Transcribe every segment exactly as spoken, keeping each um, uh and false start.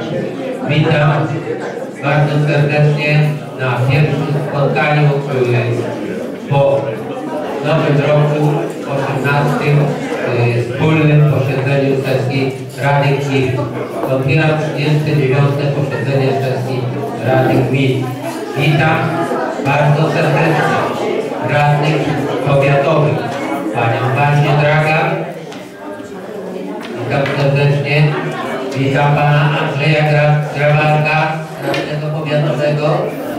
Witam bardzo serdecznie na pierwszym spotkaniu po nowym roku osiemnastym wspólnym posiedzeniu sesji Rady Gmin. Otwieram trzydzieste dziewiąte posiedzenie sesji Rady Gmin. Witam bardzo serdecznie radnych powiatowych, panią Basię Draga. Witam serdecznie. Witam pana Andrzeja Grabarka, radnego powiatowego.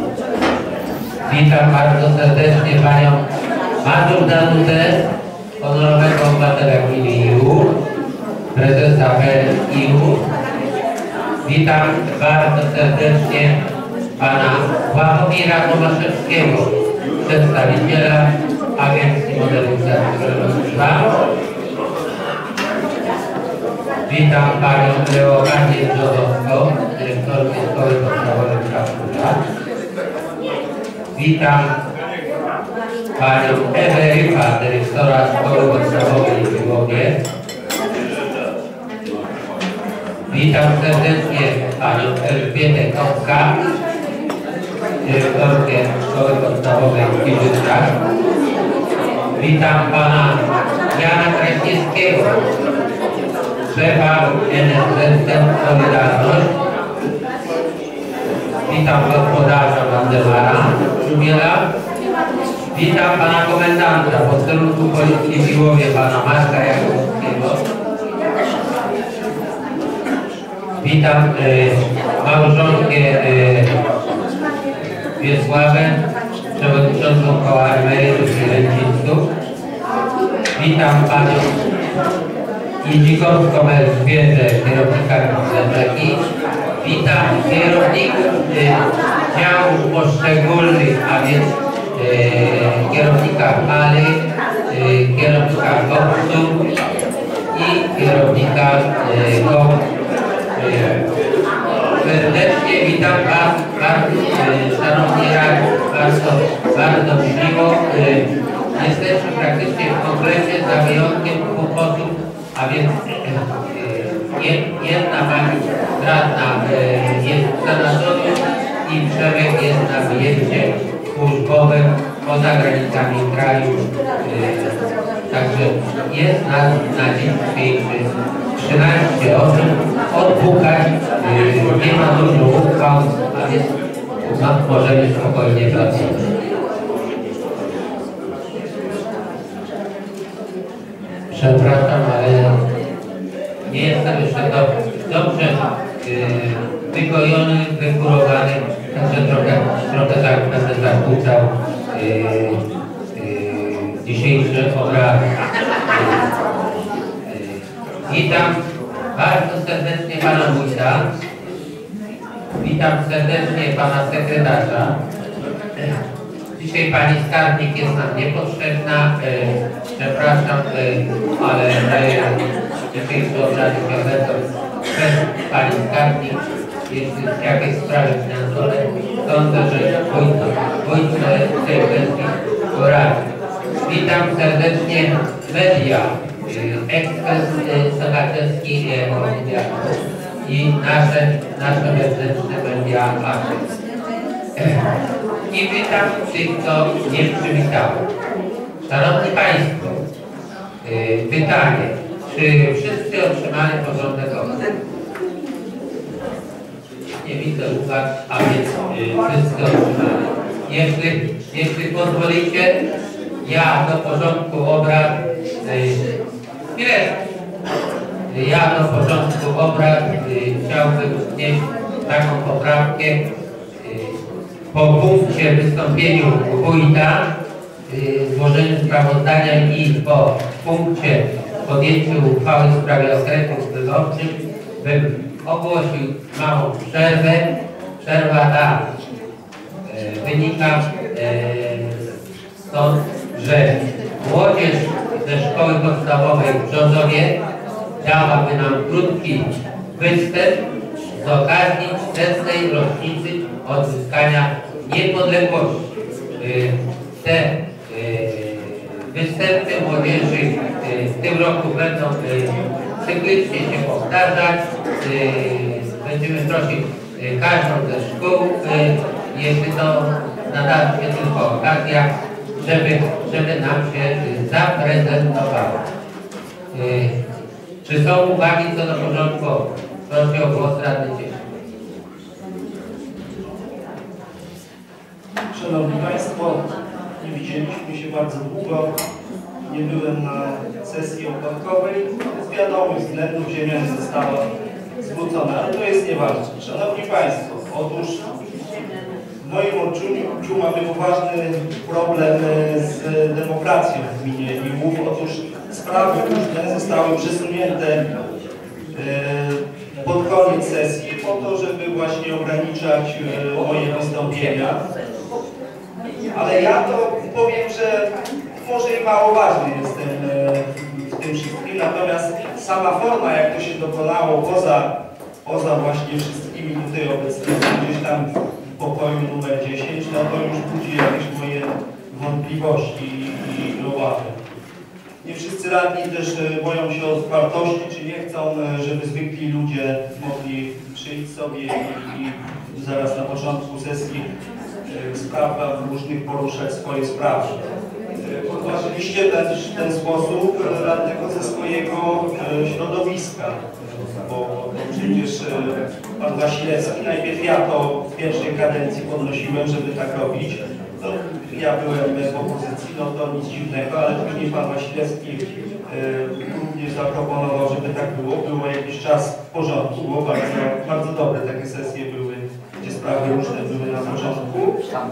Witam bardzo serdecznie panią Mazur Danutę, honorowego obywatela gminy Iłów, prezesa P L Iłów. Witam bardzo serdecznie pana Sławomira Tomaszewskiego, przedstawiciela Agencji Modernizacji Rolnictwa. Witam panią Leokandię Brzozowską, dyrektorkę Szkoły Podstawowej w Kaszubach. Witam panią Ewę Rypa, dyrektora Szkoły Podstawowej w Lwowie. Witam serdecznie panią Elżbietę Kowska, dyrektorkę Szkoły Podstawowej w Kiżycach. Witam pana Jana Kraśnickiego, szefa N S Z Solidarność. Witam gospodarza Waldemara Szumiela. Witam pana komendanta posterunku Policji w Iłowie, pana Marka Jakubskiego. Witam e, małżonkę e, Wiesławę, przewodniczącą koła emerytów i rencistów. Witam panią Indzikowską Elżbietę, kierownika biblioteki. Witam kierowników e, działów poszczególnych, a więc e, kierownika Pali, e, kierownika Kopsu i kierownika e, Kop. E, serdecznie witam was, bardzo, e, szanowni radni, bardzo, bardzo miło. E, jesteśmy praktycznie w kongrecie za wyjątkiem dwóch osób, a więc e, jedna pani radna e, jest w sanatorium i Przemek jest na wyjeździe służbowym poza granicami kraju. E, także jest nas na dzień dzisiejszy trzynaście osób. Odpukać, e, nie ma dużo uchwał, a więc możemy spokojnie pracować. Przepraszam, ale nie jestem jeszcze do, dobrze yy, wygojony, wykurowany, także trochę, trochę tak będę zakłócał yy, yy, dzisiejsze obrady. Yy, yy, witam bardzo serdecznie pana wójta. Witam serdecznie pana sekretarza. Dzisiaj pani skarbnik jest nam niepotrzebna. E, przepraszam, e, ale e, dzisiejszy obrady wiodącą bez pani skarbnik. Jeśli jakieś sprawy finansowe, sądzę, że wójt w tej kwestii poradzi. Witam serdecznie media, e, ekspres e, Sochaczewski e, i nasze, nasze wewnętrzne media Akcje. I witam tych, co nie przywitałem. Szanowni Państwo, yy, pytanie, czy wszyscy otrzymali porządek obrad? Nie widzę uwag, a więc yy, wszyscy otrzymali. Jeśli, jeśli pozwolicie, ja do porządku obrad, yy, chwileczkę, ja do porządku obrad yy, chciałbym wnieść taką poprawkę. Po punkcie wystąpieniu wójta, yy, złożeniu sprawozdania i po punkcie podjęciu uchwały w sprawie okręgów wyborczych bym ogłosił małą przerwę. Przerwa ta yy, wynika yy, stąd, że młodzież ze szkoły podstawowej w Brzozowie dałaby nam krótki występ z okazji setnej rocznicy odzyskania niepodległości. Te występy młodzieży w tym roku będą cyklicznie się powtarzać. będziemy prosić każdą ze szkół, jeśli to nada się tylko okazja, żeby, żeby nam się zaprezentowało. Czy są uwagi co do porządku? Proszę o głos radny Ciech. Szanowni Państwo, nie widzieliśmy się bardzo długo. Nie byłem na sesji opłatkowej. Z wiadomych względów ziemia nie została zwrócona, ale to jest nieważne. Szanowni Państwo, otóż w moim odczuciu mamy poważny problem z demokracją w gminie Liłów. Otóż sprawy różne zostały przesunięte pod koniec sesji po to, żeby właśnie ograniczać moje wystąpienia. Ale ja to powiem, że może i mało ważny jestem w tym wszystkim, natomiast sama forma, jak to się dokonało poza, poza właśnie wszystkimi tutaj obecnymi, gdzieś tam w pokoju numer dziesięć, no to już budzi jakieś moje wątpliwości i obawy. Nie wszyscy radni też boją się otwartości, czy nie chcą, żeby zwykli ludzie mogli przyjść sobie i, i zaraz na początku sesji w sprawach różnych poruszać swoje sprawy. Podważyliście też w ten sposób radnego ze swojego środowiska, bo, bo przecież pan Wasilewski, najpierw ja to w pierwszej kadencji podnosiłem, żeby tak robić. No, ja byłem w opozycji, no to nic dziwnego, ale później pan Wasilewski również zaproponował, żeby tak było. Było jakiś czas w porządku, było bardzo, bardzo dobre takie sesje były, gdzie sprawy różne były na początku.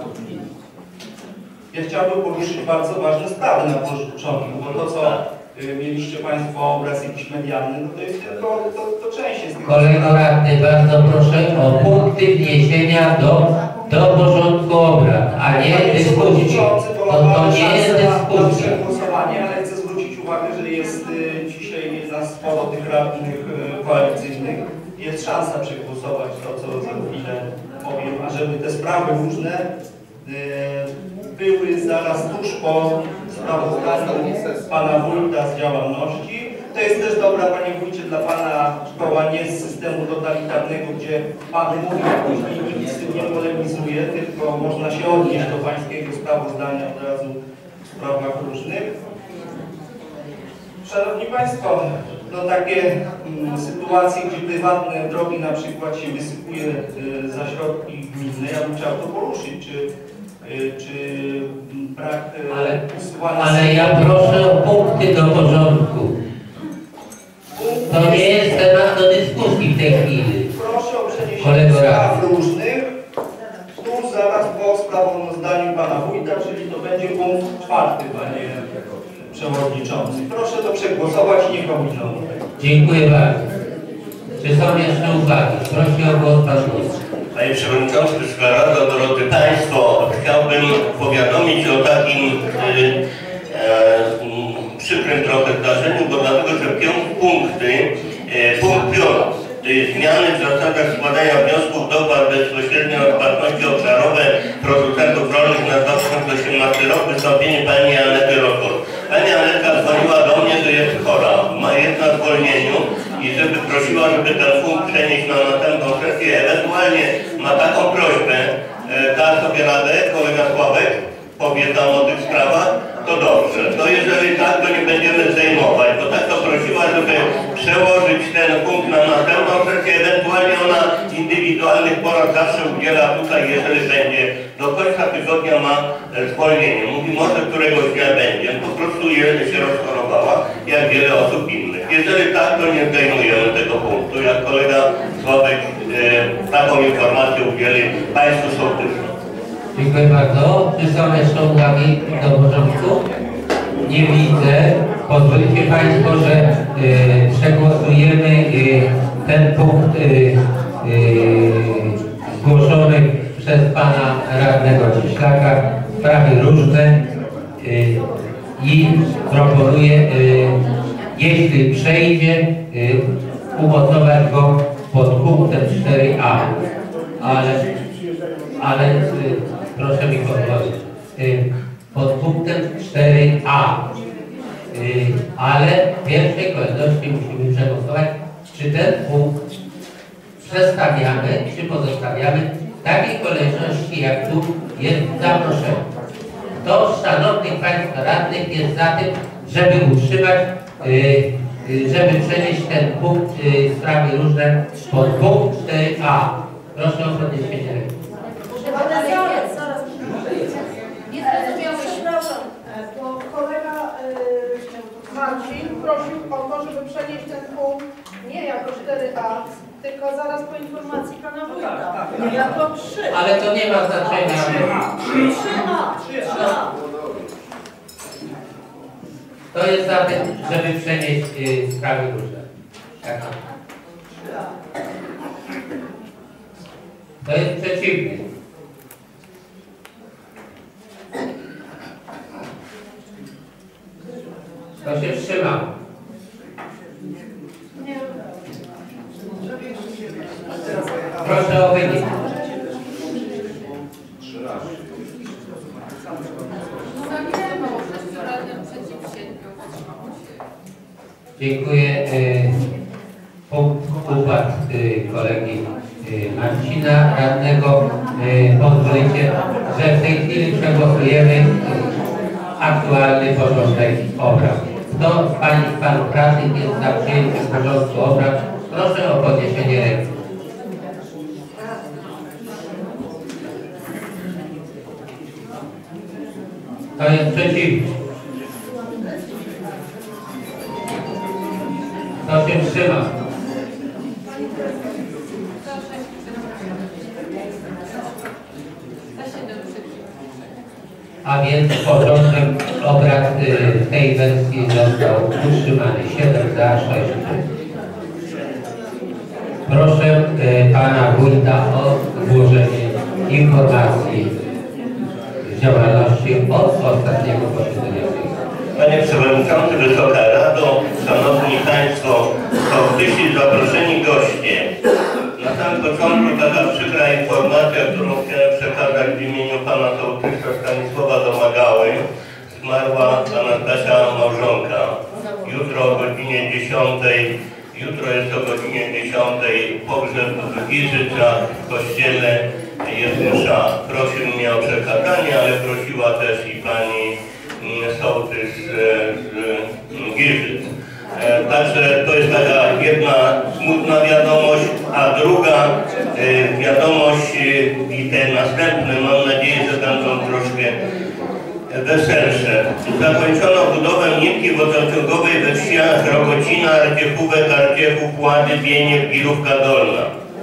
Ja chciałbym poruszyć bardzo ważne sprawy na początku, bo to, co y, mieliście Państwo obraz jakiś medialny, no to jest tylko to, to część jest. Kolego radny, bardzo proszę o punkty wniesienia do, do porządku obrad, a nie dyskusji. To, to nie jest dyskusja. Głosowanie, ale chcę zwrócić uwagę, że jest y, dzisiaj na sporo tych radnych y, koalicyjnych. Jest szansa przegłosować to, co za chwilę powiem, ażeby te sprawy różne były zaraz tuż po sprawozdaniu pana wójta z działalności. To jest też dobra, panie wójcie, dla pana szkoła nie z systemu totalitarnego, gdzie pan mówi, a później nic z tym nie polemizuje, tylko można się odnieść do pańskiego sprawozdania od razu w sprawach różnych. Szanowni Państwo, no takie mm, sytuacje, gdzie prywatne drogi na przykład się wysypuje y, za środki gminne, ja bym chciał to poruszyć, czy czy brak ale, usuwania... Ale ja proszę o punkty do porządku. To nie jest temat do dyskusji w tej chwili. Proszę o przeniesienie spraw różnych tu zaraz po sprawozdaniu pana wójta, czyli to będzie punkt czwarty, panie przewodniczący. Proszę to przegłosować i nie kombinować. Dziękuję bardzo. Czy są jeszcze uwagi? Proszę o głos pan wójt. Panie Przewodniczący, Rada Drodzy Państwo, chciałbym powiadomić o takim y, e, przykrym trochę zdarzeniu, bo dlatego, że piąt punkty, e, punkt piąty, to jest zmiany w zasadach składania wniosków dopłat bezpośrednio od płatności obszarowe producentów rolnych na dwa tysiące osiemnasty rok, wystąpienie pani Anety Rokor. Pani Anetka dzwoniła do mnie, że jest chora, ma jest na zwolnieniu i żeby prosiła, żeby ten punkt przenieść na następną sesję, ewentualnie ma taką prośbę, e, da sobie radę, kolega Sławek powie tam o tych sprawach, to dobrze. To jeżeli tak, to nie będziemy zdejmować, bo tak to prosiła, żeby przełożyć ten punkt na następną sesję, ewentualnie ona indywidualnych porad zawsze udziela tutaj, jeżeli będzie do końca tygodnia ma zwolnienie. Mówi, może któregoś dnia będzie, po prostu jeżeli się rozchorowała, jak wiele osób innych. Jeżeli tak, to nie zdejmujemy tego punktu. Jak kolega Sławek e, taką informację udzieli, Państwu sołtysów. Dziękuję bardzo. Czy są jeszcze uwagi do porządku? Nie widzę. Pozwolicie Państwo, że y, przegłosujemy y, ten punkt y, y, zgłoszony przez Pana Radnego Cieślaka, sprawy różne y, i proponuję, y, jeśli przejdzie, y, umocować go pod punktem cztery a. Ale, ale y, proszę mi pozwolić. Y, pod punktem cztery a. Y, ale w pierwszej kolejności musimy przegłosować, czy ten punkt przestawiamy, czy pozostawiamy w takiej kolejności, jak tu jest zaproszenie. Kto z szanownych Państwa radnych jest za tym, żeby utrzymać, żeby przenieść ten punkt sprawy różne pod punkt cztery a? Proszę o podniesienie ręki. Przepraszam, to kolega y, Marcin prosił o to, żeby przenieść ten punkt nie jako cztery a, tylko zaraz po informacji pana wójta. Jako trzy. Ale to nie ma znaczenia. trzy a. To jest za tym, żeby przenieść y, sprawy różne. Tak. To jest przeciwny. To się wstrzymał. Proszę o wynik. Dziękuję. Punkt uwag kolegi Marcina radnego. Pozwolicie, że w tej chwili przegłosujemy aktualny porządek obrad. Kto z Pań i Panów Radnych jest za przyjęciem porządku obrad? Proszę o podniesienie ręki. Kto jest przeciwny? Kto się wstrzymał? A więc porządek obrad w tej wersji został utrzymany. siedem za, sześć przeciw. Proszę pana wójta o złożenie informacji z działalności od ostatniego posiedzenia. Panie Przewodniczący, Wysoka Rado, Szanowni Państwo, sołtysi, zaproszeni goście. Na samym początku taka przykra informacja, którą chciałem przekazać w imieniu pana sołtysa Stanisława Domagały. Zmarła pana Stasia małżonka. Jutro o godzinie dziesiątej, jutro jest o godzinie dziesiątej pogrzeb w Giżycach w kościele jest msza. Prosił mnie o przekazanie, ale prosiła też i pani sołtys z Giżyc. Także to jest taka jedna smutna wiadomość, a druga wiadomość i te następne, mam nadzieję, że będą troszkę weselsze. Zakończono budowę nitki wodociągowej we wsiach Rogocina, Arciechówek, Arciechów, Łady, Bieniek, Girówka Dolna.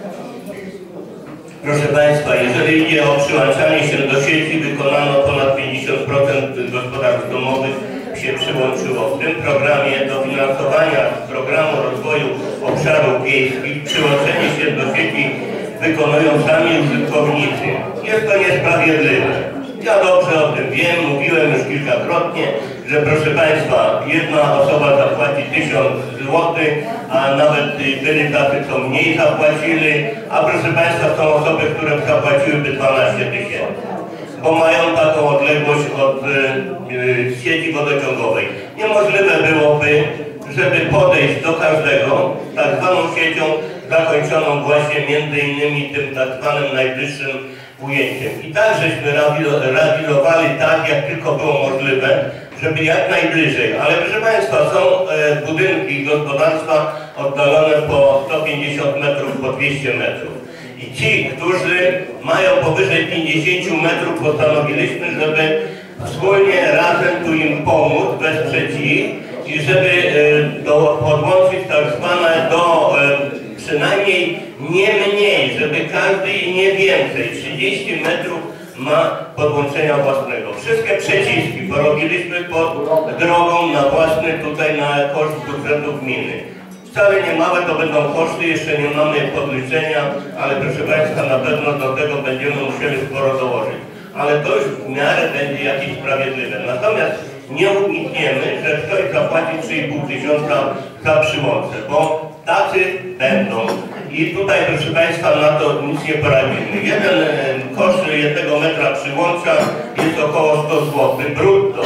Proszę Państwa, jeżeli idzie o przyłączanie się do sieci, wykonano ponad pięćdziesiąt procent gospodarstw domowych się przyłączyło. W tym programie dofinansowania z Programu Rozwoju Obszarów Wiejskich przyłączenie się do sieci wykonują sami użytkownicy. Jest to niesprawiedliwe. Ja dobrze o tym wiem, mówiłem już kilkakrotnie, że proszę Państwa, jedna osoba zapłaci tysiąc złotych, a nawet byli tacy, co mniej zapłacili, a proszę Państwa, są osoby, które zapłaciłyby dwanaście tysięcy, bo mają taką odległość od y, y, sieci wodociągowej. Niemożliwe byłoby, żeby podejść do każdego tak zwaną siecią zakończoną właśnie między innymi tym tak zwanym najbliższym ujęciem. I tak żeśmy realizowali tak, jak tylko było możliwe, żeby jak najbliżej. Ale proszę Państwa, są e, budynki i gospodarstwa oddalone po sto pięćdziesiąt metrów, po dwieście metrów. I ci, którzy mają powyżej pięćdziesięciu metrów, postanowiliśmy, żeby wspólnie razem tu im pomóc, wesprzeć ich i żeby e, do, podłączyć tak zwane do e, przynajmniej nie mniej, żeby każdy i nie więcej, trzydzieści metrów ma podłączenia własnego. Wszystkie przyciski porobiliśmy pod drogą na własny, tutaj na koszt budżetu gminy. Wcale nie małe to będą koszty, jeszcze nie mamy podliczenia, ale proszę Państwa, na pewno do tego będziemy musieli sporo dołożyć. Ale to już w miarę będzie jakieś sprawiedliwe. Natomiast nie unikniemy, że ktoś zapłaci trzy i pół tysiąca za przyłącze, bo tacy będą. I tutaj, proszę Państwa, na to nic nie poradzimy. Jeden koszt jednego metra przyłącza jest około sto złotych brutto.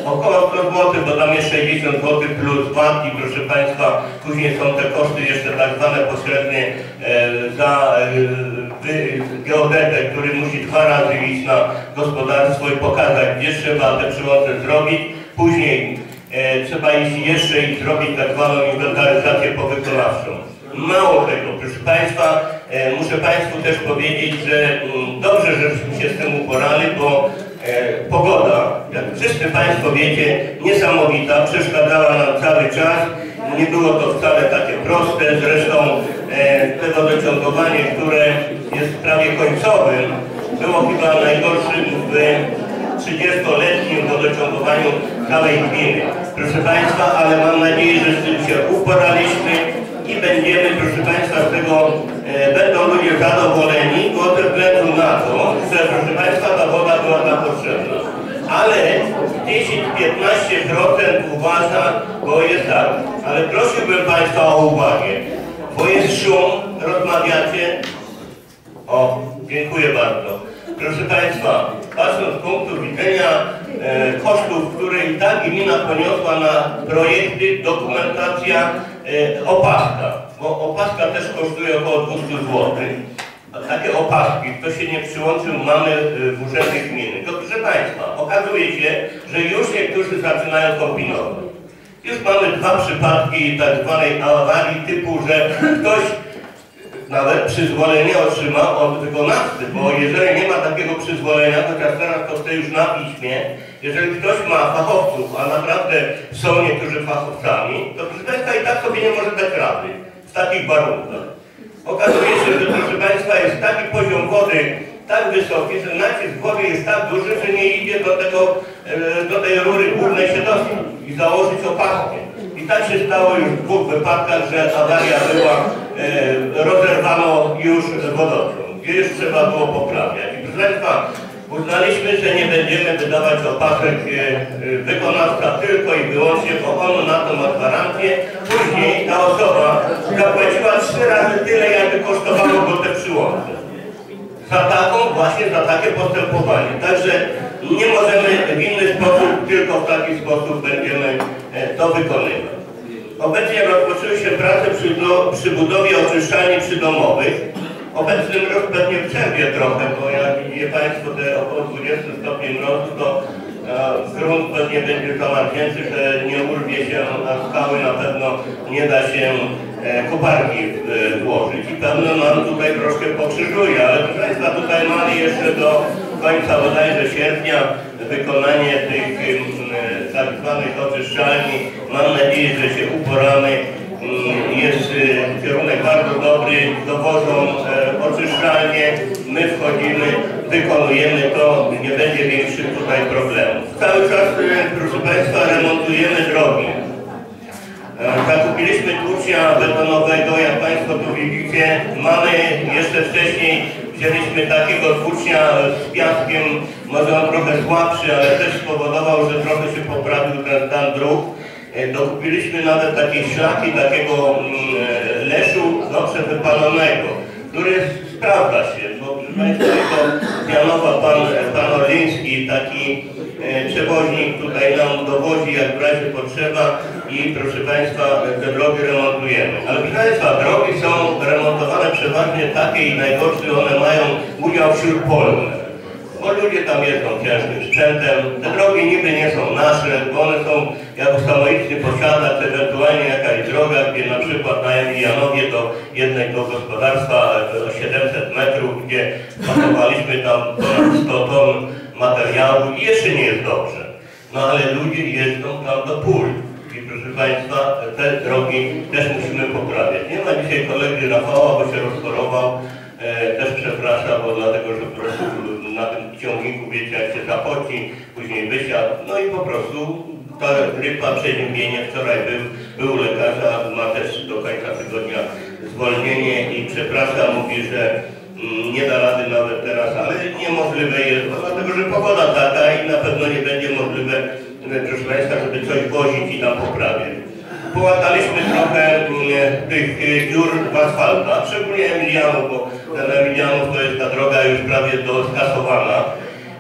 około sto złotych, bo tam jest sześćdziesiąt złotych plus V A T i proszę Państwa, później są te koszty jeszcze tak zwane pośrednie e, za e, geodetę, który musi dwa razy iść na gospodarstwo i pokazać, gdzie trzeba te przyłącze zrobić. Później e, trzeba iść jeszcze i zrobić tak zwaną inwentaryzację powykonawczą. Mało tego, proszę Państwa, e, muszę Państwu też powiedzieć, że m, dobrze, żeśmy się z tym uporali, bo e, pogoda, jak wszyscy Państwo wiecie, niesamowita, przeszkadzała nam cały czas. Nie było to wcale takie proste, zresztą e, to wodociągowanie, które jest prawie końcowym, było chyba najgorszym w trzydziestoletnim wodociągowaniu całej gminy. Proszę Państwa, ale mam nadzieję, że z tym się uporaliśmy i będziemy, proszę Państwa, z tego e, będą ludzie zadowoleni, bo ze względu na to, że proszę Państwa, ta woda była nam potrzebna. Ale dziesięć do piętnastu procent uważa, bo jest tak. Ale prosiłbym Państwa o uwagę, bo jest szum, rozmawiacie. O, dziękuję bardzo. Proszę Państwa, patrząc z punktu widzenia e, kosztów, które i tak gmina poniosła na projekty, dokumentacja, e, opaska, bo opaska też kosztuje około dwieście złotych. Takie opaski, kto się nie przyłączył, mamy w urzędzie gminy. To proszę Państwa, okazuje się, że już niektórzy zaczynają kombinować. Już mamy dwa przypadki tak zwanej awarii typu, że ktoś nawet przyzwolenie otrzyma od wykonawcy, bo jeżeli nie ma takiego przyzwolenia, chociaż teraz to chce już na piśmie, jeżeli ktoś ma fachowców, a naprawdę są niektórzy fachowcami, to proszę Państwa i tak sobie nie może dać rady w takich warunkach. Okazuje się, że proszę Państwa jest taki poziom wody tak wysoki, że nacisk wody jest tak duży, że nie idzie do, tego, do tej rury górnej się dostać i założyć opaskę. I tak się stało już w dwóch wypadkach, że awaria była, e, rozerwano już wodociąg, gdzie już trzeba było poprawiać. I proszę Państwa, uznaliśmy, że nie będziemy wydawać opasek e, e, wykonawca tylko i wyłącznie, bo on na to ma gwarancję. Później ta osoba zapłaciła trzy razy tyle, jakby kosztowało go te przyłącze. Za taką właśnie, za takie postępowanie. Także nie możemy w inny sposób, tylko w taki sposób będziemy to wykonywać. Obecnie rozpoczęły się prace przy, do, przy budowie oczyszczalni przydomowych. Obecny mróz pewnie przerwie trochę, bo jak widzicie Państwo te około dwudziestu stopni mrozu, to e, grunt pewnie będzie zamarznięty, że nie urwie się na skały, na pewno nie da się e, koparki e, włożyć. I pewno nam tutaj troszkę pokrzyżuje, ale proszę Państwa, tutaj mamy jeszcze do końca bodajże sierpnia wykonanie tych e, tak zwanych oczyszczalni. Mam nadzieję, że się uporamy. Jest kierunek bardzo dobry, dowożą e, oczyszczalnie, my wchodzimy, wykonujemy to, nie będzie większych tutaj problemów. Cały czas, e, proszę Państwa, remontujemy drogi. E, zakupiliśmy tłucznia betonowego, jak Państwo tu widzicie. Mamy jeszcze wcześniej, wzięliśmy takiego tłucznia z piaskiem, może on trochę słabszy, ale też spowodował, że trochę się poprawił ten stan dróg. Dokupiliśmy nawet takie szlaki, takiego mm, leszu dobrze wypalonego, który sprawdza się, bo proszę Państwa, to Janowa pan, pan Orliński, taki e, przewoźnik tutaj nam dowodzi, jak w razie potrzeba i proszę Państwa, te drogi remontujemy. Ale proszę Państwa, drogi są remontowane przeważnie takie i najgorsze, one mają udział wśród polnych. Bo ludzie tam jeżdżą ciężkim sprzętem, te drogi niby nie są nasze, bo one są jako samoistny posiadacz, ewentualnie jakaś droga, gdzie na przykład na Emilianowie do jednego gospodarstwa o siedemset metrów, gdzie pakowaliśmy tam ponad sto ton materiału i jeszcze nie jest dobrze. No ale ludzie jeżdżą tam do pól i proszę Państwa, te drogi też musimy poprawiać. Nie ma dzisiaj kolegi Rafała, bo się rozchorował. E, też przepraszam, bo dlatego, że po prostu na tym ciągniku, wiecie, jak się zapoci, później wysiadł, no i po prostu ta grypa, przeziębienie, wczoraj był, był lekarza, ma też do końca tygodnia zwolnienie i przepraszam, mówi, że mm, nie da rady nawet teraz, ale niemożliwe jest, bo dlatego, że pogoda taka i na pewno nie będzie możliwe, proszę Państwa, żeby coś wozić i tam poprawiać. Połataliśmy trochę e, tych e, dziur w asfaltach, szczególnie Emilianów, bo ten Emilianów to jest ta droga już prawie do skasowana.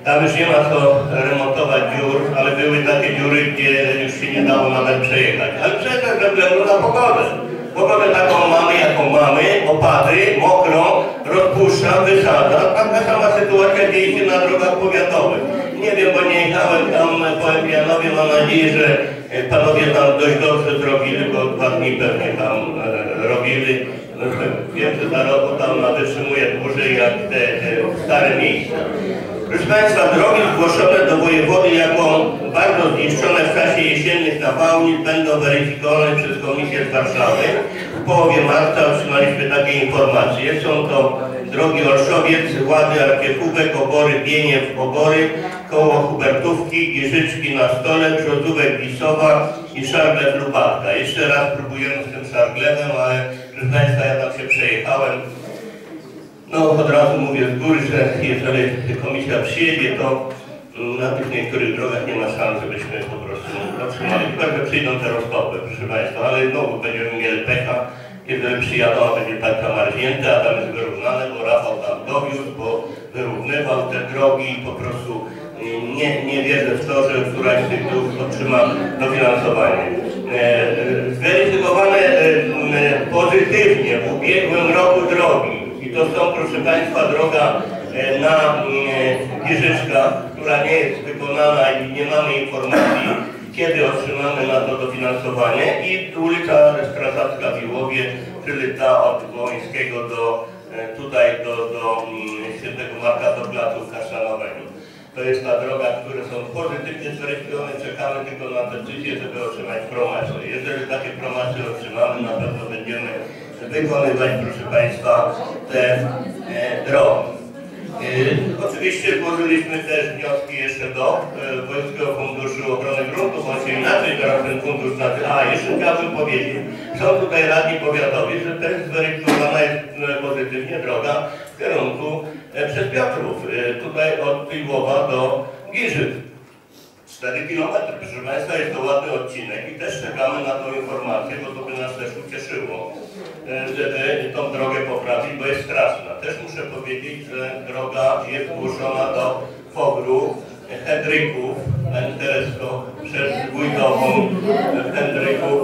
Tam już nie ma co remontować dziur, ale były takie dziury, gdzie już się nie dało nawet przejechać. Ale przejechać ze względu na pogodę. Pogodę taką mamy, jaką mamy, opady, mokro, rozpuszcza, wysadza. Taka sama sytuacja dzieje się na drogach powiatowych. Nie wiem, bo nie jechałem tam po Emilianowie, mam nadzieję, że panowie tam dość dobrze zrobili, bo dwa dni pewnie tam e, robili. Wiem, że ta robota tam wytrzymuje dłużej jak te, te stare miejsca. Proszę Państwa, drogi zgłoszone do wojewody jako bardzo zniszczone w czasie jesiennych nawałnic będą weryfikowane przez Komisję z Warszawy. W połowie marca otrzymaliśmy takie informacje. Są to drogi Olszowiec, Łady, Arciechówek, Obory, Bieniec, Obory, koło Hubertówki, Giżyczki na Stole, Brzozówek, Wisowa i Szarglew, Lubatka. Jeszcze raz próbujemy z tym Szarglewem, ale proszę Państwa, ja tam się przejechałem. No od razu mówię z góry, że jeżeli komisja przyjedzie, to na tych niektórych drogach nie ma szans, żebyśmy po prostu otrzymali. Chyba, że przyjdą te roztopy, proszę Państwa, ale znowu będziemy mieli pecha, jeżeli przyjadą, a będzie tak zamarznięte, a tam jest wyrównane, bo Rafał tam dowiózł, bo wyrównywał te drogi i po prostu nie, nie wierzę w to, że któraś z tych dróg otrzyma dofinansowanie. Zweryfikowane pozytywnie w ubiegłym roku drogi. I to są, proszę Państwa, droga na Giżyczkach, która nie jest wykonana i nie mamy informacji, kiedy otrzymamy na to dofinansowanie. I ulica Strażacka w Iłowie, czyli ta od Wołyńskiego do tutaj do, do Świętego Marka do Placu Kaszanowego. To jest ta droga, które są pozytywnie zweryfikowane, czekamy tylko na decyzję, żeby otrzymać promasy. Jeżeli takie promasy otrzymamy, na pewno będziemy wykonywać, proszę Państwa, te e, drogi. E, oczywiście złożyliśmy też wnioski jeszcze do e, Wojewódzkiego Funduszu Ochrony Gruntów, on się inaczej teraz ten fundusz nazywa. A, jeszcze chciałbym powiedzieć, są tutaj radni powiatowi, że też zweryfikowana jest pozytywnie droga w kierunku e, przez Piotrów, e, tutaj od Iłowa do Giżyc. cztery kilometry, proszę Państwa, jest to ładny odcinek i też czekamy na tą informację, bo to by nas też ucieszyło, żeby tą drogę poprawić, bo jest straszna. Też muszę powiedzieć, że droga jest zgłoszona do Fobru, Hedryków, Enteresko, przez Wójtową, Hedryków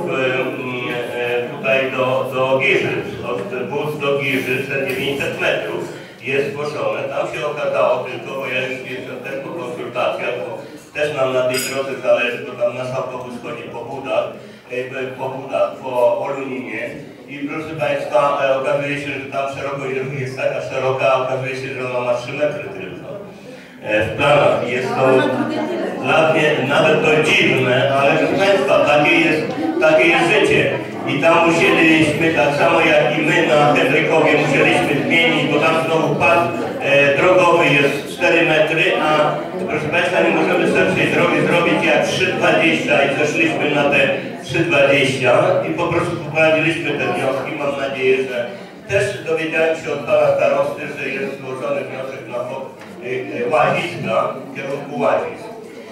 tutaj do, do Giżyc, od Bódz do Giżyc, dziewięćset metrów jest zgłoszone. Tam się okazało tylko, bo ja już jestem też po konsultacjach, bo też nam na tej drodze zależy, bo tam nasz autobus chodzi po Budach, po Budach, po Oluninie. I proszę Państwa, okazuje się, że tam szerokość jest taka szeroka, a okazuje się, że ona ma trzy metry tylko w planach. Jest to dla mnie nawet to dziwne, ale proszę Państwa, takie jest, takie jest życie. I tam musieliśmy, tak samo jak i my na Hedrykowie musieliśmy zmienić, bo tam znowu pas e, drogowy jest cztery metry, a proszę Państwa, nie możemy sobie tej drogi zrobić jak trzy dwadzieścia i zeszliśmy na te trzy dwadzieścia i po prostu poprowadziliśmy te wnioski. Mam nadzieję, że też dowiedziałem się od pana starosty, że jest złożony wniosek na e, e, Łaziska, w kierunku Łazisk.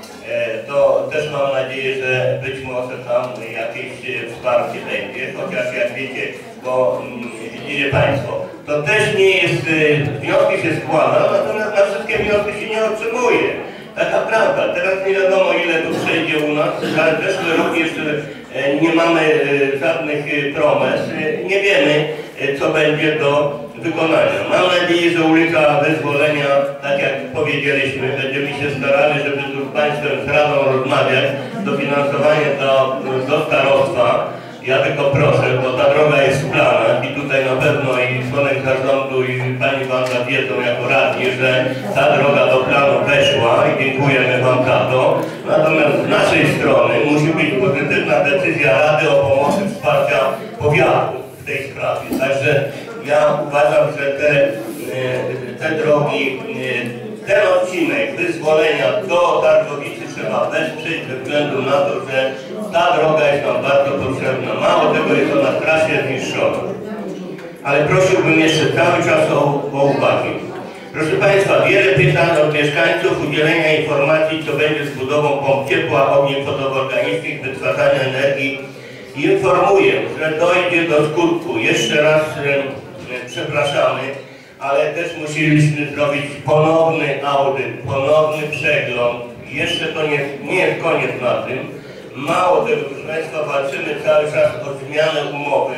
To też mam nadzieję, że być może tam jakieś wsparcie będzie, chociaż jak wiecie, bo widzicie Państwo, to też nie jest, wnioski się składa, natomiast na wszystkie wnioski się nie otrzymuje. Taka prawda, teraz nie wiadomo ile tu przejdzie u nas, ale zeszły rok jeszcze nie mamy żadnych promes, nie wiemy co będzie do wykonania. Mam nadzieję, że ulica Wyzwolenia, tak jak powiedzieliśmy, będziemy się starali, żeby tu z Państwem z Radą rozmawiać, dofinansowanie do, do starostwa. Ja tylko proszę, bo ta droga jest w planach i tutaj na pewno i członek zarządu i Pani Wanda wiedzą jako radni, że ta droga do planu weszła i dziękujemy Wam za to. Natomiast z naszej strony musi być pozytywna decyzja Rady o pomocy wsparcia powiatu w tej sprawie. Także ja uważam, że te, te drogi, ten odcinek Wyzwolenia do Targowicy trzeba wesprzeć ze względu na to, że ta droga jest nam bardzo potrzebna. Mało tego, jest ona strasznie zniszczona. Ale prosiłbym jeszcze cały czas o, o uwagę. Proszę Państwa, wiele pytań od mieszkańców, udzielenia informacji, co będzie z budową pomp ciepła, ogniw fotowoltaicznych, wytwarzania energii. Informuję, że dojdzie do skutku. Jeszcze raz e, przepraszamy, ale też musieliśmy zrobić ponowny audyt, ponowny przegląd. Jeszcze to nie, nie jest koniec na tym. Mało tego, proszę Państwa, walczymy cały czas o zmianę umowy.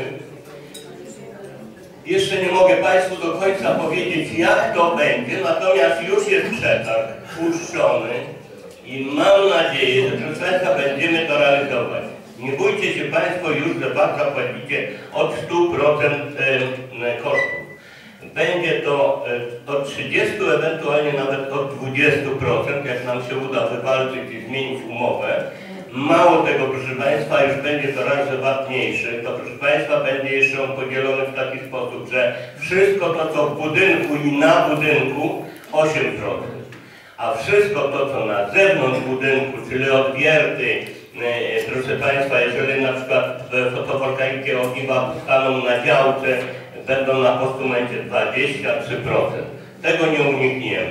Jeszcze nie mogę Państwu do końca powiedzieć, jak to będzie, natomiast już jest przetarg puszczony i mam nadzieję, że proszę Państwa, będziemy to realizować. Nie bójcie się Państwo już, że Was zapłacicie od stu procent kosztów. Będzie to od trzydziestu, ewentualnie nawet od dwudziestu procent, jak nam się uda wywalczyć i zmienić umowę. Mało tego, proszę Państwa, już będzie to raz, że V A T mniejszy, to proszę Państwa będzie jeszcze on podzielony w taki sposób, że wszystko to, co w budynku i na budynku osiem procent, a wszystko to, co na zewnątrz budynku, czyli odwierty, proszę Państwa, jeżeli na przykład fotowoltaiki ogniwa staną na działce, będą na postumencie dwadzieścia trzy procent. Tego nie unikniemy.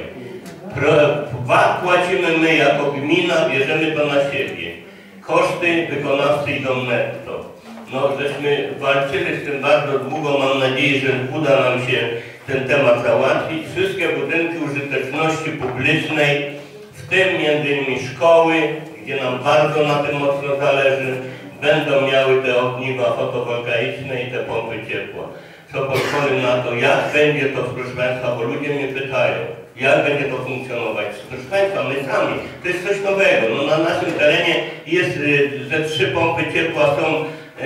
V A T płacimy my jako gmina, bierzemy to na siebie. Koszty wykonawcy idą netto. No, żeśmy walczyli z tym bardzo długo, mam nadzieję, że uda nam się ten temat załatwić. Wszystkie budynki użyteczności publicznej, w tym między innymi szkoły, gdzie nam bardzo na tym mocno zależy, będą miały te ogniwa fotowoltaiczne i te pompy ciepła. Co pozwoli na to, jak będzie to, proszę Państwa, bo ludzie mnie pytają, jak będzie to funkcjonować. Proszę Państwa, my sami, to jest coś nowego. No, na naszym terenie jest, że trzy pompy ciepła są e,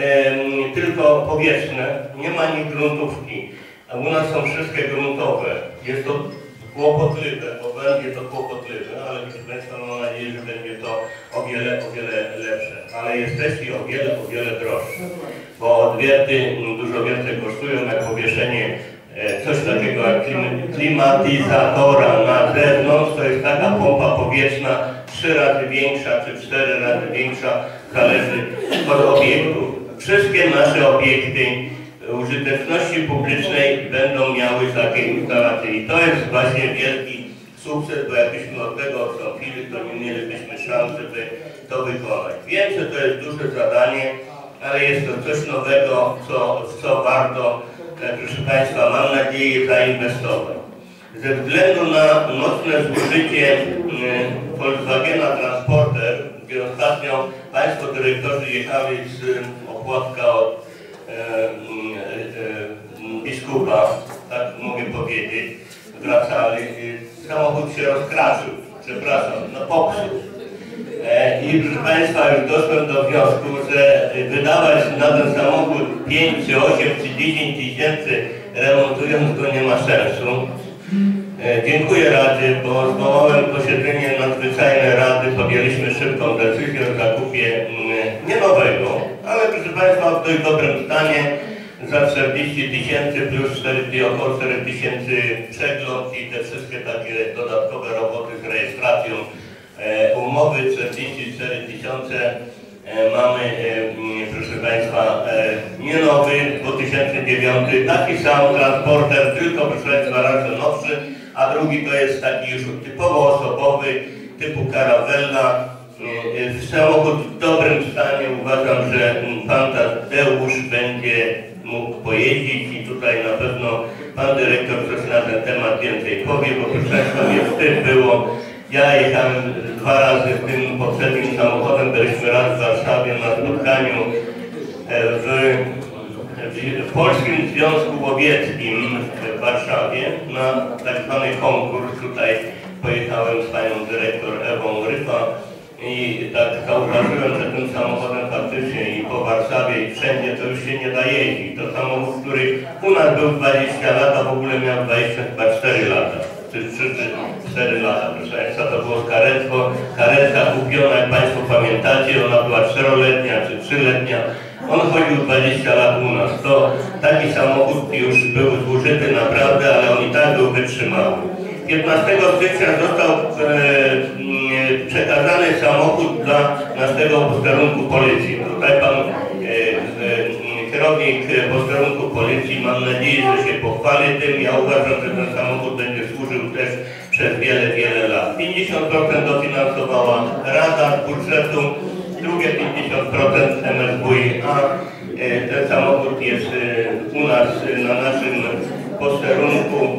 tylko powietrzne, nie ma nic gruntówki, a u nas są wszystkie gruntowe. Jest to kłopotliwe, bo będzie to kłopotliwe, ale proszę Państwa, mam nadzieję, że będzie to o wiele, o wiele lepsze. Ale jest też i o wiele, o wiele droższe, bo odwierty dużo więcej kosztują, jak powieszenie coś takiego jak klimatyzatora na zewnątrz, to jest taka pompa powietrzna trzy razy większa czy cztery razy większa, zależy od obiektu. Wszystkie nasze obiekty użyteczności publicznej będą miały takie instalacje i to jest właśnie wielki sukces, bo jakbyśmy od tego odstąpili, to nie mielibyśmy szans, żeby to wykonać. Wiem, że to jest duże zadanie, ale jest to coś nowego, co, w co warto, proszę Państwa, mam nadzieję, zainwestować. Ze względu na mocne zużycie Volkswagena Transporter, gdzie ostatnio Państwo dyrektorzy jechali z Opłatka od e, e, biskupa, tak mogę powiedzieć, wracali, samochód się rozkraszył, przepraszam, no popsuł. I proszę Państwa, już doszłem do wniosku, że wydawać na ten samochód pięć, czy osiem, czy dziesięć tysięcy remontując go nie ma sensu. Dziękuję Radzie, bo zwołałem posiedzenie nadzwyczajne Rady, podjęliśmy szybką decyzję o zakupie nie nowego, ale proszę Państwa w dość dobrym stanie za czterdzieści tysięcy plus cztery, około cztery tysięcy przegląd i te wszystkie takie dodatkowe roboty z rejestracją. E, umowy czterdzieści cztery tysiące e, mamy, e, proszę Państwa, e, nie nowy, dwa tysiące dziewiąty, taki sam transporter, tylko proszę Państwa raz nowszy, a drugi to jest taki już typowo osobowy, typu karawella. E, e, samochód w dobrym stanie, uważam, że Pan Tadeusz będzie mógł pojeździć i tutaj na pewno Pan Dyrektor coś na ten temat więcej powie, bo proszę Państwa, mnie wstyd było. Ja jechałem dwa razy tym poprzednim samochodem, byliśmy raz w Warszawie na spotkaniu w, w Polskim Związku Łowieckim w Warszawie na tak zwany konkurs. Tutaj pojechałem z panią dyrektor Ewą Ryfa i tak zauważyłem, że tym samochodem faktycznie i po Warszawie i wszędzie to już się nie da jeździć. To samochód, który u nas był dwadzieścia lat, a w ogóle miał dwadzieścia cztery lata. Czy trzy czy cztery lata, proszę Państwa, to było karetko, karetka kupiona, jak Państwo pamiętacie, ona była czteroletnia czy trzyletnia, on chodził dwadzieścia lat u nas, to taki samochód już był zużyty naprawdę, ale on i tak był wytrzymały. piętnastego stycznia został e, przekazany samochód dla naszego posterunku policji. Tutaj Pan e, e, kierownik posterunku policji, mam nadzieję, że się pochwali tym. Ja uważam, że ten samochód będzie służył też przez wiele, wiele lat. pięćdziesiąt procent dofinansowała Rada z budżetu, drugie pięćdziesiąt procent M S W I, a ten samochód jest u nas na naszym posterunku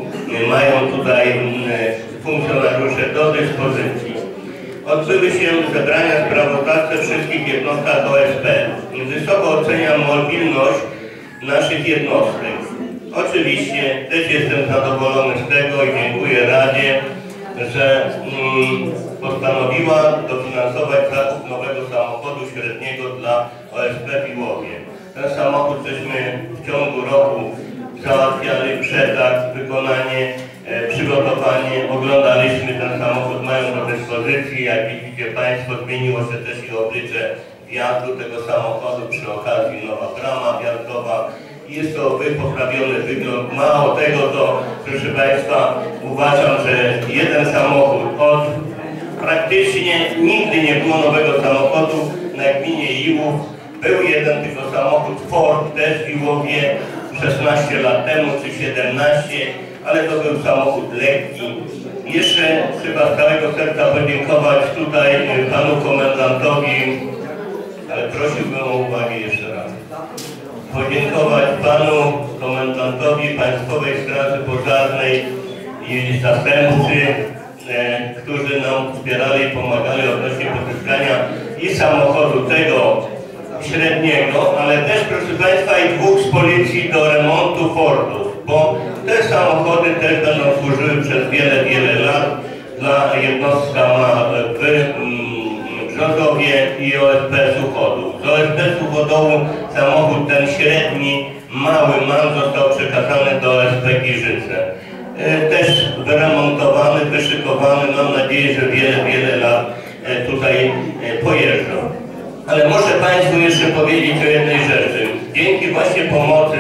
mają tutaj funkcjonariusze do dyspozycji. Odbyły się zebrania sprawozdawcze wszystkich jednostkach O S P. Wysoko oceniam mobilność naszych jednostek. Oczywiście też jestem zadowolony z tego i dziękuję Radzie, że mm, postanowiła dofinansować zakup nowego samochodu średniego dla O S P w Iłowie. Ten samochód żeśmy w ciągu roku załatwiali przetarg, wykonanie, e, przygotowanie, oglądaliśmy ten samochód, mają do dyspozycji. Jak widzicie Państwo, zmieniło się też i oblicze wjazdu tego samochodu, przy okazji nowa brama wjazdowa. Jest to poprawiony wygląd. Mało tego, to proszę Państwa, uważam, że jeden samochód od praktycznie nigdy nie było nowego samochodu na gminie Iłów. Był jeden tylko samochód Ford też w Iłowie szesnaście lat temu czy siedemnaście, ale to był samochód lekki. Jeszcze trzeba z całego serca podziękować tutaj panu komendantowi, ale prosiłbym o uwagę jeszcze raz. Podziękować panu komendantowi Państwowej Straży Pożarnej i zastępcy, e, którzy nam wspierali i pomagali odnośnie pozyskania i samochodu tego średniego, ale też, proszę Państwa, i dwóch z policji do remontu Fordów, bo te samochody też będą służyły przez wiele, wiele lat dla jednostka ma w Brzozowie i O S P Suchodów. Z O S P Suchodowu samochód ten średni, mały MAN został przekazany do O S P Giżyce. Też wyremontowany, wyszykowany, mam nadzieję, że wiele, wiele lat tutaj pojeżdżą. Ale muszę Państwu jeszcze powiedzieć o jednej rzeczy. Dzięki właśnie pomocy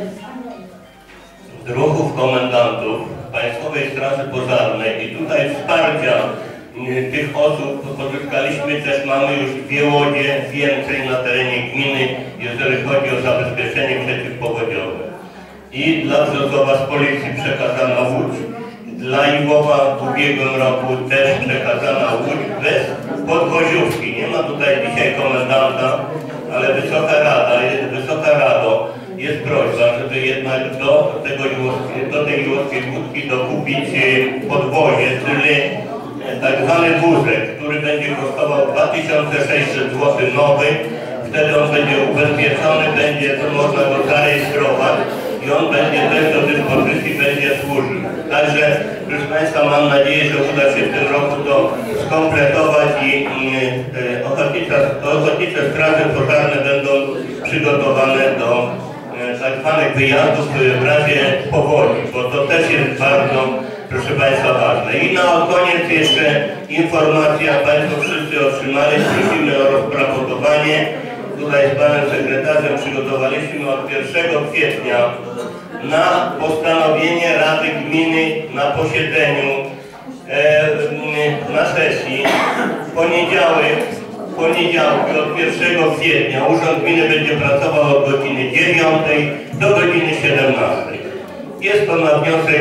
druhów komendantów Państwowej Straży Pożarnej i tutaj wsparcia tych osób pozyskaliśmy też, mamy już dwie łodzie więcej na terenie gminy, jeżeli chodzi o zabezpieczenie przeciwpowodziowe. I dla Brzozowa z policji przekazana łódź, dla Iłowa w ubiegłym roku też przekazana łódź bez podwoziówki. Nie ma tutaj dzisiaj komendanta, ale Wysoka Rada, Wysoka Rado, jest prośba, żeby jednak do, tego, do tej iłowskiej łódki dokupić podwozie, czyli tak zwany wózek, który będzie kosztował dwa tysiące sześćset złotych nowy. Wtedy on będzie ubezpieczony, będzie to można go zarejestrować i on będzie też do dyspozycji, będzie służył. Także, proszę Państwa, mam nadzieję, że uda się w tym roku to skompletować i e, ochotnicze, ochotnicze straże pożarne będą przygotowane do e, tak zwanych wyjazdów w razie powodzi, bo to też jest bardzo, proszę Państwa, ważne. I na koniec jeszcze informacja, Państwo wszyscy otrzymali, prosimy o rozprawowanie. Tutaj z panem sekretarzem przygotowaliśmy od pierwszego kwietnia na postanowienie Rady Gminy na posiedzeniu e, na sesji w poniedziałek, w poniedziałki od pierwszego kwietnia Urząd Gminy będzie pracował od godziny dziewiątej do godziny siedemnastej. Jest to na wniosek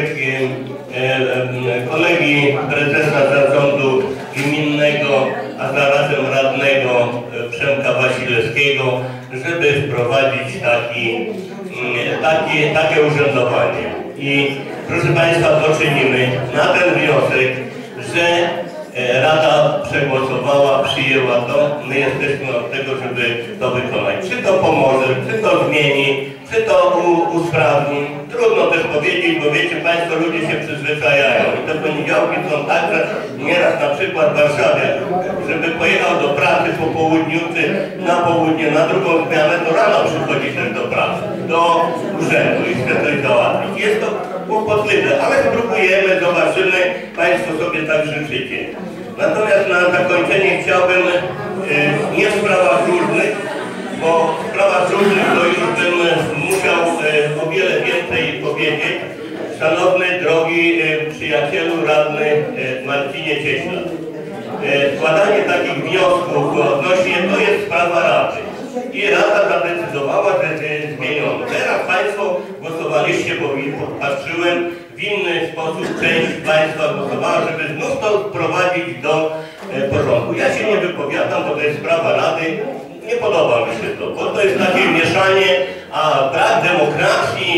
kolegi prezesa zarządu gminnego, a zarazem radnego Przemka Wasilewskiego, żeby wprowadzić taki, taki, takie urzędowanie. I proszę Państwa, to czynimy na ten wniosek, że Rada przegłosowała, przyjęła to. My jesteśmy od tego, żeby to wykonać. Czy to pomoże, czy to zmieni, czy to usprawni. Trudno też powiedzieć, bo wiecie Państwo, ludzie się przyzwyczajają. I te poniedziałki są tak, że nieraz na przykład w Warszawie, żeby pojechał do pracy po południu, czy na południe, na drugą zmianę, to rano przychodzi też do pracy, do urzędu i chce coś załatwić. Jest to kłopotliwe, ale spróbujemy, zobaczymy, Państwo sobie tak życzycie. Natomiast na zakończenie chciałbym y, nie w sprawach różnych, bo w sprawach różnych to już bym musiał y, o wiele więcej powiedzieć. Szanowny, drogi y, przyjacielu radny y, Marcinie Cieśla. Y, składanie takich wniosków odnośnie, to jest sprawa Rady. I Rada zadecydowała, że jest zmienione. Teraz Państwo głosowaliście, bo patrzyłem, w inny sposób część Państwa głosowała, żeby znów to wprowadzić do e, porządku. Ja się nie wypowiadam, bo to jest sprawa Rady. Nie podoba mi się to, bo to jest takie mieszanie, a brak demokracji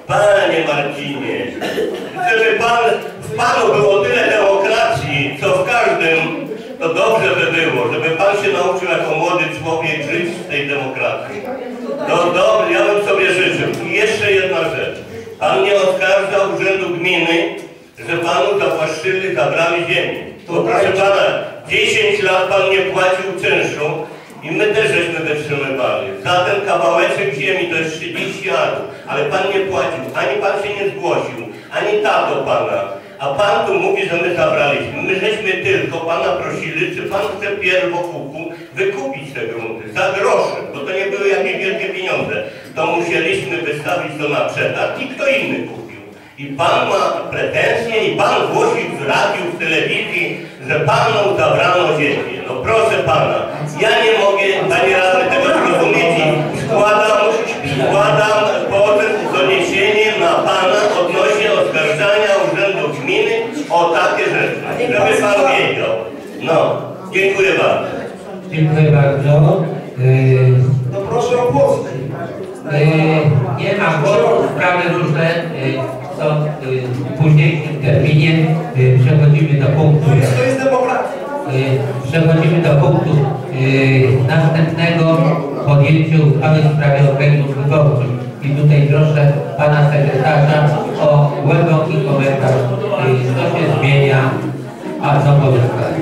Panie Marcinie, żeby pan, w panu było tyle demokracji, co w każdym, to dobrze by było, żeby pan się nauczył jako młody człowiek żyć w tej demokracji. No dobrze, ja bym sobie życzył. I jeszcze jedna rzecz. Pan nie oskarża Urzędu Gminy, że panu zawłaszczyli, zabrali ziemię. To proszę pana, dziesięć lat pan nie płacił czynszu i my też żeśmy wytrzymywali. Za ten kawałeczek ziemi to jest trzydzieści lat, ale pan nie płacił, ani pan się nie zgłosił, ani tato pana. A pan tu mówi, że my zabraliśmy. My żeśmy tylko pana prosili, czy pan chce pierwokupu wykupić te grunty za grosze, bo to nie były jakieś wielkie pieniądze. To musieliśmy wystawić to na przetarg i kto inny kupił. I pan ma pretensje i pan głosi w radiu, w telewizji, że panu zabrano ziemię. No proszę pana, ja nie mogę, panie radny, tego zrozumieć i składam, składam pozew z doniesieniem na pana odnośnie oskarżania Urzędu Gminy o takie rzeczy, żeby pan wiedział. No, dziękuję bardzo. Dziękuję bardzo. Yy, No proszę o głos. yy, nie ma głosu, sprawy różne yy, są yy, w późniejszym terminie. Yy, przechodzimy do punktu. To jest demokracja. Yy, przechodzimy do punktu yy, następnego, podjęciu uchwały w sprawie okręgów wyborczych. I tutaj proszę pana sekretarza o głęboki komentarz, yy, co się zmienia, a co pozostaje.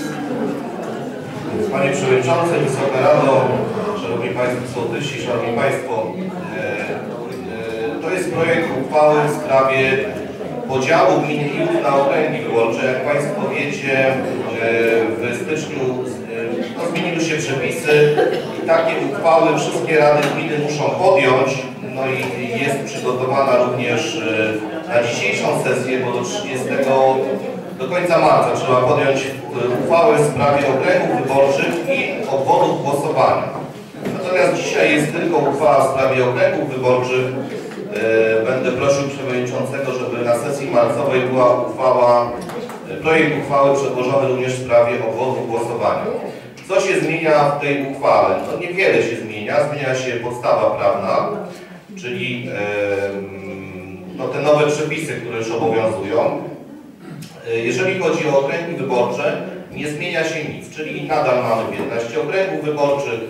Panie Przewodniczący, Wysoka Rado, Szanowni Państwo Sołtysi, Szanowni Państwo, e, e, to jest projekt uchwały w sprawie podziału gminy Iłów na okręgi wyborcze. Jak Państwo wiecie, e, w styczniu e, no, zmieniły się przepisy i takie uchwały wszystkie rady gminy muszą podjąć. No i jest przygotowana również e, na dzisiejszą sesję, bo do trzydziestego do końca marca trzeba podjąć uchwałę w sprawie okręgów wyborczych i obwodów głosowania. Natomiast dzisiaj jest tylko uchwała w sprawie okręgów wyborczych. Będę prosił Przewodniczącego, żeby na sesji marcowej była uchwała, projekt uchwały przedłożony również w sprawie obwodów głosowania. Co się zmienia w tej uchwale? No niewiele się zmienia. Zmienia się podstawa prawna, czyli no, te nowe przepisy, które już obowiązują. Jeżeli chodzi o okręgi wyborcze, nie zmienia się nic, czyli nadal mamy piętnaście okręgów wyborczych,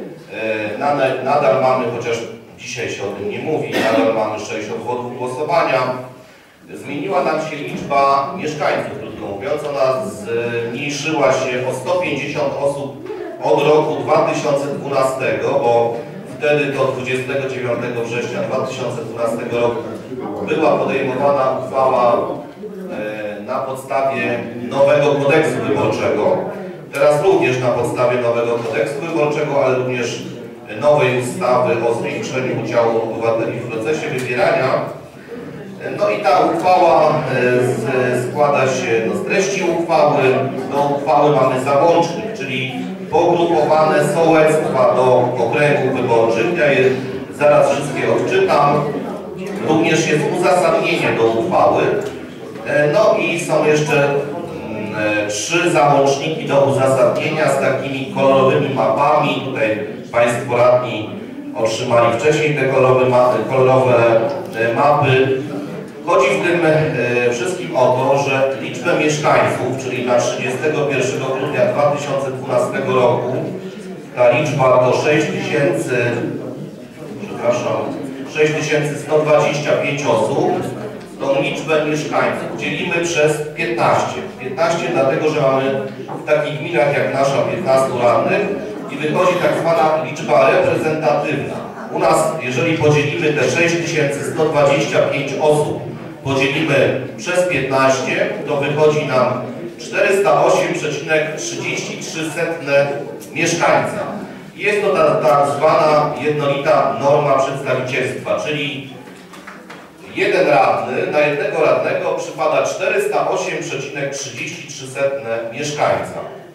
nadal mamy, chociaż dzisiaj się o tym nie mówi, nadal mamy sześć obwodów głosowania. Zmieniła nam się liczba mieszkańców, krótko mówiąc, ona zmniejszyła się o sto pięćdziesiąt osób od roku dwa tysiące dwunastego, bo wtedy do dwudziestego dziewiątego września dwa tysiące dwunastego roku była podejmowana uchwała na podstawie nowego kodeksu wyborczego. Teraz również na podstawie nowego kodeksu wyborczego, ale również nowej ustawy o zwiększeniu udziału obywateli w procesie wybierania. No i ta uchwała składa się no, z treści uchwały. Do uchwały mamy załącznik, czyli pogrupowane sołectwa do okręgów wyborczych. Ja je zaraz wszystkie odczytam. Również jest uzasadnienie do uchwały. No i są jeszcze mm, trzy załączniki do uzasadnienia z takimi kolorowymi mapami. Tutaj Państwo radni otrzymali wcześniej te kolorowe mapy. Kolorowe mapy. Chodzi w tym e, wszystkim o to, że liczbę mieszkańców, czyli na trzydziestego pierwszego grudnia dwa tysiące dwunastego roku, ta liczba to sześć tysięcy, przepraszam, sześć tysięcy sto dwadzieścia pięć osób. Tą liczbę mieszkańców dzielimy przez piętnaście. piętnaście dlatego, że mamy w takich gminach jak nasza piętnastu radnych i wychodzi tak zwana liczba reprezentatywna. U nas, jeżeli podzielimy te sześć tysięcy sto dwadzieścia pięć osób, podzielimy przez piętnaście, to wychodzi nam czterysta osiem przecinek trzydzieści trzy mieszkańca. Jest to ta tak zwana jednolita norma przedstawicielstwa, czyli jeden radny na jednego radnego przypada czterysta osiem przecinek trzydzieści trzy mieszkańca.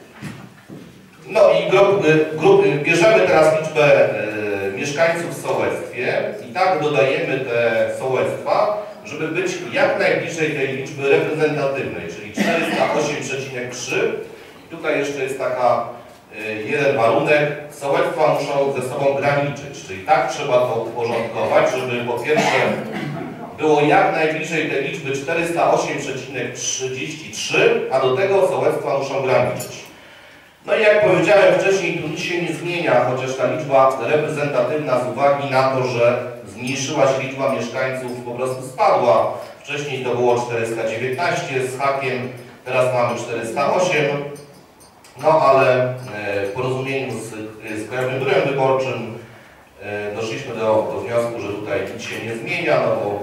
No i grupy, grupy, bierzemy teraz liczbę e, mieszkańców w sołectwie i tak dodajemy te sołectwa, żeby być jak najbliżej tej liczby reprezentatywnej, czyli czterysta osiem przecinek trzy. Tutaj jeszcze jest taka e, jeden warunek. Sołectwa muszą ze sobą graniczyć, czyli tak trzeba to uporządkować, żeby po pierwsze było jak najbliżej tej liczby czterysta osiem przecinek trzydzieści trzy, a do tego sołectwa muszą graniczyć. No i jak powiedziałem wcześniej, tu nic się nie zmienia, chociaż ta liczba reprezentatywna z uwagi na to, że zmniejszyła się liczba mieszkańców, po prostu spadła. Wcześniej to było czterysta dziewiętnaście z hakiem, teraz mamy czterysta osiem. No ale w porozumieniu z, z Krajowym Biurem Wyborczym doszliśmy do, do wniosku, że tutaj nic się nie zmienia, no bo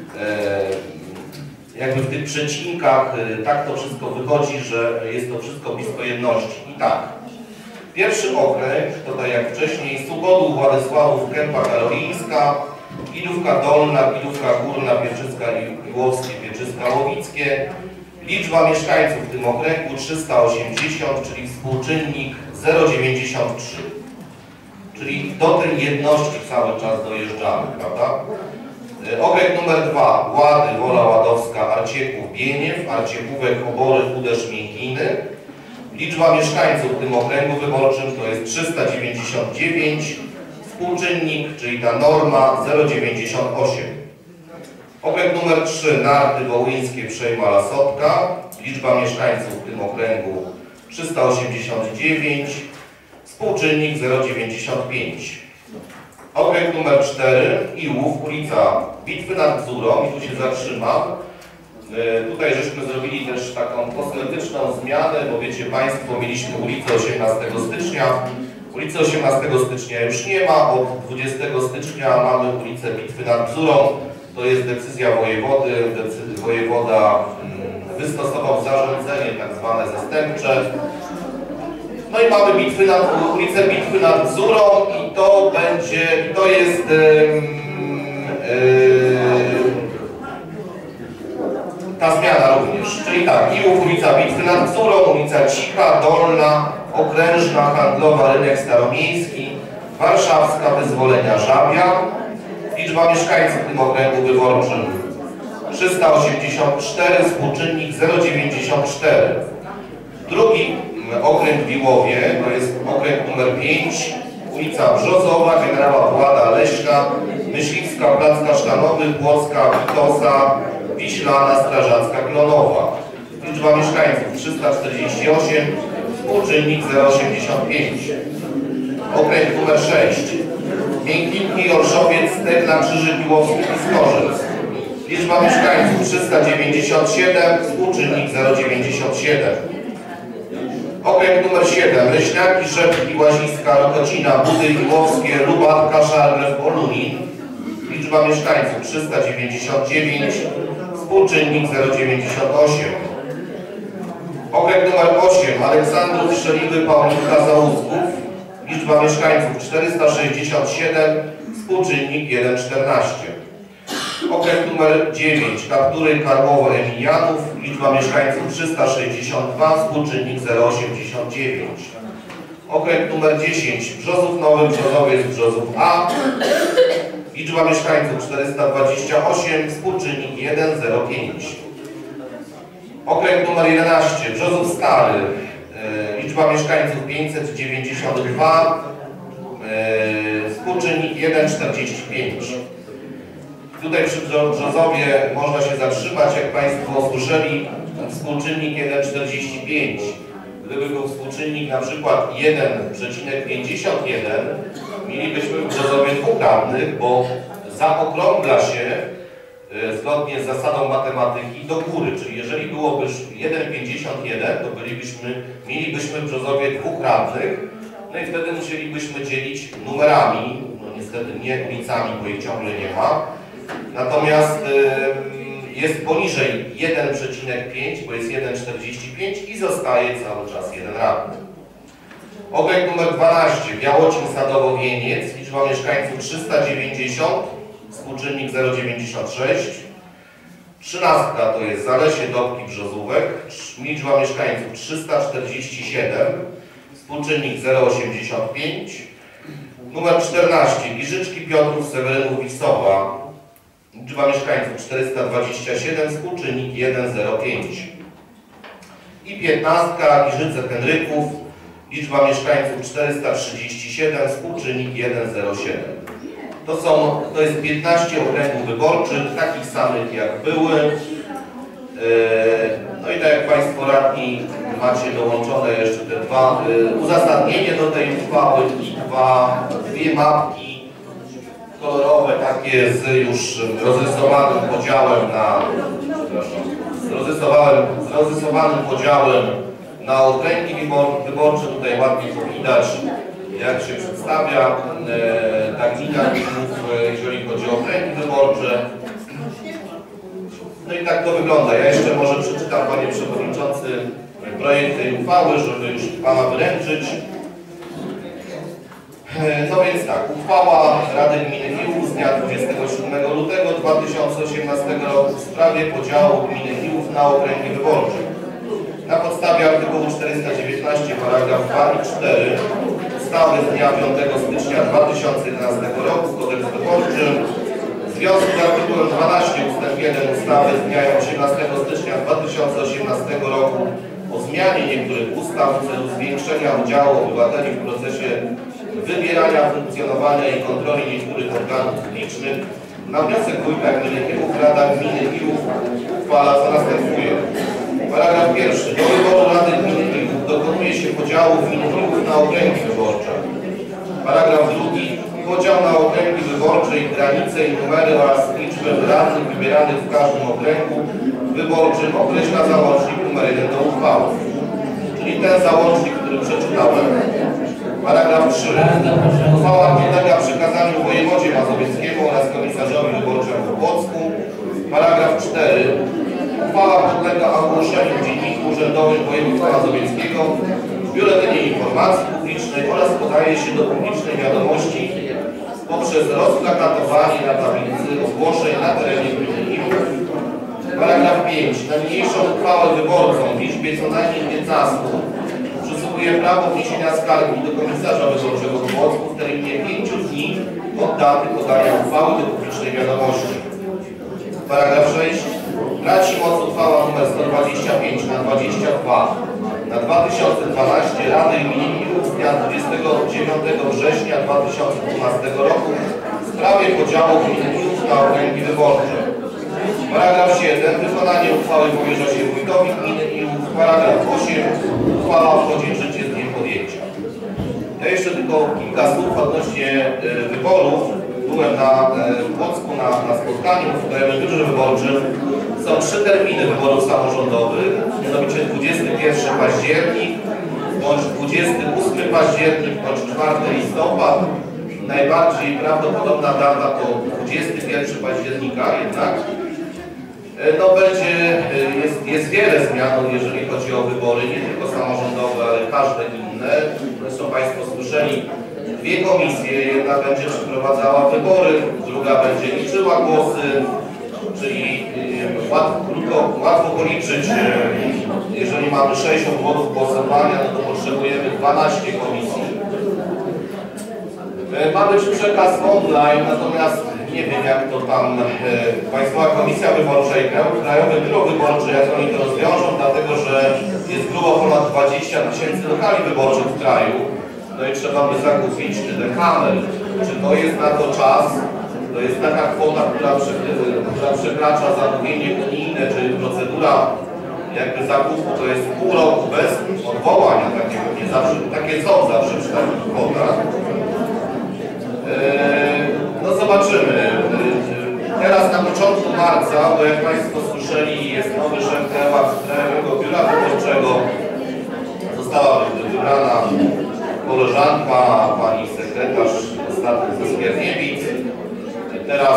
jakby w tych przecinkach tak to wszystko wychodzi, że jest to wszystko blisko jedności. I tak, pierwszy okręg, tutaj jak wcześniej, Sugodów, Władysławów, Kępa Karolińska, Pilówka Dolna, Pilówka Górna, Pieczyska Iłowskie, Pieczyska Łowickie. Liczba mieszkańców w tym okręgu trzysta osiemdziesiąt, czyli współczynnik zero przecinek dziewięćdziesiąt trzy. Czyli do tej jedności cały czas dojeżdżamy, prawda? Okręg numer dwa, Łady, Wola Ładowska, Arcieków, Bieniów, Arciechówek, Obory, Uderz, Miękiny. Liczba mieszkańców w tym okręgu wyborczym to jest trzysta dziewięćdziesiąt dziewięć, współczynnik, czyli ta norma zero przecinek dziewięćdziesiąt osiem. Okręg numer trzy, Narty, Wołyńskie, Przejma, Lasotka. Liczba mieszkańców w tym okręgu trzysta osiemdziesiąt dziewięć, współczynnik zero przecinek dziewięćdziesiąt pięć. Okręg numer cztery, Iłów, ulica Bitwy nad Bzurą, i tu się zatrzymam. Yy, tutaj żeśmy zrobili też taką kosmetyczną zmianę, bo wiecie Państwo, mieliśmy ulicę osiemnastego stycznia. Ulicy osiemnastego stycznia już nie ma, od dwudziestego stycznia mamy ulicę Bitwy nad Bzurą. To jest decyzja wojewody, decy wojewoda hmm, wystosował zarządzenie tak zwane zastępcze. No i mamy bitwy nad, ulicę Bitwy nad Bzurą i to będzie, to jest yy, yy, ta zmiana również. Czyli tak, Iłów, ulica Bitwy nad Bzurą, ulica Cicha, Dolna, Okrężna, Handlowa, Rynek Staromiejski, Warszawska, Wyzwolenia, Żabia. Liczba mieszkańców w tym okręgu wyborczym trzysta osiemdziesiąt cztery, współczynnik zero przecinek dziewięćdziesiąt cztery. Drugi okręg w Iłowie to jest okręg numer pięć, ulica Brzozowa, Generała Włada Leśna, Myśliwska, Plac Kasztanowy, Płocka, Witosa, Wiślana, Strażacka, Klonowa. Liczba mieszkańców trzysta czterdzieści osiem, współczynnik zero przecinek osiemdziesiąt pięć. Okręg numer sześć, Mięklinki, Olszowiec, Stegna, Krzyżyk, Iłowski i Skorzec. Liczba mieszkańców trzysta dziewięćdziesiąt siedem, współczynnik zero przecinek dziewięćdziesiąt siedem. Okręg numer siedem, Leśniaki, Rzepki, Łaziska, Rokocina, Budy, Iłowskie, Lubatka, Szarlew, Olunin. Liczba mieszkańców trzysta dziewięćdziesiąt dziewięć, współczynnik zero przecinek dziewięćdziesiąt osiem. Okręg numer osiem, Aleksandrów, Szeliwy, Paulinka, Załusków. Liczba mieszkańców czterysta sześćdziesiąt siedem, współczynnik jeden przecinek czternaście. Okręg numer dziewięć, Kaptury, Karłowo, Emilianów. Liczba mieszkańców trzysta sześćdziesiąt dwa, współczynnik zero przecinek osiemdziesiąt dziewięć. Okręg numer dziesięć, Brzozów Nowy, Brzozowiec, Brzozów A. Liczba mieszkańców czterysta dwadzieścia osiem, współczynnik jeden przecinek zero pięć. Okręg numer jedenaście, Brzozów Stary. Liczba mieszkańców pięćset dziewięćdziesiąt dwa, yy, współczynnik jeden przecinek czterdzieści pięć. Tutaj przy Brzozowie można się zatrzymać, jak Państwo słyszeli, współczynnik jeden przecinek czterdzieści pięć. Gdyby był współczynnik na przykład jeden przecinek pięćdziesiąt jeden, mielibyśmy w Brzozowie dwóch radnych, bo zaokrągla się zgodnie z zasadą matematyki do góry, czyli jeżeli byłoby jeden przecinek pięćdziesiąt jeden, to bylibyśmy, mielibyśmy w Brzozowie dwóch radnych, no i wtedy musielibyśmy dzielić numerami, no niestety nie ulicami, bo ich ciągle nie ma, natomiast y, jest poniżej jeden przecinek pięć, bo jest jeden przecinek czterdzieści pięć i zostaje cały czas jeden radny. Okręg numer dwanaście, Białocin, Sadowo, Wieniec, liczba mieszkańców trzysta dziewięćdziesiąt, współczynnik zero przecinek dziewięćdziesiąt sześć. Trzynastka to jest Zalesie, Dobki, Brzozówek. Liczba mieszkańców trzysta czterdzieści siedem, współczynnik zero przecinek osiemdziesiąt pięć. Numer czternaście, Giżyczki, Piotrów, Sewerynów, Wisowa. Liczba mieszkańców czterysta dwadzieścia siedem, współczynnik jeden przecinek zero pięć. I piętnastka, Giżyce, Henryków. Liczba mieszkańców czterysta trzydzieści siedem, współczynnik jeden przecinek zero siedem. To są, to jest piętnaście okręgów wyborczych, takich samych jak były. No i tak jak Państwo radni macie dołączone jeszcze te dwa, uzasadnienie do tej uchwały i dwa, dwie mapki kolorowe, takie z już rozrysowanym podziałem na, z rozrysowanym, z rozrysowanym podziałem na okręgi wyborcze. Tutaj ładnie to widać, jak się przedstawia e, taktika, jeżeli chodzi o okręgi wyborcze. No i tak to wygląda. Ja jeszcze może przeczytam, Panie Przewodniczący, projekt tej uchwały, żeby już Pana wyręczyć. No więc tak, uchwała Rady Gminy Chiłów z dnia dwudziestego siódmego lutego dwa tysiące osiemnastego roku w sprawie podziału Gminy Chiłów na okręgi wyborcze. Na podstawie artykułu czterysta dziewiętnaście paragraf dwa i cztery ustawy z dnia piątego stycznia dwa tysiące jedenastego roku Kodeks Wyborczy, w związku z artykułem dwanaście ustęp jeden ustawy z dnia osiemnastego stycznia dwa tysiące osiemnastego roku o zmianie niektórych ustaw w celu zwiększenia udziału obywateli w procesie wybierania, funkcjonowania i kontroli niektórych organów publicznych, na wniosek wójta gminy Chiłów Rada Gminy Chiłów uchwala co następuje. Paragraf pierwszy. Do wyboru Rady Gminy Chiłów dokonuje się podziału gminy Chiłów na okręgi wyborcze. Paragraf drugi. Podział na okręgi wyborcze i granice i numery oraz liczbę radnych wybieranych w każdym okręgu wyborczym określa załącznik numer jeden do uchwały. Czyli ten załącznik, który przeczytałem. Paragraf trzy. Uchwała podlega przekazaniu wojewodzie mazowieckiemu oraz komisarzowi wyborczemu w Płocku. Paragraf cztery. Uchwała podlega ogłoszeniu w Dzienniku Urzędowym Województwa Mazowieckiego, w Biuletynie Informacji Publicznej oraz podaje się do publicznej wiadomości poprzez rozplakatowanie na tablicy ogłoszeń na terenie gminy Chiłów. Paragraf pięć. Na niniejszą uchwałę wyborcom w liczbie co najmniej piętnastu przysługuje prawo wniesienia skargi do komisarza wyborczego w Płocku w terminie pięciu dni od daty podania uchwały do publicznej wiadomości. Paragraf sześć. Traci moc uchwała nr sto dwadzieścia pięć na dwadzieścia dwa na dwa tysiące dwanaście Rady Gminy Chiłów z dnia dwudziestego dziewiątego września dwa tysiące dwunastego roku w sprawie podziału gminy Chiłów na okręgi wyborcze. Paragraf siedem. Wykonanie uchwały powierza się wójtowi gminy Chiłów. Paragraf osiem. Uchwała wchodzi w życie z dniem podjęcia. Ja jeszcze tylko kilka słów odnośnie e, wyborów. Byłem na e, Płocku na, na spotkaniu w Krajowym Biurze Wyborczym. Są trzy terminy wyborów samorządowych, mianowicie dwudziesty pierwszy październik, bądź dwudziesty ósmy październik, bądź czwarty listopad. Najbardziej prawdopodobna data to dwudziesty pierwszy października jednak. No będzie, jest, jest wiele zmian, jeżeli chodzi o wybory, nie tylko samorządowe, ale każde inne. Zresztą Państwo słyszeli, dwie komisje, jedna będzie przeprowadzała wybory, druga będzie liczyła głosy, czyli łatwo, krótko, łatwo policzyć, jeżeli mamy sześć obwodów głosowania, no to potrzebujemy dwanaście komisji. Ma być przekaz online, natomiast nie wiem, jak to tam e, Państwowa Komisja Wyborcza i Krajowe Biuro Wyborcze, jak oni to rozwiążą, dlatego że jest grubo ponad dwadzieścia tysięcy lokali wyborczych w kraju. No i trzeba by zakupić tyle kamer. Czy to jest na to czas? To jest taka kwota, która, prze, która przekracza zamówienie unijne, czyli procedura jakby zakupu to jest pół roku bez odwołania. Takie, nie zawsze, takie są zawsze przy takich kwotach. No zobaczymy. Teraz na początku marca, bo jak Państwo słyszeli, jest nowy szef Krajowego Biura Wyborczego. Została wybrana koleżanka, pani sekretarz ostatnio ze Skierniewic. Teraz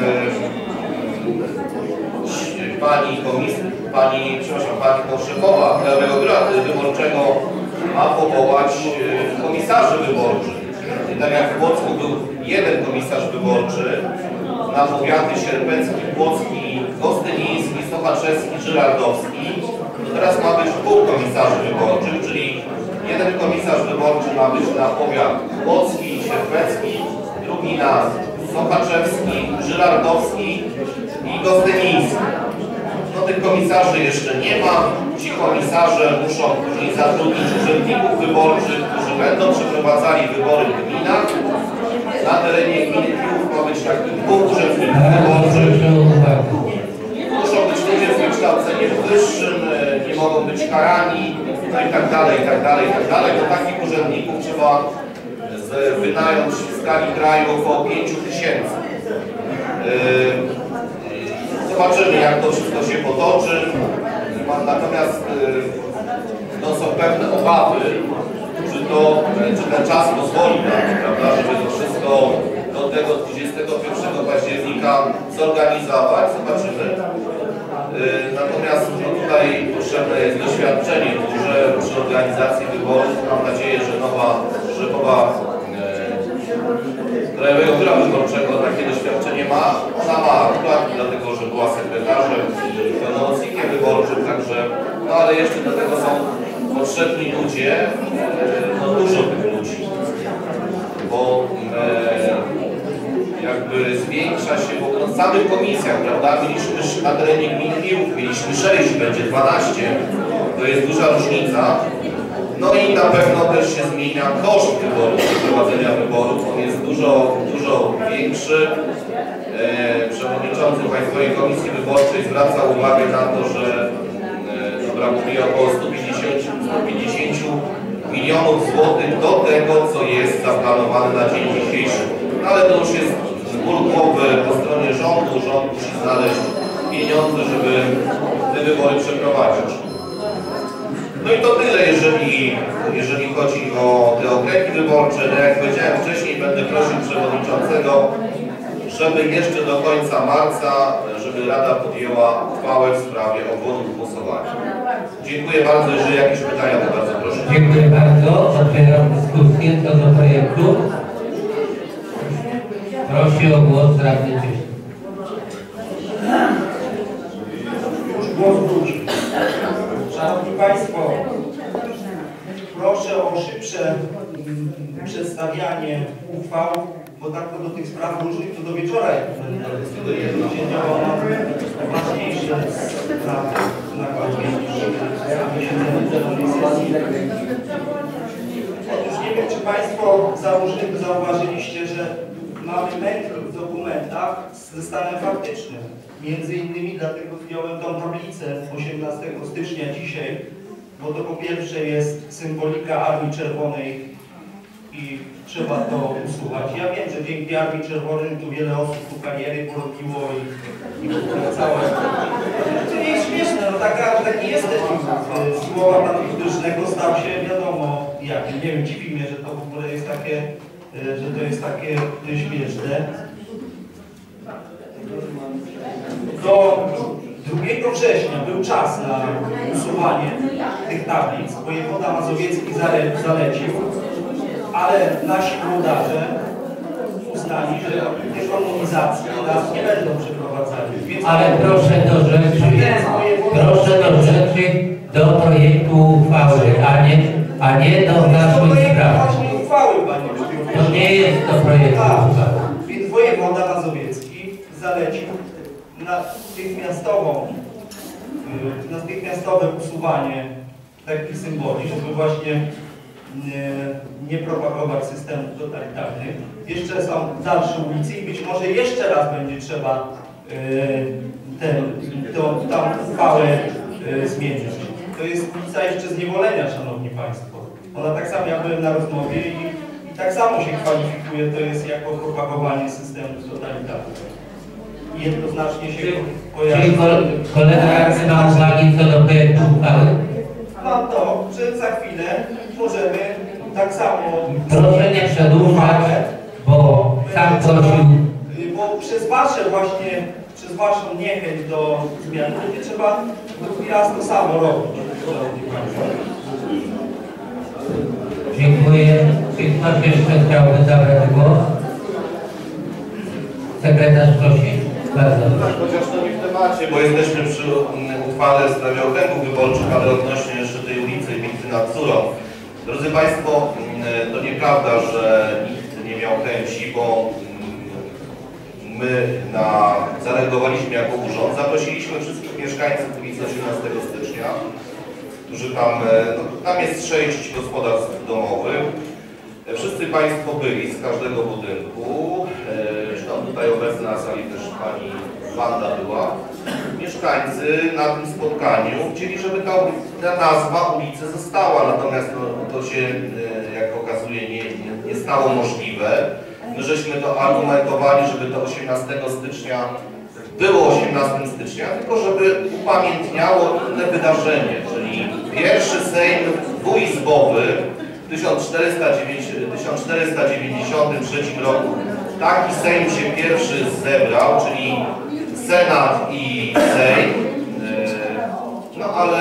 e, pani komisji, pani, przepraszam, pani szefowa Krajowego Biura Wyborczego ma powołać e, komisarzy wyborczych. I tak jak w Płocku był jeden komisarz wyborczy na powiaty sierpecki, płocki, gostyniński, sochaczewski, żyrardowski, to teraz ma być pół komisarzy wyborczych, czyli jeden komisarz wyborczy ma być na powiat płocki, sierpecki, drugi na sochaczewski, żyrardowski i gostyniński. No tych komisarzy jeszcze nie ma. Ci komisarze muszą później zatrudnić urzędników wyborczych, którzy będą przeprowadzali wybory w gminach. Na terenie gminy Chiłów być takich dwóch urzędników wyborczych. Muszą być ludzie z wykształceniem wyższym, nie mogą być karani, no i tak dalej, i tak dalej, i tak dalej. Do takich urzędników trzeba wynająć w skali kraju około pięciu tysięcy. Zobaczymy, jak to wszystko się potoczy. Natomiast no, są pewne obawy, czy, to, czy ten czas pozwoli nam, prawda, żeby to wszystko do tego dwudziestego pierwszego października zorganizować. Zobaczymy. Natomiast no, tutaj potrzebne jest doświadczenie duże przy organizacji wyborów. Mam nadzieję, że nowa szefowa e, Krajowego Biura Wyborczego takie doświadczenie ma. Ona ma akurat dlatego, że była sekretarzem i pełnomocnikiem wyborczym, także, no ale jeszcze do tego są potrzebni ludzie, e, no dużo tych ludzi, bo e, jakby zwiększa się w ogóle w samych komisjach, prawda? Mieliśmy na terenie gmin, mieliśmy sześć, będzie dwanaście, to jest duża różnica. No i na pewno też się zmienia koszt wyboru, przeprowadzenia wyborów, on jest dużo, dużo większy. E, Przewodniczący Państwowej Komisji Wyborczej zwraca uwagę na to, że e, dobra, mówi około sto pięćdziesiąt milionów złotych do tego, co jest zaplanowane na dzień dzisiejszy. No, ale to już jest ból głowy po stronie rządu. Rząd musi znaleźć pieniądze, żeby te wybory przeprowadzić. No i to tyle, jeżeli, jeżeli chodzi o te okręgi wyborcze. No jak powiedziałem wcześniej, będę prosił przewodniczącego, żeby jeszcze do końca marca, żeby Rada podjęła uchwałę w sprawie obwodów głosowania. Dziękuję bardzo. Jeżeli jakieś pytania, to bardzo proszę. Dziękuję bardzo. Otwieram dyskusję co do projektu. Proszę o głos radny Cieślik. Już głos wrócił. Szanowni Państwo, proszę o szybsze przedstawianie uchwał, bo tak to do tych spraw różnych to do wieczora się działo na ważniejsze sprawy na Otóż nie wiem, czy Państwo zauważyliście, że mamy mętlik w dokumentach ze stanem faktycznym. Między innymi dlatego zdjąłem tą tablicę osiemnastego stycznia dzisiaj, bo to po pierwsze jest symbolika Armii Czerwonej i trzeba to usuwać. Ja wiem, że dzięki Armii Czerwonej tu wiele osób tu kariery porobiło i, i całe. To nie jest śmieszne, no taka, taki jest też z słowa patriotycznego stał się wiadomo jakim. Nie wiem, dziwi mnie, że to w ogóle jest takie, że to jest takie śmieszne. Do drugiego września był czas na usuwanie tych tablic. Wojewoda mazowiecki zale, zalecił, ale nasi włodarze uznali, że dekomunizacji nas nie będą przeprowadzali. Więc ale proszę do rzeczy, proszę do rzeczy, do projektu uchwały, a nie, a nie do naszych spraw. Uchwały, panie To nie jest to projekt uchwały. Więc wojewoda mazowiecki zalecił natychmiastową, natychmiastowe usuwanie takich symboli, żeby właśnie nie, nie propagować systemów totalitarnych. Jeszcze są dalsze ulice i być może jeszcze raz będzie trzeba ten, tą, tą uchwałę zmienić. To jest ulica jeszcze zniewolenia, szanowni państwo. Ona tak samo, ja byłem na rozmowie i, i tak samo się kwalifikuje, to jest jako propagowanie systemów totalitarnych. I jednoznacznie się kojarzy. Czyli kolega ma uwagi co do projektu uchwały? Mam to, że za chwilę możemy tak samo... Proszę nie przedłużać, bo sam prosił... Bo przez wasze właśnie, przez waszą niechęć do zmian, nie trzeba drugi raz to samo robić. Dziękuję. Czy ktoś jeszcze chciałby zabrać głos? Sekretarz prosi. Bardzo proszę. Chociaż to nie w temacie, bo jesteśmy przy uchwale w sprawie okręgów wyborczych, ale odnośnie jeszcze tej ulicy Bitwy nad Córą. Drodzy Państwo, to nieprawda, że nikt nie miał chęci, bo my na, zareagowaliśmy jako urząd, zaprosiliśmy wszystkich mieszkańców ulicy osiemnastego stycznia, którzy tam, no, tam jest sześć gospodarstw domowych. Wszyscy Państwo byli z każdego budynku, zresztą tutaj obecna na sali też pani Wanda była, mieszkańcy na tym spotkaniu chcieli, żeby ta, ta nazwa ulicy została, natomiast no, to się, jak okazuje, nie, nie, nie stało możliwe. My żeśmy to argumentowali, żeby to osiemnastego stycznia było osiemnastego stycznia, tylko żeby upamiętniało inne wydarzenie, czyli pierwszy Sejm dwuizbowy w tysiąc czterysta dziewięćdziesiątym trzecim roku. Taki Sejm się pierwszy zebrał, czyli Senat i Sejm, no ale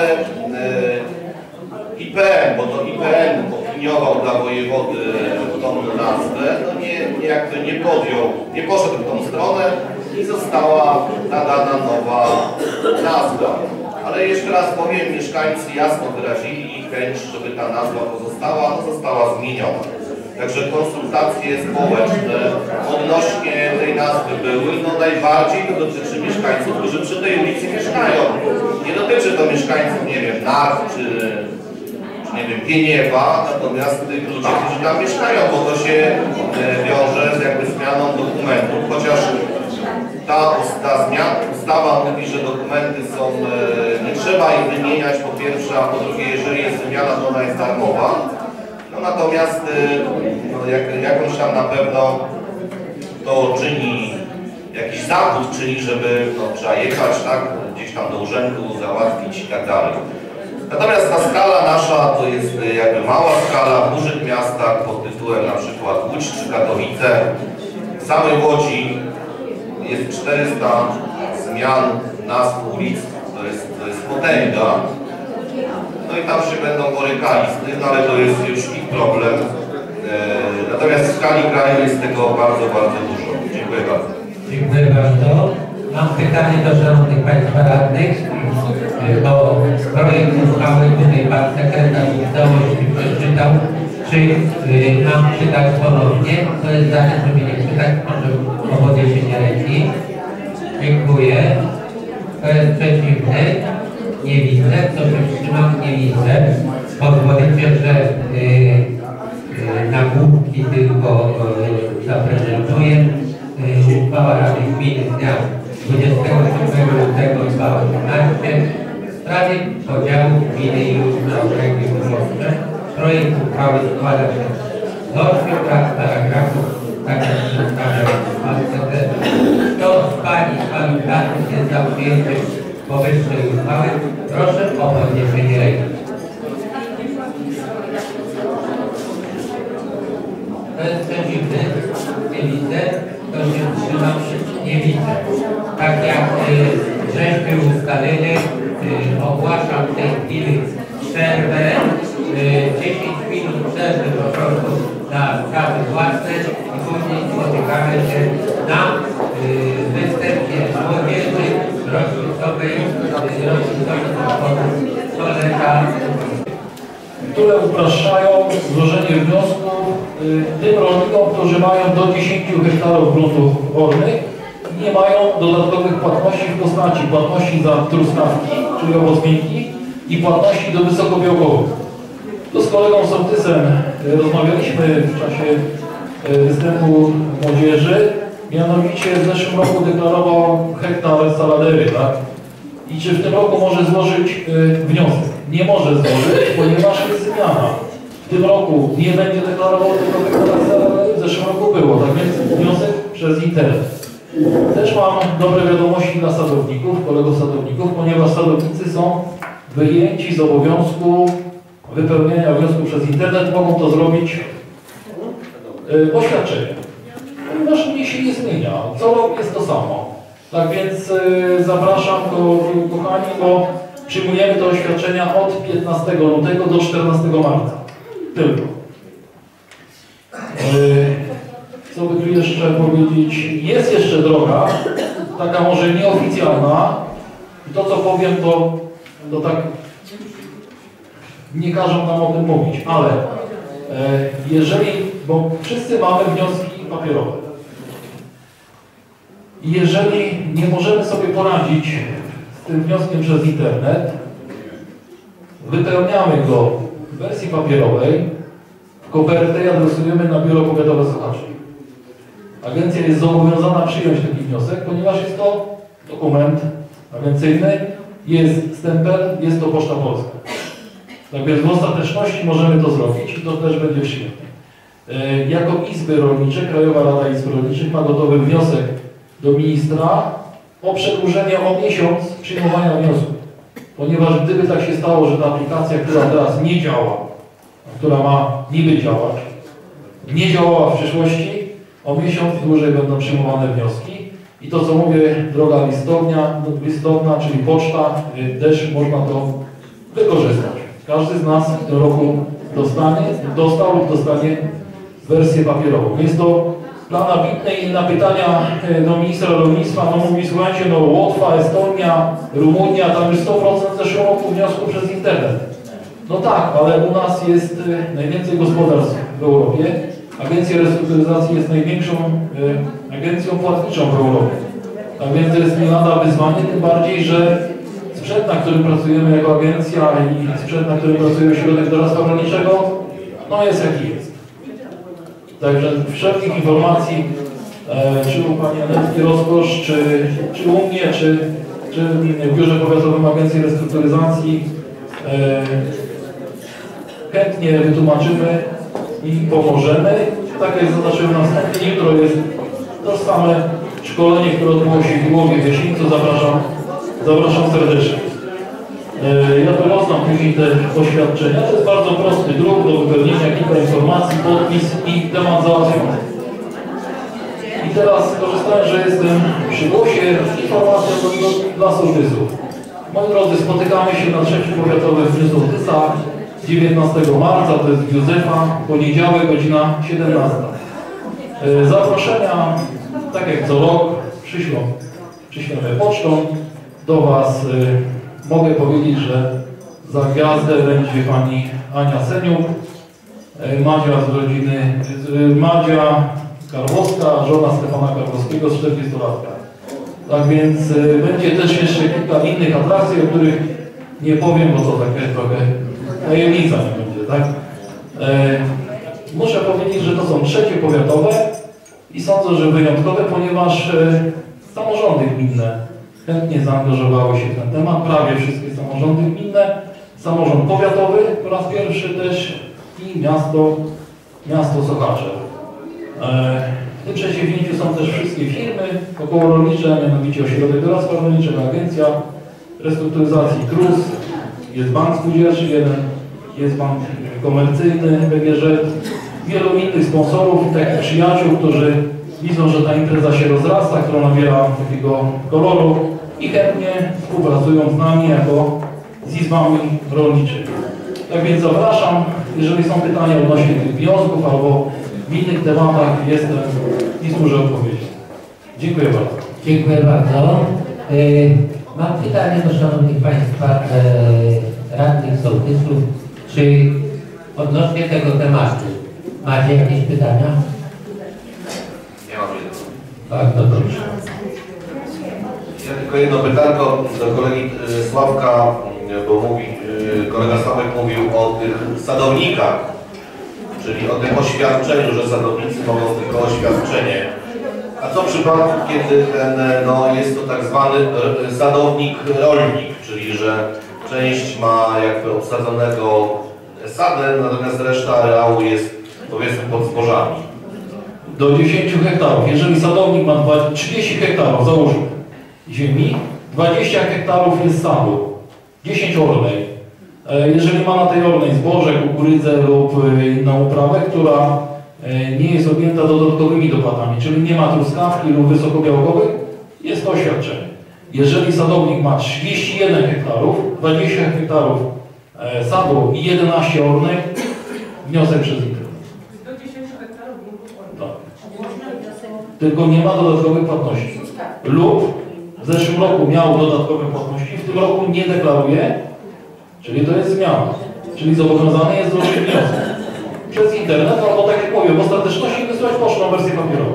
I P N, bo to I P N opiniował dla wojewody tą nazwę, no nie, nie, jakby nie podjął, nie poszedł w tą stronę i została nadana nowa nazwa. Ale jeszcze raz powiem, mieszkańcy jasno wyrazili ich chęć, żeby ta nazwa pozostała, no została zmieniona. Także konsultacje społeczne odnośnie tej nazwy były, no najbardziej to dotyczy mieszkańców, którzy przy tej ulicy mieszkają. Nie dotyczy to mieszkańców, nie wiem, Narw czy, czy nie wiem, Pieniewa, natomiast tych ludzi, którzy tam mieszkają, bo to się wiąże z jakby zmianą dokumentów, chociaż ta, ta zmiana, ustawa mówi, że dokumenty są, nie trzeba ich wymieniać po pierwsze, a po drugie, jeżeli jest wymiana, to ona jest darmowa. No natomiast no, jak, jakąś tam na pewno to czyni, jakiś zawód czyni, żeby no, trzeba jechać, tak, gdzieś tam do urzędu, załatwić i tak dalej. Natomiast ta skala nasza to jest jakby mała skala w dużych miastach pod tytułem na przykład Łódź czy Katowice. W samej Łodzi jest czterysta zmian nazw ulic, to jest, to jest potęga. No i tam się będą borykali z tym, ale to jest już ich problem. E, natomiast w skali kraju jest tego bardzo, bardzo dużo. Dziękuję bardzo. Dziękuję bardzo. Mam pytanie do szanownych Państwa radnych, bo projekt uchwały tutaj Pan Sekretarz w całości przeczytał. Czy y, mam czytać ponownie? To jest zdanie, żeby nie czytać, może o podniesienie ręki. Dziękuję. Kto jest przeciwny? Nie widzę. Kto się wstrzymał? Nie widzę. Pozwolicie, że y, y, nagłówki tylko y, zaprezentuję. Y, uchwała Rady Gminy z dnia dwudziestego siódmego lutego dwa tysiące osiemnastego w sprawie podziału gminy już na okręgi wyborcze. Projekt uchwały składa się z ośmiu paragrafów, tak jak przedstawia Pan Sekretarz. Kto z Pani i Panów radnych jest za przyjęciem powyższej uchwały, proszę o podniesienie ręki. Kto jest przeciwny? Nie widzę. Kto się wstrzymał? Nie widzę. Tak jak y, żeśmy ustalili, y, ogłaszam w tej chwili przerwę. dziesięć minut przerwy po prostu na sprawy własne i później spotykamy się na y, występie młodzieży rocznicowej, rocznicowej kolega, które upraszczają złożenie wniosków y, tym rolnikom, którzy mają do dziesięciu hektarów gruntów rolnych i nie mają dodatkowych płatności w postaci płatności za truskawki, czyli owoc miękki i płatności do wysokobiałkowych. To z kolegą Sołtysem rozmawialiśmy w czasie występu młodzieży, mianowicie w zeszłym roku deklarował hektar saladery, tak? I czy w tym roku może złożyć wniosek? Nie może złożyć, ponieważ jest zmiana. W tym roku nie będzie deklarował tego hektara saladery, w zeszłym roku było, tak więc wniosek przez internet. Też mam dobre wiadomości dla sadowników, kolegów sadowników, ponieważ sadownicy są wyjęci z obowiązku wypełnienia wniosku przez internet, mogą to zrobić yy, oświadczenie. Ponieważ mnie się nie zmienia, co rok jest to samo. Tak więc yy, zapraszam go, kochani, bo przyjmujemy te oświadczenia od piętnastego lutego do czternastego marca. Tylko. Yy, co by tu jeszcze powiedzieć? Jest jeszcze droga, taka może nieoficjalna. I to co powiem, to, to tak nie każą nam o tym mówić, ale e, jeżeli, bo wszyscy mamy wnioski papierowe. I jeżeli nie możemy sobie poradzić z tym wnioskiem przez internet, wypełniamy go w wersji papierowej, w kopertę i adresujemy na biuro powiatowe Sochaczy. Agencja jest zobowiązana przyjąć taki wniosek, ponieważ jest to dokument agencyjny, jest stempel, jest to Poczta Polska. Tak więc w ostateczności możemy to zrobić i to też będzie przyjęte. Jako Izby Rolnicze, Krajowa Rada Izb Rolniczych ma gotowy wniosek do ministra o przedłużenie o miesiąc przyjmowania wniosku. Ponieważ gdyby tak się stało, że ta aplikacja, która teraz nie działa, która ma niby działać, nie działała w przyszłości, o miesiąc dłużej będą przyjmowane wnioski. I to, co mówię, droga listownia, listowna, czyli poczta, też można to wykorzystać. Każdy z nas w tym roku dostanie, dostał lub dostanie wersję papierową. Jest to plan ambitny i na pytania do ministra rolnictwa, no mówi, słuchajcie, no Łotwa, Estonia, Rumunia, tam już sto procent w zeszłym roku wniosków przez internet. No tak, ale u nas jest najwięcej gospodarstw w Europie. Agencja Restrukturyzacji jest największą y, agencją płatniczą w Europie. Tak więc to jest nie lada wyzwanie, tym bardziej, że sprzęt, na którym pracujemy jako agencja i sprzęt, na którym pracuje Ośrodek Doradztwa Rolniczego, no jest jaki jest. Także wszelkich informacji, e, czy u Pani Anetki Rozkosz, czy, czy u mnie, czy, czy w Biurze Powiatowym Agencji Restrukturyzacji, e, chętnie wytłumaczymy i pomożemy. Tak jak zaznaczyłem następnie, jutro jest to same szkolenie, które odbyło się w Głowie w Jasińcu. Zapraszam, zapraszam serdecznie. Ja to rozdam później te oświadczenia. To jest bardzo prosty druk do wypełnienia, kilka informacji, podpis i temat załatwiony. I teraz, korzystając, że jestem przy głosie, informacja dla sołtysów. Moi drodzy, spotykamy się na trzecim powiatowym w Sołtysach dziewiętnastego marca, to jest Józefa, poniedziałek, godzina siedemnasta. Zaproszenia, tak jak co rok, przyślą, przyślemy pocztą do Was. Mogę powiedzieć, że za gwiazdę będzie Pani Ania Seniuk, Madzia z rodziny, Madzia Karłowska, żona Stefana Karłowskiego z czterdziestolatka. Tak więc będzie też jeszcze kilka innych atrakcji, o których nie powiem, bo to takie trochę tajemnica nie będzie, tak? E, muszę powiedzieć, że to są trzecie powiatowe i sądzę, że wyjątkowe, ponieważ e, samorządy gminne chętnie zaangażowały się w ten temat, prawie wszystkie samorządy gminne, samorząd powiatowy po raz pierwszy też i miasto, miasto Sochaczew. E, w tym przedsięwzięciu są też wszystkie firmy okołorolnicze, mianowicie Ośrodek Doradztwa Rolniczego, Agencja Restrukturyzacji K R U S, jest bank spółdzielczy jeden, jest bank komercyjny, B G Ż, wielu innych sponsorów, takich przyjaciół, którzy widzą, że ta impreza się rozrasta, która nabiera takiego koloru i chętnie współpracują z nami jako z izbami rolniczymi. Tak więc zapraszam, jeżeli są pytania odnośnie tych wniosków albo w innych tematach, jestem i służę odpowiedzią. Dziękuję bardzo. Dziękuję bardzo. Yy, mam pytanie do Szanownych Państwa yy, radnych sołtysów, czy odnośnie tego tematu macie jakieś pytania? Nie mam jednego. Bardzo proszę. Ja tylko jedno pytanko do kolegi Sławka, bo mówi, kolega Sławek mówił o tych sadownikach, czyli o tym oświadczeniu, że sadownicy mogą tylko oświadczenie. A co w przypadku, kiedy ten, no, jest to tak zwany sadownik rolnik, czyli że część ma jakby obsadzonego sadem, natomiast reszta areału jest, powiedzmy, pod zbożami. Do dziesięciu hektarów. Jeżeli sadownik ma trzydzieści hektarów, załóżmy, ziemi, dwadzieścia hektarów jest sadu, dziesięć ornej. Jeżeli ma na tej ornej zboże, kukurydzę lub inną uprawę, która nie jest objęta dodatkowymi dopłatami, czyli nie ma truskawki lub wysokobiałkowych, jest to oświadczenie. Jeżeli sadownik ma trzydzieści jeden hektarów, dwadzieścia hektarów sadu i jedenaście ornej, wniosek przez internet. Do dziesięciu hektarów? Tak. Tylko nie ma dodatkowych płatności. Lub w zeszłym roku miał dodatkowe płatności, w tym roku nie deklaruje, czyli to jest zmiana. Czyli zobowiązany jest złożyć wniosek przez internet, albo tak jak mówię, w ostateczności wysłać pocztą wersję papierową.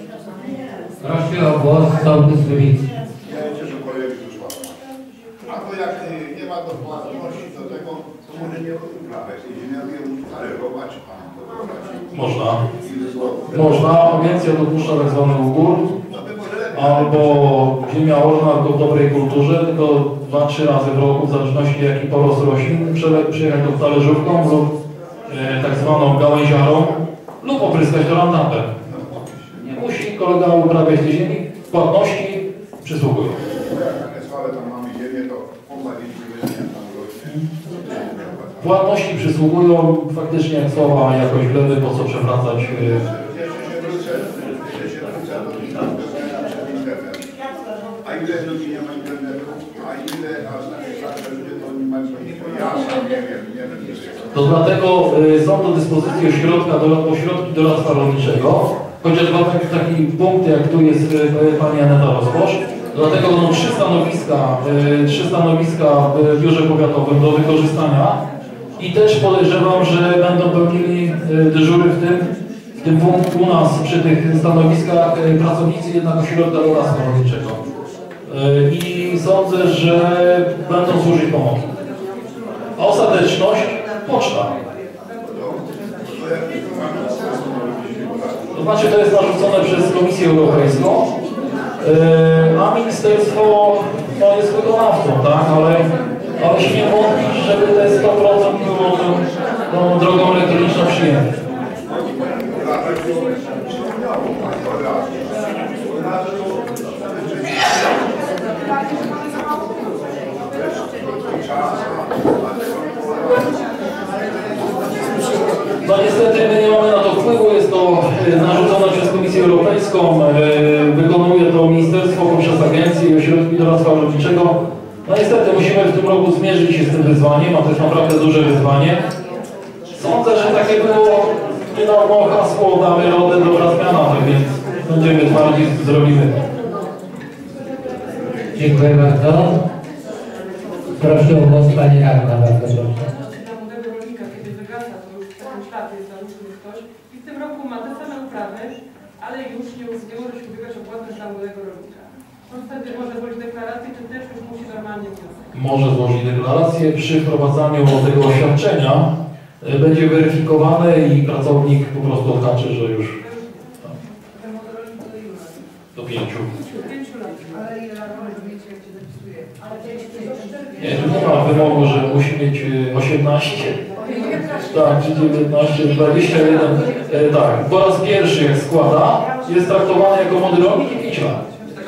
Proszę o głos sołtys Rybicki. Ja cieszę kolegów już mam. A to to jak y, nie ma dopłatności do tego, to może nie uprawiać. Jeśli miał je ustalerować, a Można. Można, agencja dopuszcza tak zwany ugór, albo ziemia orna, tylko w dobrej kulturze, tylko dwa trzy razy w roku, w zależności jaki porost roślin, przyjechać do talerzówką lub e, tak zwaną gałęziarą, lub opryskać to randampem. Nie musi kolega uprawiać tej ziemi, płatności przysługują. jak słabe tam mamy ziemię, to posadzić wyżenie tam rośnie. Płatności przysługują faktycznie jak słaba jakość gleby, po co przewracać. Jeszcze się wrócę, jeszcze się wrócę do internetu. A ile ludzi nie ma internetu, a ile, a starsze ludzie to nie mają internetu. Ja sam nie wiem, nie wiem. To dlatego y, są do dyspozycji ośrodka, do, ośrodki doradztwa rolniczego, chociaż ma taki, taki punkt, jak tu jest y, pani Aneta Rozbosz. Dlatego będą trzy stanowiska, y, trzy stanowiska w biurze powiatowym do wykorzystania. I też podejrzewam, że będą pełnili dyżury w tym, w tym punkcie u nas przy tych stanowiskach pracownicy jednak ośrodka doradztwa rolniczego. I sądzę, że będą służyć pomocy. A ostateczność poczta. To znaczy to jest narzucone przez Komisję Europejską, a ministerstwo no, jest wykonawcą, tak? Ale Ale śmiem wątpić, żeby te sto procent było tą drogą elektroniczną przyjęte. No niestety my nie mamy na to wpływu, jest to narzucone przez Komisję Europejską, wykonuje to ministerstwo poprzez agencje i ośrodki doradztwa rolniczego. No niestety musimy w tym roku zmierzyć się z tym wyzwaniem, a to jest naprawdę duże wyzwanie. Sądzę, że takie było niedawno hasło damy radę, dobra zmiana, tak więc będziemy twardzi, zrobimy. Dziękuję bardzo. Proszę o głos Pani Radna, bardzo proszę. Dla młodego rolnika, kiedy wygasa, to już taką ślad jest za różny ktoś i w tym roku ma te same uprawy, ale już nie, nie może się ubiegać o płatność dla młodego rolnika. On wtedy może złożyć deklarację, czy też już musi normalnie wniosek? Może złożyć deklarację. Przy wprowadzaniu tego oświadczenia y, będzie weryfikowane i pracownik po prostu oznaczy, że już Ten młody rolnik do ilu lat? do pięciu. Pięciu lat. Ale ile lat może mieć, jak się zapisuje? Ale Nie, tu nie ma wymogu, że musi mieć y, osiemnaście. Tak, czy dziewiętnaście, dwadzieścia jeden. E, tak, po raz pierwszy jak składa, jest traktowany jako młody rolnik i pięć lat.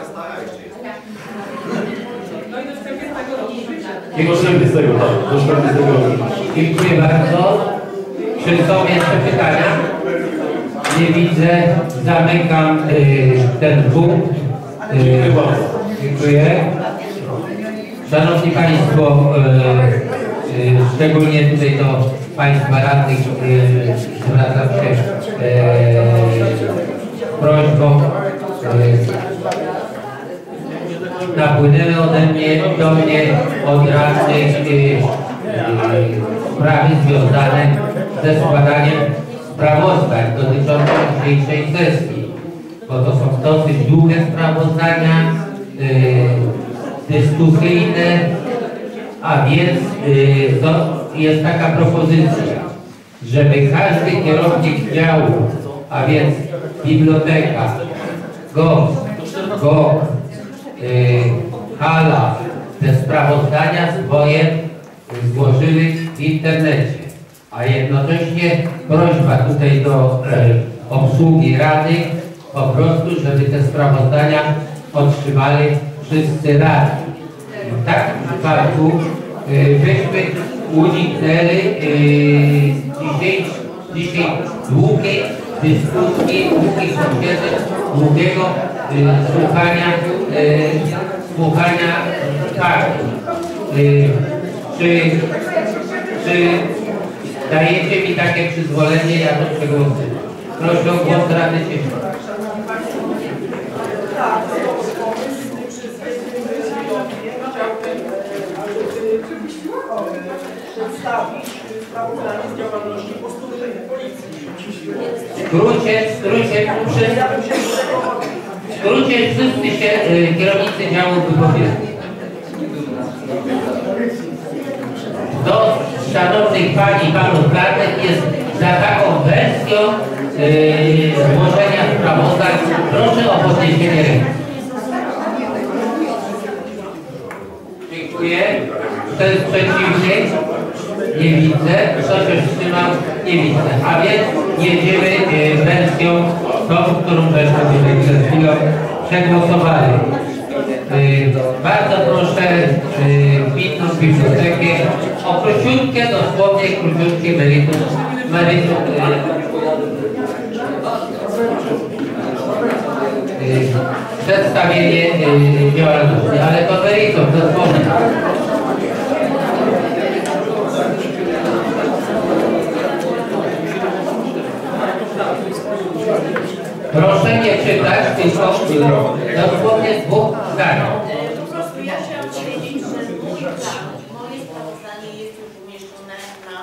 No i do czterdziestego roku życia. I do czterdziestego, tak, do czterdziestego roku. Dziękuję bardzo. Czy są jeszcze pytania? Nie widzę. Zamykam y, ten punkt. Y, Dziękuję bardzo. Dziękuję. Szanowni Państwo, y, y, szczególnie tutaj do Państwa radnych y, zwracam się y, prośbą. Y, napłynęły ode mnie, do mnie od radnych y, y, sprawy związane ze składaniem sprawozdań dotyczących dzisiejszej sesji, bo to są dosyć długie sprawozdania, y, dyskusyjne, a więc y, to jest taka propozycja, żeby każdy kierownik działu, a więc biblioteka, GOPS, GOP, y, hala, te sprawozdania swoje złożyli w internecie. A jednocześnie prośba tutaj do e, obsługi Rady po prostu, żeby te sprawozdania otrzymali wszyscy radni. W takim przypadku e, byśmy uniknęli e, dzisiaj, dzisiaj długiej dyskusji, długich posiedzeń, długiego e, słuchania, e, słuchania faktów. E, czy, czy dajecie mi takie przyzwolenie, ja to przegłosuję. Proszę o głos Rady Cieśla. Tak, przedstawić sprawozdanie z działalności postulowanej policji. W skrócie, w skrócie, wszyscy, w skrócie wszyscy się, y, kierownicy działu wypowiedzą. tych pań i panów radnych jest za taką wersją yy, złożenia sprawozdań. Proszę o podniesienie ręki. Dziękuję. Kto jest przeciwny? Nie widzę. Kto się wstrzymał? Nie widzę. A więc jedziemy yy, wersją tą, którą żeśmy tutaj przed chwilą przegłosowali. Yy, bardzo proszę wbitną yy, bibliotekę o króciutkie, dosłownie króciutkie meritum, meritum yy, yy, przedstawienie yy, działalności, ale to meritum, dosłownie. Proszę nie czytać, tylko dosłownie dwóch zdań. Po prostu ja chciałam powiedzieć, że mój plan, moje sprawozdanie jest już umieszczone na,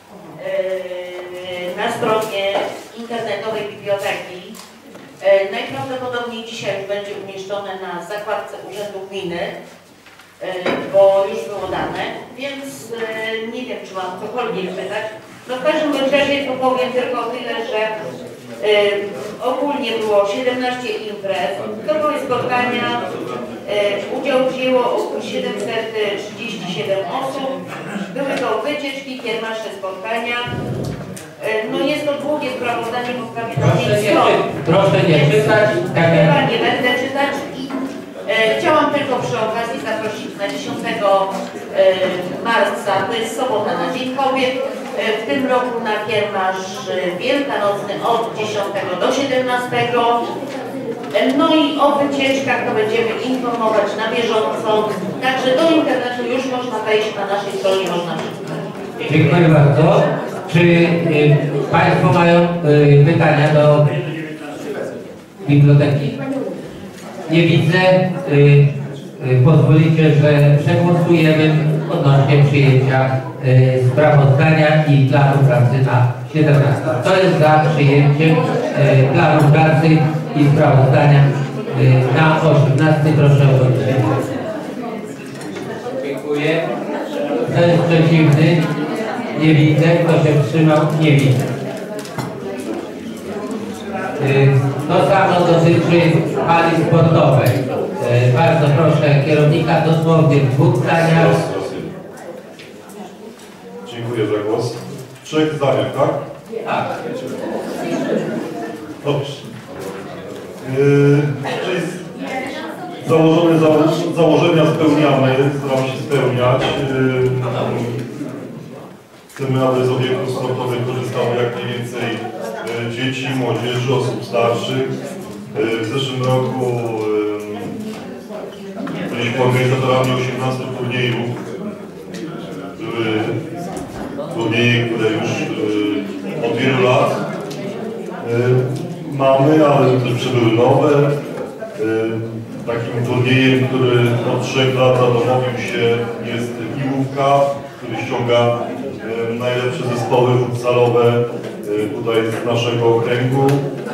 yy, na stronie internetowej biblioteki. Yy, najprawdopodobniej dzisiaj już będzie umieszczone na zakładce Urzędu Gminy, yy, bo już było dane, więc yy, nie wiem, czy mam cokolwiek pytać. No w każdym razie to powiem tylko tyle, że Yy, ogólnie było siedemnaście imprez, to były spotkania, yy, udział wzięło siedemset trzydzieści siedem osób, były to wycieczki, kiermasze, spotkania. Yy, no jest to długie sprawozdanie, bo prawie na pięć stron. Proszę nie czytać. Tak. Chyba nie będę czytać i yy, chciałam tylko przy okazji zaprosić na dziesiątego marca, to jest sobota na Dzień Kobiet. W tym roku na kiermasz wielkanocny od dziesiątego do siedemnastego. No i o wycieczkach to będziemy informować na bieżąco. Także do internetu już można wejść, na naszej stronie można przeczytać. Dziękuję bardzo. Czy y, Państwo mają y, pytania do biblioteki? Nie widzę. Y, y, pozwolicie, że przegłosujemy odnośnie przyjęcia y, sprawozdania i planu pracy na siedemnastego. Kto jest za przyjęciem y, planu pracy i sprawozdania y, na osiemnastego? Proszę o podniesienie. Dziękuję. Kto jest przeciwny? Nie widzę. Kto się wstrzymał? Nie widzę. Y, to samo dotyczy hali sportowej. Y, bardzo proszę kierownika dosłownie w dwóch zdaniach. Dziękuję za głos. W trzech zdaniach, tak? Tak. Dobrze. Yy, czyli założone zało założenia spełniamy, staramy się spełniać. Yy, chcemy, aby z obiektów sportowych korzystało jak najwięcej yy, dzieci, młodzieży, osób starszych. Yy, w zeszłym roku yy, byliśmy organizatorami osiemnastu turniejów. Były turnieje, które już y, od wielu lat y, mamy, ale też przybyły nowe. Y, takim turniejem, który od trzech lat zadomowił się, jest Piłówka, który ściąga y, najlepsze zespoły futsalowe y, tutaj z naszego okręgu.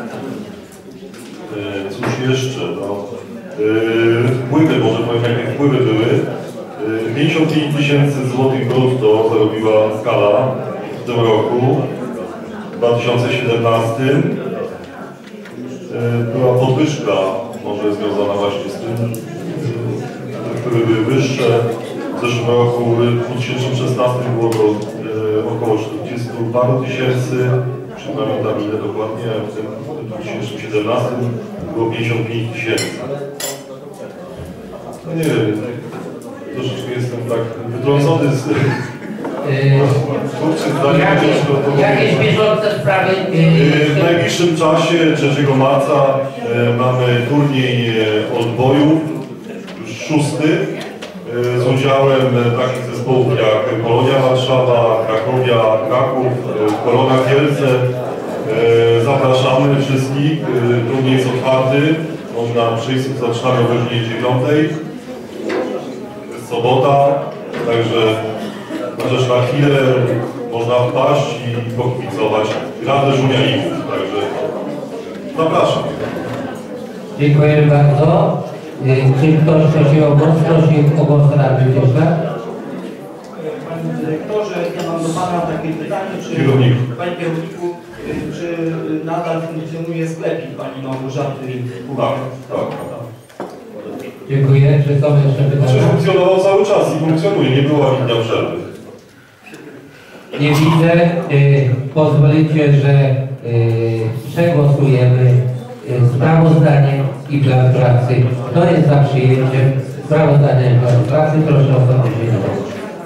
Y, cóż jeszcze? No, y, wpływy, może powiem, jakie wpływy były. pięćdziesiąt pięć tysięcy złotych brutto zarobiła Skala w tym roku, w dwa tysiące siedemnastym. Była podwyżka, może związana właśnie z tym, które były wyższe. W zeszłym roku, w dwa tysiące szesnastym było to około czterdziestu paru tysięcy, czy pamiętam ile dokładnie, a w tym dwa tysiące siedemnastym było pięćdziesiąt pięć tysięcy. No nie wiem. Troszeczkę jestem tak wytrącony z... Yy, jakieś, jakieś bieżące sprawy? Yy, w najbliższym czasie, trzeciego marca, yy, mamy turniej odbojów, już szósty, yy, z udziałem takich zespołów jak Polonia Warszawa, Krakowia, Kraków, yy, Korona Kielce. Yy, zapraszamy wszystkich, yy, turniej jest otwarty, można przyjść, zaczynamy o godzinie dziewiątej. Sobota, także chociaż na chwilę można wpaść i pokibicować. Gra też Unianików, także zapraszam. Dziękuję bardzo. Czy ktoś prosił o głos? Prosił o głos radny Piotrek. Panie dyrektorze, ja mam do Pana takie pytanie, czy Kierownik. Panie kierowniku, y, czy nadal funkcjonuje sklepik Pani Małgorzaty? Tak, tak. Dziękuję. Czy są jeszcze Znaczy pytania? funkcjonował cały czas i funkcjonuje, nie była dnia przerwy. Nie widzę. Y, pozwolicie, że y, przegłosujemy y, sprawozdanie i plan pracy. Kto jest za przyjęciem sprawozdania i planu pracy? Proszę o podniesienie ręki.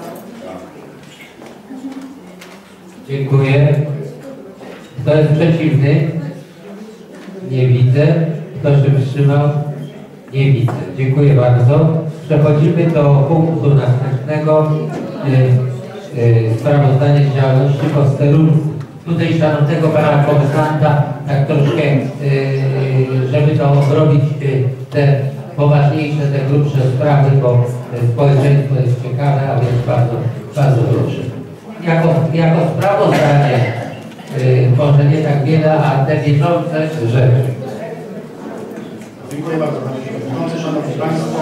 Dziękuję. Kto jest przeciwny? Nie widzę. Kto się wstrzymał? Nie widzę. Dziękuję bardzo. Przechodzimy do punktu następnego. Y, y, sprawozdanie z działalności posterunku. Tutaj szanownego pana komendanta, tak troszkę, y, żeby to obrobić y, te poważniejsze, te grubsze sprawy, bo y, społeczeństwo jest ciekawe, a więc bardzo, bardzo proszę. Jako, jako sprawozdanie, y, może nie tak wiele, a te bieżące rzeczy. Dziękuję bardzo Panie Przewodniczący, Szanowni Państwo.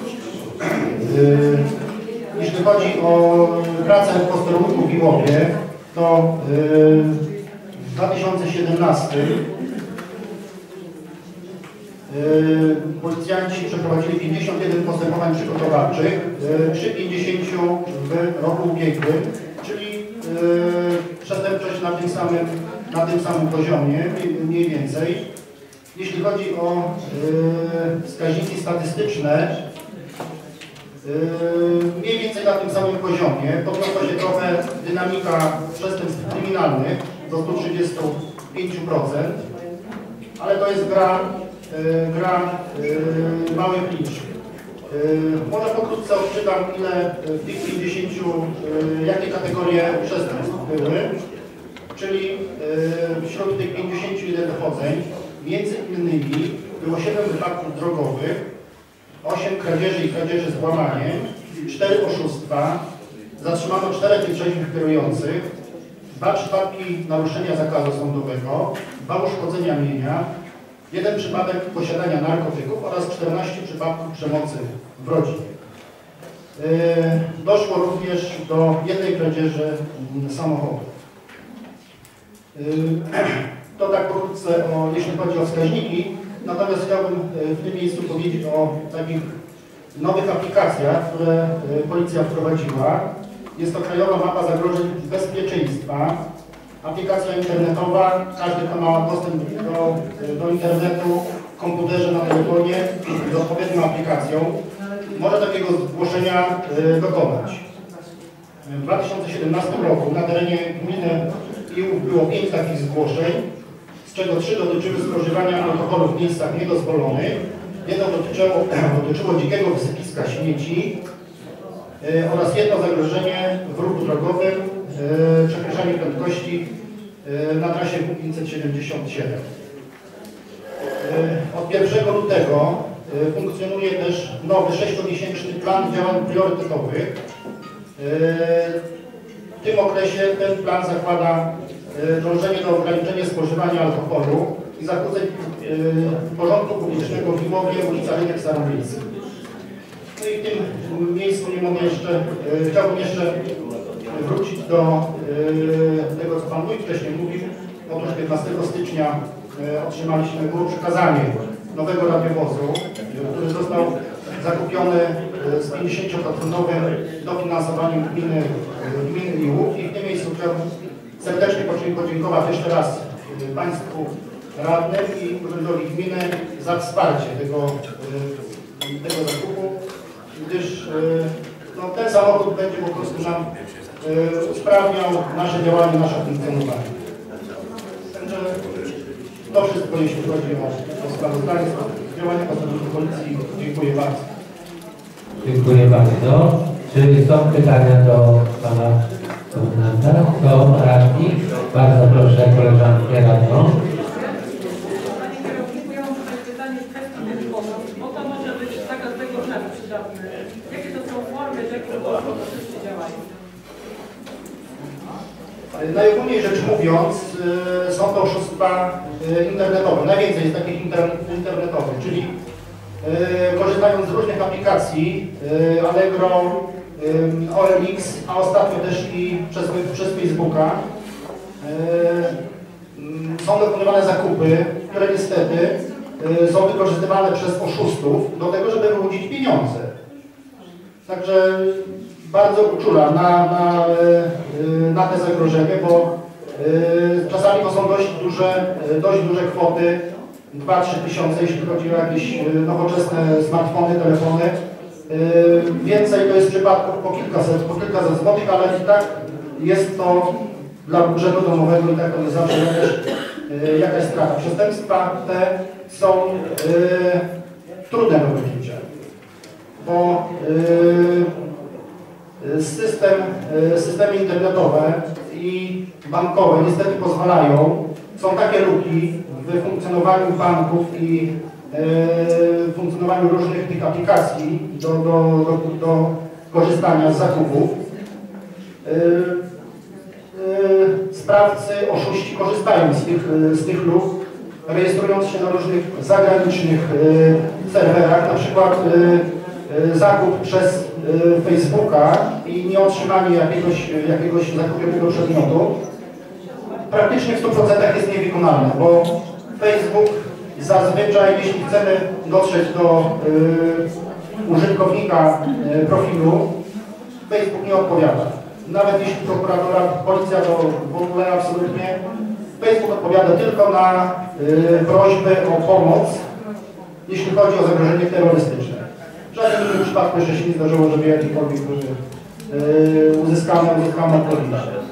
Yy, jeśli chodzi o pracę w posterunku w Iłowie, to yy, w dwa tysiące siedemnastym yy, policjanci przeprowadzili pięćdziesiąt jeden postępowań przygotowawczych, yy, przy pięćdziesięciu w roku ubiegłym, czyli yy, przestępczość na tym samym, na tym samym poziomie, mniej więcej. Jeśli chodzi o yy, wskaźniki statystyczne, yy, mniej więcej na tym samym poziomie. Podniosła się trochę dynamika przestępstw kryminalnych do stu trzydziestu pięciu procent, ale to jest gra, yy, gra yy, małych liczb. Yy, może pokrótce odczytam, ile w tych pięćdziesięciu, yy, jakie kategorie przestępstw były, czyli yy, wśród tych pięćdziesięciu ile dochodzeń. Między innymi było siedem wypadków drogowych, osiem kradzieży i kradzieży z włamaniem, cztery oszustwa, zatrzymano czterech nietrzeźwych kierujących, dwa przypadki naruszenia zakazu sądowego, dwa uszkodzenia mienia, jeden przypadek posiadania narkotyków oraz czternaście przypadków przemocy w rodzinie. Yy, doszło również do jednej kradzieży samochodu. Yy, To tak pokrótce, o, jeśli chodzi o wskaźniki, natomiast chciałbym w tym miejscu powiedzieć o takich nowych aplikacjach, które policja wprowadziła. Jest to Krajowa Mapa Zagrożeń Bezpieczeństwa, aplikacja internetowa, każdy, kto ma dostęp do, do internetu w komputerze, na telefonie z odpowiednią aplikacją, może takiego zgłoszenia dokonać. W dwa tysiące siedemnastym roku na terenie gminy Iłów było pięć takich zgłoszeń, z czego trzy dotyczyły spożywania alkoholu w miejscach niedozwolonych, jedno dotyczyło, dotyczyło dzikiego wysypiska śmieci yy, oraz jedno zagrożenie w ruchu drogowym, yy, przekroczenie prędkości yy, na trasie W pięćset siedemdziesiąt siedem. Yy, od pierwszego lutego yy, funkcjonuje też nowy sześciomiesięczny plan działań priorytetowych. Yy, w tym okresie ten plan zakłada dążenie do ograniczenia spożywania alkoholu i zakłóceń yy, porządku publicznego w Iłowie, ulica Rynek Staromiejski. No i w tym miejscu nie mogę jeszcze, yy, chciałbym jeszcze wrócić do yy, tego, co Pan Wójt wcześniej mówił. Otóż piętnastego stycznia yy, otrzymaliśmy, było przekazanie nowego radiowozu, yy, który został zakupiony yy, z pięćdziesięcioprocentowym dofinansowaniem gminy, yy, gminy Iłów i w tym miejscu chciałbym serdecznie podziękować jeszcze raz Państwu radnym i urzędowi gminy za wsparcie tego, tego zakupu, gdyż no, ten samochód będzie po prostu nam usprawniał nasze działanie, nasze funkcjonowanie. Także to wszystko, jeśli chodzi o, o sprawozdanie z działania pracowników policji. Dziękuję bardzo. Dziękuję bardzo. Czy są pytania do Pana komendanta? Do radni? Bardzo proszę koleżankę radną. Panie kierowniku, ja mam tutaj pytanie z kwestii wierzchowców, bo to może być taka z tego rzeczy przydatne. Jakie to są formy, w jaki sposób to wszyscy działają? Najogólniej rzecz mówiąc, y, są to oszustwa y, internetowe. Najwięcej jest takich inter, internetowych, czyli y, korzystając z różnych aplikacji, y, Allegro, O L X, a ostatnio też i przez, przez Facebooka są dokonywane zakupy, które niestety są wykorzystywane przez oszustów do tego, żeby wyłudzić pieniądze. Także bardzo uczulam na, na, na te zagrożenie, bo czasami to są dość duże, dość duże kwoty, dwa trzy tysiące, jeśli chodzi o jakieś nowoczesne smartfony, telefony. Więcej to jest przypadków po kilkaset, po kilkaset złotych, ale i tak jest to dla budżetu domowego i tak to jest zawsze jakaś, jakaś strata. Przestępstwa te są trudne do wykrycia, bo system, systemy internetowe i bankowe niestety pozwalają, są takie luki w funkcjonowaniu banków i w funkcjonowaniu różnych tych aplikacji do, do, do, do korzystania z zakupów. Sprawcy, oszuści korzystają z tych, z tych luk, rejestrując się na różnych zagranicznych serwerach, na przykład zakup przez Facebooka i nieotrzymanie jakiegoś, jakiegoś zakupionego przedmiotu praktycznie w stu procentach jest niewykonalne, bo Facebook zazwyczaj, jeśli chcemy dotrzeć do y, użytkownika y, profilu, Facebook nie odpowiada. Nawet jeśli prokuratura, policja to w ogóle absolutnie, Facebook odpowiada tylko na y, prośby o pomoc, jeśli chodzi o zagrożenie terrorystyczne. W żadnym innym przypadku jeszcze się nie zdarzyło, żeby jakiekolwiek były y, uzyskane, uzyskane odpowiedzi.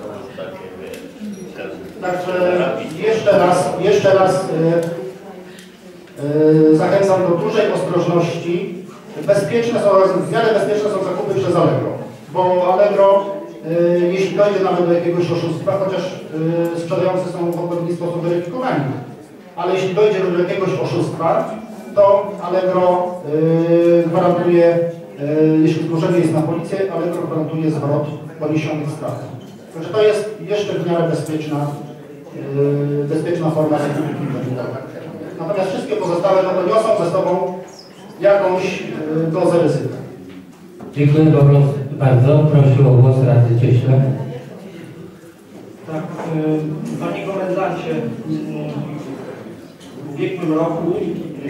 Także jeszcze raz, jeszcze raz y, Yy, zachęcam do dużej ostrożności. Bezpieczne są, w miarę bezpieczne są zakupy przez Allegro, bo Allegro, yy, jeśli dojdzie nawet do jakiegoś oszustwa, chociaż yy, sprzedający są w odpowiedni sposób weryfikowani, ale jeśli dojdzie do jakiegoś oszustwa, to Allegro yy, gwarantuje, yy, jeśli zgłoszenie jest na policję, Allegro gwarantuje zwrot poniesionych strat. Także to jest jeszcze w miarę bezpieczna, yy, bezpieczna forma zakupów internetowych. Natomiast wszystkie pozostałe no to niosą ze sobą jakąś y, dozę ryzyka. Dziękuję bardzo. Proszę o głos Radny Cieśle. Tak, y, Panie Komendancie, y, w ubiegłym roku, y,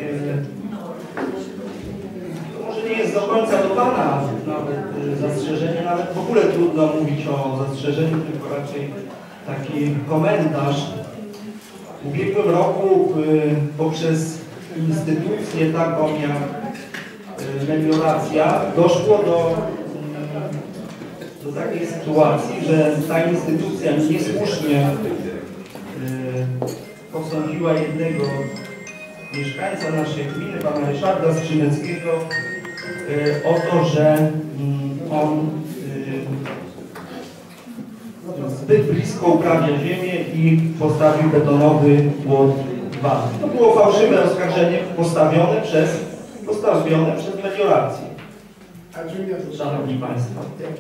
to może nie jest do końca do Pana nawet y, zastrzeżenie, nawet w ogóle trudno mówić o zastrzeżeniu, tylko raczej taki komentarz. W ubiegłym roku y, poprzez instytucję taką jak y, melioracja doszło do, y, do takiej sytuacji, że ta instytucja niesłusznie y, posądziła jednego mieszkańca naszej gminy, pana Ryszarda Skrzyneckiego, y, o to, że y, on y, zbyt blisko uprawia ziemię i postawił betonowy płot wodny. To było fałszywe oskarżenie postawione przez, postawione przez meliorację. Szanowni Państwo.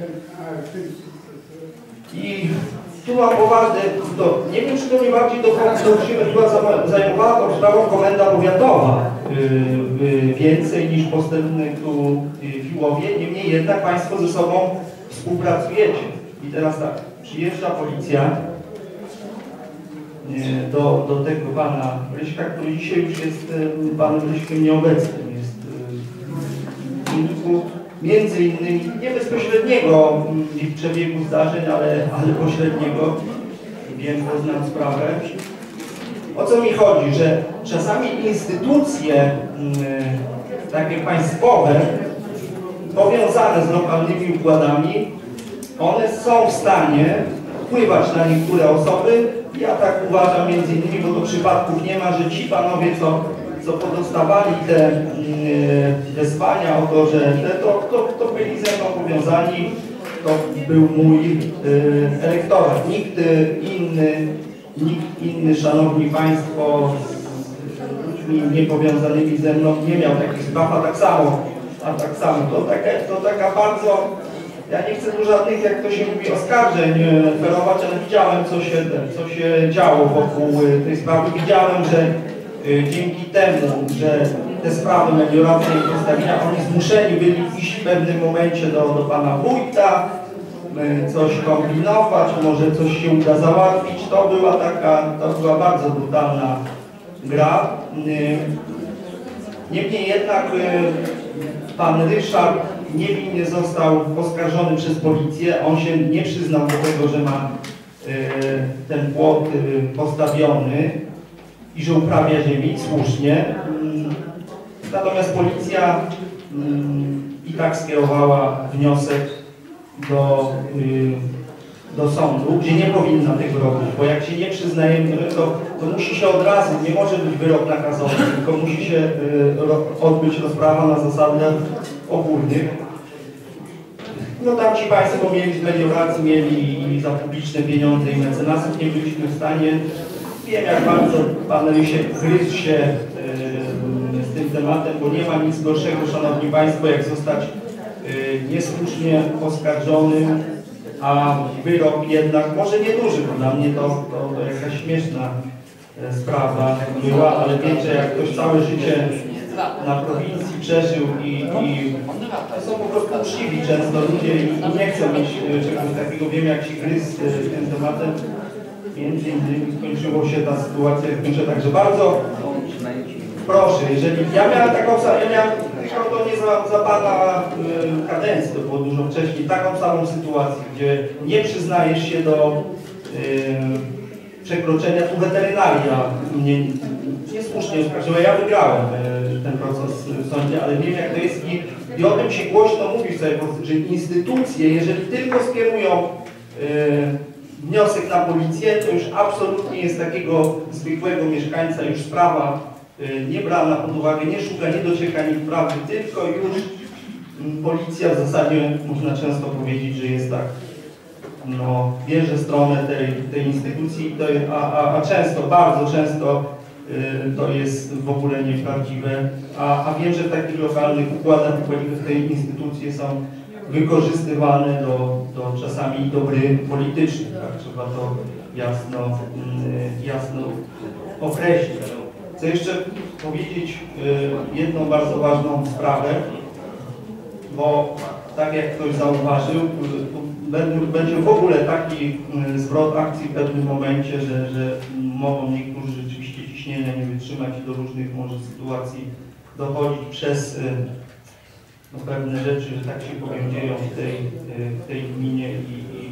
I tu mam poważne, to, nie wiem, czy to nie bardziej do była zajmowała tą sprawą komenda powiatowa yy, yy, więcej niż postępny tu Fiłowie. Niemniej jednak Państwo ze sobą współpracujecie. I teraz tak. Przyjeżdża policja do, do tego pana Ryśka, który dzisiaj już jest panem Ryśkiem nieobecnym. Jest w wyniku między innymi nie bezpośredniego w przebiegu zdarzeń, ale, ale pośredniego. Wiem, bo znam sprawę. O co mi chodzi? Że czasami instytucje takie państwowe powiązane z lokalnymi układami, one są w stanie wpływać na niektóre osoby. Ja tak uważam między innymi, bo to przypadków nie ma, że ci panowie, co, co podostawali te y, wezwania o to, że te, to, to, to byli ze mną powiązani, to był mój y, elektorat. Nikt inny, nikt inny, szanowni państwo, z ludźmi niepowiązanymi ze mną nie miał takich spraw, a tak samo, a tak samo. To, takie, to taka bardzo... Ja nie chcę tu żadnych, jak to się mówi, oskarżeń ferować, ale widziałem, co się, co się działo wokół tej sprawy. Widziałem, że dzięki temu, że te sprawy melioracyjne i postawienia, oni zmuszeni byli iść w pewnym momencie do, do pana wójta, coś kombinować, może coś się uda załatwić. To była taka, to była bardzo brutalna gra. Niemniej jednak pan Ryszard niewinnie został oskarżony przez policję. On się nie przyznał do tego, że ma ten płot postawiony i że uprawia ziemię, słusznie. Natomiast policja i tak skierowała wniosek do, do sądu, gdzie nie powinna tego robić, bo jak się nie przyznajemy, to, to musi się od razu, nie może być wyrok nakazowy, tylko musi się odbyć rozprawa na zasadach ogólnych. No tam ci Państwo mieli z melioracji, mieli za publiczne pieniądze i mecenasów, nie byliśmy w stanie. Wiem, jak bardzo Pan Rysiek gryzł się yy, z tym tematem, bo nie ma nic gorszego, Szanowni Państwo, jak zostać yy, niesłusznie oskarżonym, a wyrok jednak, może nieduży, bo dla mnie to, to, to jakaś śmieszna yy, sprawa była, ale wiecie, jak ktoś całe życie na prowincji przeżył i, i są po prostu uczciwi często ludzie i nie chcą mieć czegoś takiego. Wiem, jak się gryzł z tym tematem. Między innymi skończyło się ta sytuacja, kończę, także bardzo proszę, jeżeli ja miałem taką samą, ja miałem tylko to nie za, za pana y, kadencji, to było dużo wcześniej, taką samą sytuację, gdzie nie przyznajesz się do y, przekroczenia, tu weterynaria mnie niesłusznie oskarżyła, ja wygrałem y, ten proces w sądzie, ale wiem, jak to jest i, i o tym się głośno mówi w całej Polsce, że instytucje, jeżeli tylko skierują y, wniosek na policję, to już absolutnie jest takiego zwykłego mieszkańca już sprawa y, nie brana pod uwagę, nie szuka, nie docieka nic prawdy, tylko już y, policja w zasadzie, można często powiedzieć, że jest tak, no, bierze stronę tej, tej instytucji, to, a, a, a często, bardzo często y, to jest w ogóle nieprawdziwe, a, a wiem, że w takich lokalnych układach te instytucje są wykorzystywane do, do czasami do gry politycznych, tak? Trzeba to jasno, jasno określić. Chcę jeszcze powiedzieć jedną bardzo ważną sprawę, bo tak jak ktoś zauważył, będzie w ogóle taki zwrot akcji w pewnym momencie, że, że mogą niektórzy rzeczywiście ciśnienia nie wytrzymać i do różnych może sytuacji dochodzić przez no, pewne rzeczy, że tak się powiem, dzieją w tej, w tej gminie i, i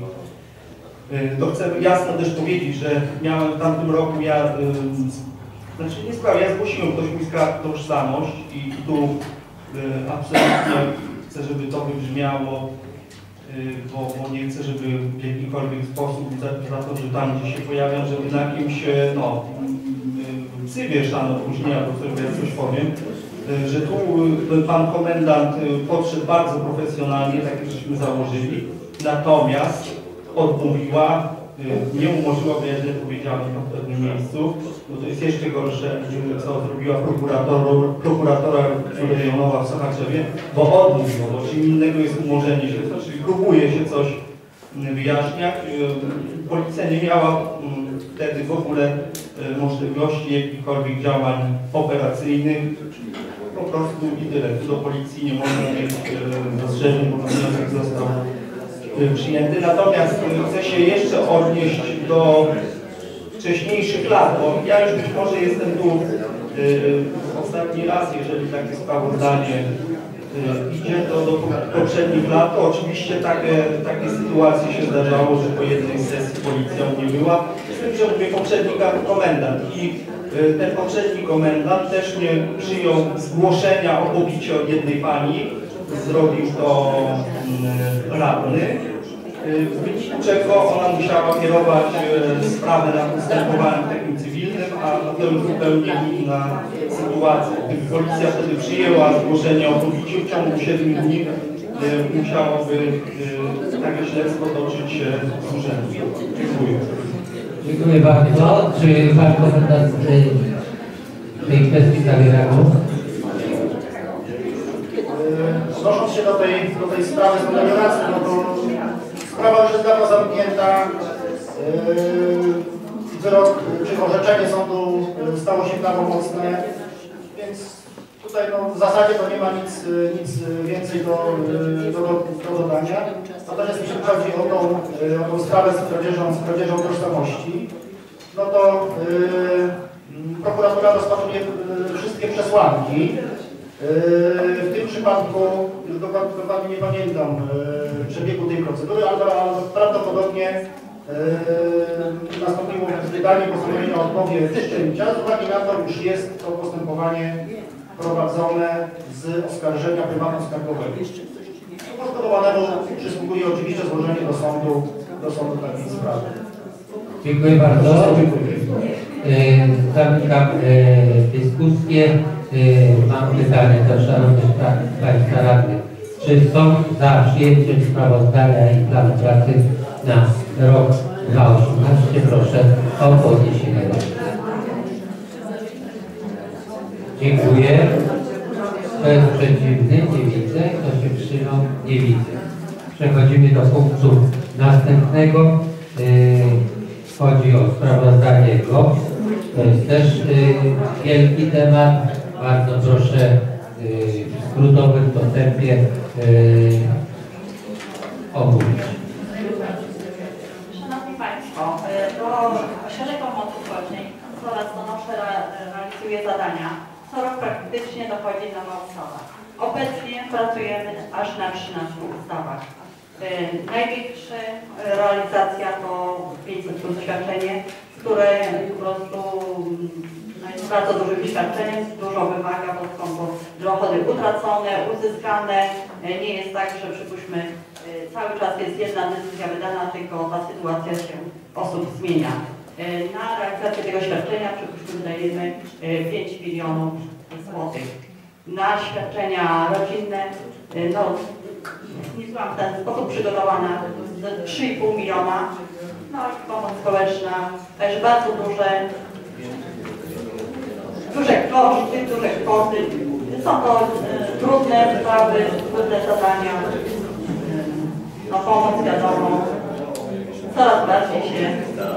to chcę jasno też powiedzieć, że miałem w tamtym roku, ja, znaczy nie sprawa, ja zgłosiłem, ktoś mi skradł tożsamość i tu absolutnie chcę, żeby to wybrzmiało, bo, bo nie chcę, żeby w jakikolwiek sposób za, za to, że tam gdzie się pojawiam, żeby na kimś, no, psywie szano później, albo coś, ja coś powiem, że tu pan komendant podszedł bardzo profesjonalnie, tak jak żeśmy założyli, natomiast odmówiła, nie umożliwiła wyjaśnienia powiedziałem w pewnym miejscu, bo to jest jeszcze gorsze, co zrobiła prokuratora rejonowa w Sochaczewie, bo odmówiła, bo czym innego jest umorzenie się, czyli próbuje się coś wyjaśniać. Policja nie miała wtedy w ogóle możliwości jakichkolwiek działań operacyjnych, po prostu i tyle. Tu do policji nie można mieć zastrzeżeń, bo wniosek został przyjęty. Natomiast chcę się jeszcze odnieść do wcześniejszych lat, bo ja już być może jestem tu yy, ostatni raz, jeżeli takie sprawozdanie yy, idzie to do poprzednich lat, to oczywiście takie, takie sytuacje się zdarzało, że po jednej sesji policja nie była. Z tym, że mówię poprzedni komendant i yy, ten poprzedni komendant też nie przyjął zgłoszenia o pobicie od jednej pani, zrobił to yy, radny. W wyniku czego ona musiała kierować sprawę na postępowaniu takim cywilnym, a to już zupełnie inna sytuacja. Gdyby policja wtedy przyjęła zgłoszenie o pobiciu, w ciągu siedmiu dni musiałoby takie śledztwo toczyć się z urzędu. Dziękuję. Dziękuję bardzo. Czy pan komendant w tej kwestii zabierało? Odnosząc się do tej, do tej sprawy z melioracji, no to sprawa już jest dawno zamknięta. Wyrok czy orzeczenie sądu stało się prawomocne, więc tutaj no, w zasadzie to nie ma nic, nic więcej do, do, do dodania. Natomiast jeśli chodzi o tą, o tą sprawę z kradzieżą, z kradzieżą tożsamości, no to yy, prokuratura rozpatruje wszystkie przesłanki. Yy, w tym przypadku, już dokładnie, dokładnie nie pamiętam yy, przebiegu tej procedury, ale, ale prawdopodobnie yy, nastąpiło wydanie postanowienia o odmowie wszczęcia. Z uwagi na to, już jest to postępowanie prowadzone z oskarżenia prywatno-skarbowego. Poszkodowanemu przysługuje oczywiście złożenie do sądu, do sądu takiej sprawy. Dziękuję bardzo. Zamykam dyskusję. Mam pytanie do szanownych Państwa radnych. Czy są za przyjęciem sprawozdania i planu pracy na rok dwa tysiące osiemnasty? Proszę o podniesienie ręki. Dziękuję. Kto jest przeciwny? Nie widzę. Kto się wstrzymał? Nie widzę. Przechodzimy do punktu następnego. Chodzi o sprawozdanie G O P. To jest też wielki temat. Bardzo proszę w skrótowym dostępie omówić. Szanowni Państwo, do Ośrodek Pomocy Społecznej coraz stanowczo realizuje zadania. Co rok praktycznie dochodzi nowa ustawa. Obecnie pracujemy aż na trzynastu ustawach. Największa realizacja to pięćset plus świadczenie, które po prostu no, jest bardzo dużym świadczeniem, dużo wymaga, bo są to dochody utracone, uzyskane. Nie jest tak, że przypuśćmy cały czas jest jedna decyzja wydana, tylko ta sytuacja się osób zmienia. Na realizację tego świadczenia przypuśćmy wydajemy pięć milionów złotych. Na świadczenia rodzinne, no, nie byłam w ten sposób przygotowana, trzy i pół miliona. No i pomoc społeczna, też bardzo duże, duże koszty, duże kwoty. Są to y, trudne sprawy, trudne zadania. Y, no pomoc wiadomo, coraz bardziej się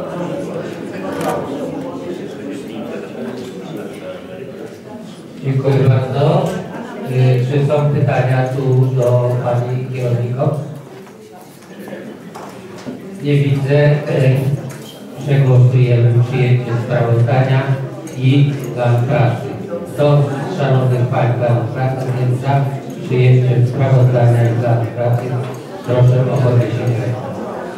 Dziękuję bardzo. Czy są pytania tu do Pani kierowników? Nie widzę. Przegłosujemy przyjęcie sprawozdania i plan pracy. Kto z szanownych Pań planów pracy jest za przyjęciem sprawozdania i planu pracy? Proszę o podniesienie ręki.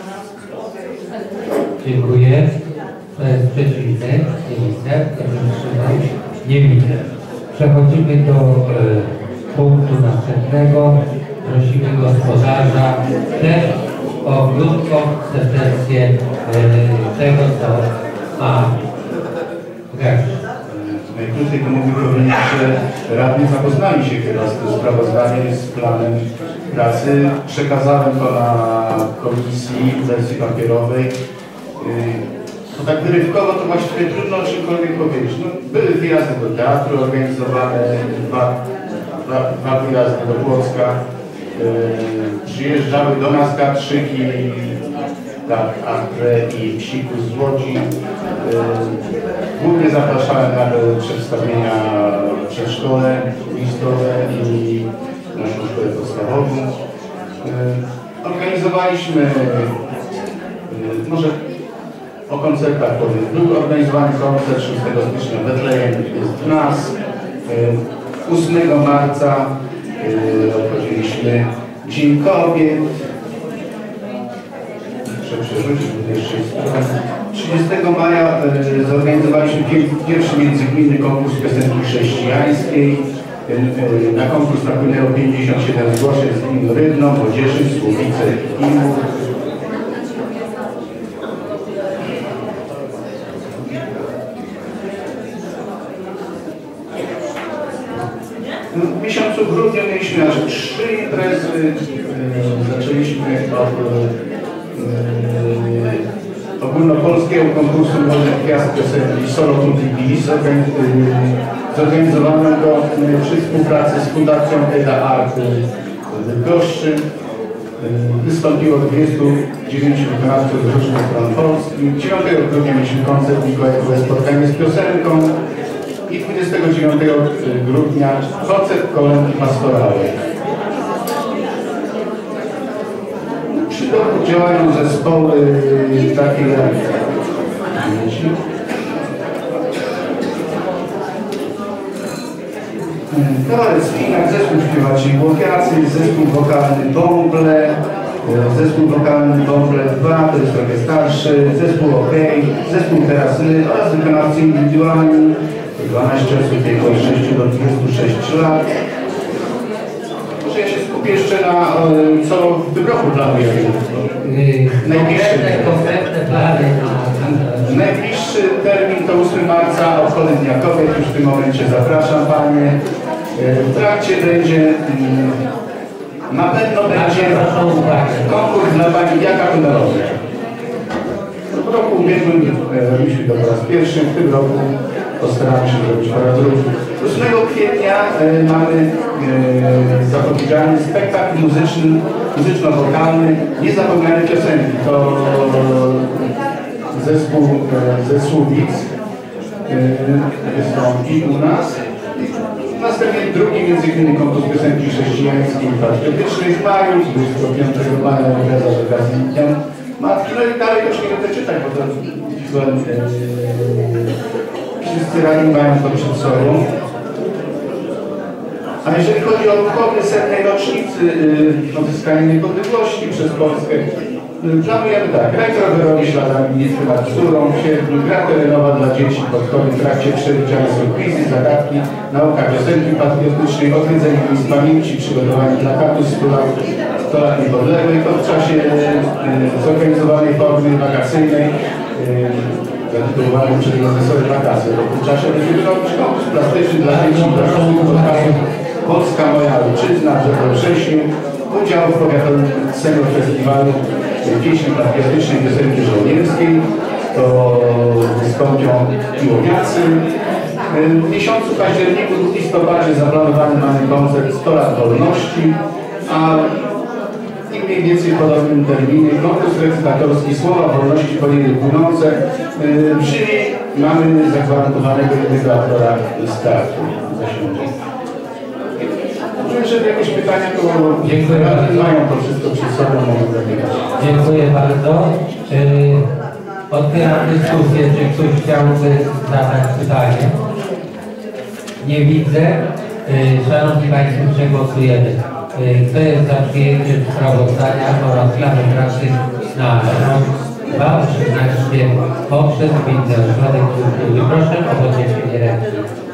Dziękuję. Kto jest przeciwny? Nie widzę. Kto się wstrzymał? Nie widzę. Przechodzimy do e, punktu następnego. Prosimy gospodarza też o krótką sentencję e, tego, co ma grać. Najkrócej to mógłbym powiedzieć, że radni zapoznali się chyba z tym sprawozdaniem, z planem pracy. Przekazałem to na komisji w wersji papierowej. To tak wyrywkowo to właściwie trudno o czymkolwiek powiedzieć. No, były wyjazdy do teatru organizowane, dwa, dwa, dwa wyjazdy do Płocka. Yy, przyjeżdżały do nas teatrzyki, tak, Andre i Psiku z Łodzi. Yy, głównie zapraszałem na przedstawienia w przedszkole listowe i naszą szkołę podstawową. Yy, organizowaliśmy, yy, może o koncertach powiem. Był organizowany koncert szóstego stycznia w Betlejem, jest w nas. ósmego marca yy, obchodziliśmy Dzień Kobiet. Muszę przerzucić, bo jeszcze jest trzydziestego maja yy, zorganizowaliśmy pierwszy międzygminny konkurs piosenki chrześcijańskiej. Yy, na konkurs napłynęło pięćdziesiąt siedem zgłoszeń z gmin Rybno, Młodzieży, Słubice i Imów. W miesiącu grudniu mieliśmy aż trzy imprezy. Zaczęliśmy od e, ogólnopolskiego konkursu Młodych Gwiazd piosenki Solo Tutti Bis, zorganizowanego przy współpracy z Fundacją Eda Art w Bydgoszczy. Wystąpiło dwudziestu dziewięciu wykonawców z różnych stron Polski. dziewiątego grudnia mieliśmy koncert Mikołajkowe spotkanie z piosenką. i dwudziestego dziewiątego grudnia koncert kolędy pastoralnej. Przy roku działają zespoły takie jak Kabaret Spinak, zespół śpiewaczy Łowiacy, zespół wokalny Bąble, zespół wokalny Bąble dwa, to jest trochę starszy, zespół OK, zespół Teraz My oraz wykonawcy indywidualni, dwanaście osób wieku od sześciu do dwudziestu sześciu lat. Może ja się skupię jeszcze na co w tym roku planujemy. Konkretne plany. Najbliższy termin to ósmego marca, obchody Dnia Kobiet, już w tym momencie zapraszam Panie. W trakcie będzie, na pewno będzie konkurs dla Pani Jaka Honorowa. W roku ubiegłym robiliśmy to po raz pierwszy, w tym roku postaramy się zrobić parę drugi. ósmego kwietnia mamy zapowiedziany spektakl muzyczny, muzyczno-wokalny Niezapomniane piosenki. To zespół ze Słubic wystąpi u nas. Następnie drugi między innymi konkurs piosenki chrześcijańskiej i patriotycznej w maju, dwudziestego piątego maja impreza z okazji Dnia Matki. No i dalej już nie będę czytać, bo to e, wszyscy radni mają to przed sobą. A jeżeli chodzi o obchody setnej rocznicy yy, odzyskania niepodległości przez Polskę, yy, planujemy tak, raj rowerowy śladami między Marzurą, w sierpniu, gra terenowa dla dzieci, podchody w trakcie przewidziane są quizy, zagadki, nauka piosenki patriotycznej, odwiedzenie miejsc pamięci, przygotowanie plakatu z stu lat niepodległej, to w czasie yy, zorganizowanej formy wakacyjnej, yy, zatytułowanym przez profesory wakacje. W tym czasie będziemy robić konkurs plastyczny dla dzieci, dla szkół, Polska moja ojczyzna, że we wrześniu udział w powiatowym senior festiwalu pieśni patriotycznej piosenki żołnierskiej. To wystąpią piłowniacy. W miesiącu październiku lub listopadzie zaplanowany mamy koncert sto lat wolności, a i mniej więcej w podobnym terminie konkurs recytatorski Słowa Wolności Ponienie Płynące, yy, czyli mamy zagwarantowanego jednego autora startu. Jeżeli jakieś pytania, to dziękuję bardzo. Mają to wszystko przed sobą, mogą zapytać. Dziękuję bardzo. Yy, otwieram dyskusję, czy ktoś chciałby zadać pytanie. Nie widzę. Yy, Szanowni Państwo, przegłosujemy. Yy, kto jest za przyjęciem sprawozdania oraz planu pracy na rok dwa tysiące osiemnasty poprzez Gminny Ośrodek Kultury? Proszę o podniesienie ręki.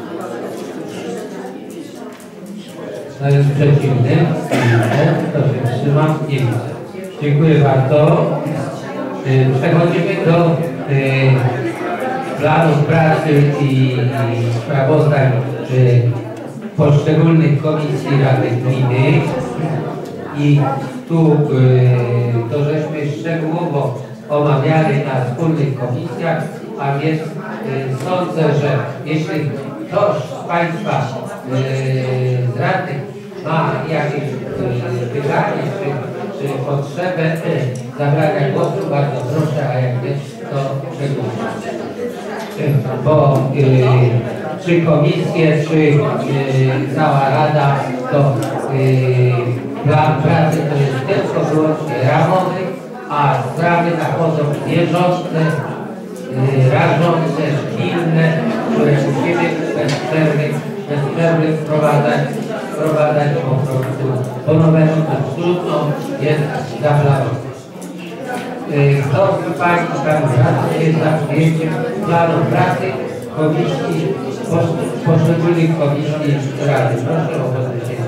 To jest przeciwny. Kto się wstrzyma? Nie widzę. Dziękuję bardzo. Przechodzimy do y, planów pracy i, i sprawozdań y, poszczególnych komisji Rady Gminy. I tu y, to żeśmy szczegółowo omawiali na wspólnych komisjach, a więc y, sądzę, że jeśli ktoś z Państwa y, z radnych ma jakieś y, pytanie czy, czy potrzebę y, zabrania głosu, bardzo proszę, a jak nie, to przegłosuję. Bo y, czy komisje, czy y, cała Rada, to y, plan pracy to jest tylko wyłącznie ramowy, a sprawy zachodzą bieżące, y, rażące, pilne, które musimy bez przerwy, bez przerwy wprowadzać, wprowadzać po prostu po nowemu, to trudno jest zaplanować. Kto z Państwa kandydatów jest za przyjęciem planu pracy komisji, poszczególnych komisji Rady? Proszę o podniesienie.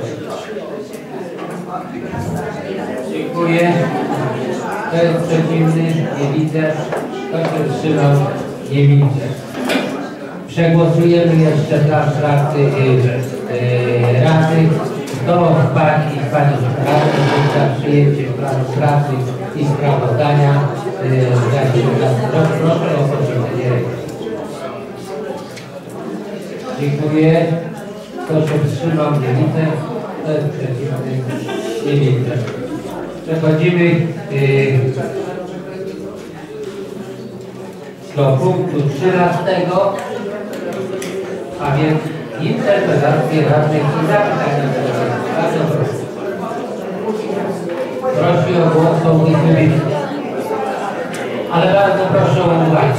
Dziękuję. Kto jest przeciwny? Nie widzę. Kto się wstrzymał? Nie widzę. Przegłosujemy jeszcze plan pracy yy, Rady. Kto z Pań i Pani Radnych jest za przyjęciem planu pracy i sprawozdania? Yy, proszę o podniesienie ręki. Dziękuję. Kto się wstrzymał? Nie widzę. Kto jest przeciwny? Nie widzę. Przechodzimy yy, do punktu trzynastego. A więc interpelacje radnych i zapytania do radnych. Bardzo proszę. Proszę o głos sołtys Wybicki. Ale bardzo proszę o uwagę.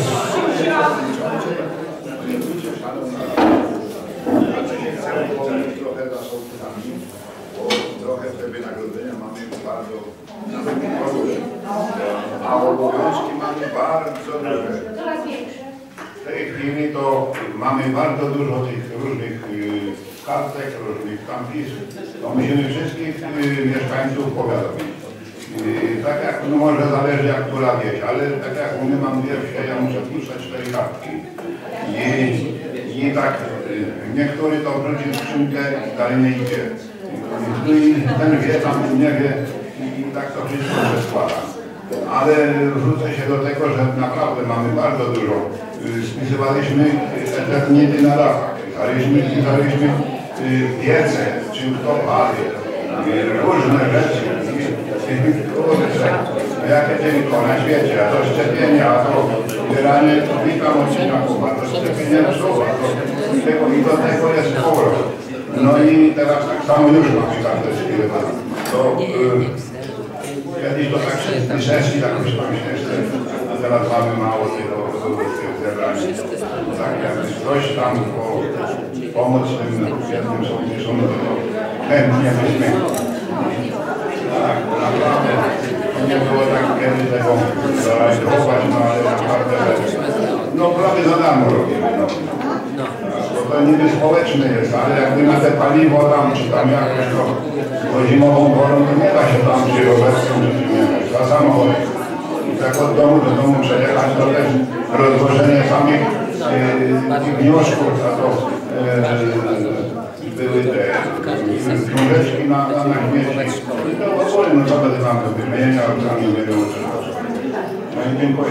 Trochę za sołtysami, bo trochę te wynagrodzenia mamy bardzo duże, a obowiązki mamy bardzo duże. Coraz większe. W tej chwili to mamy bardzo dużo tych różnych y, kartek, różnych tam pism. To musimy wszystkich y, mieszkańców powiadomić. Y, tak jak, no może zależy jak która wieś, ale tak jak my mam dwie wsie, ja muszę puszczać cztery kartki. I, i tak y, niektóry to wróci skrzynkę i dalej nie idzie. I ten wie, tam nie wie i, i tak to wszystko się składa. Ale wrócę się do tego, że naprawdę mamy bardzo dużo. Spisywaliśmy eternity na dachach, pisaliśmy, pisaliśmy wiedzę, czym kto pali, różne rzeczy. Kurczę, jakie tylko na świecie, a to szczepienia, a to zbieranie witam odcinaków, a to szczepienie psów, a to tego i do tego jest powrót. No i teraz tak samo już mamy karteczki, to y, kiedyś to tak wszystkie sesji, tak już tam jeszcze, a teraz mamy mało tego zebrań. Tak jakby coś tam po, pomóc tym jednym sołtysom, to chętnie byśmy. Tak, naprawdę to nie było tak kiedy tego zarejestrować, no ale naprawdę, no prawie za darmo robimy. No. Bo to niby społeczne jest, ale jakby na te paliwo tam, czy tam jakoś to, bo zimową porą to nie da się tam przy rowerce przyjechać, za samochody. I tak od domu do domu przejechać, to też rozłożenie samych yy, wniosków, a to yy, były te książeczki na, na, na śmieci. No powoli, no to będę wam do wymienienia, sami będą uczyć. No i dziękuję.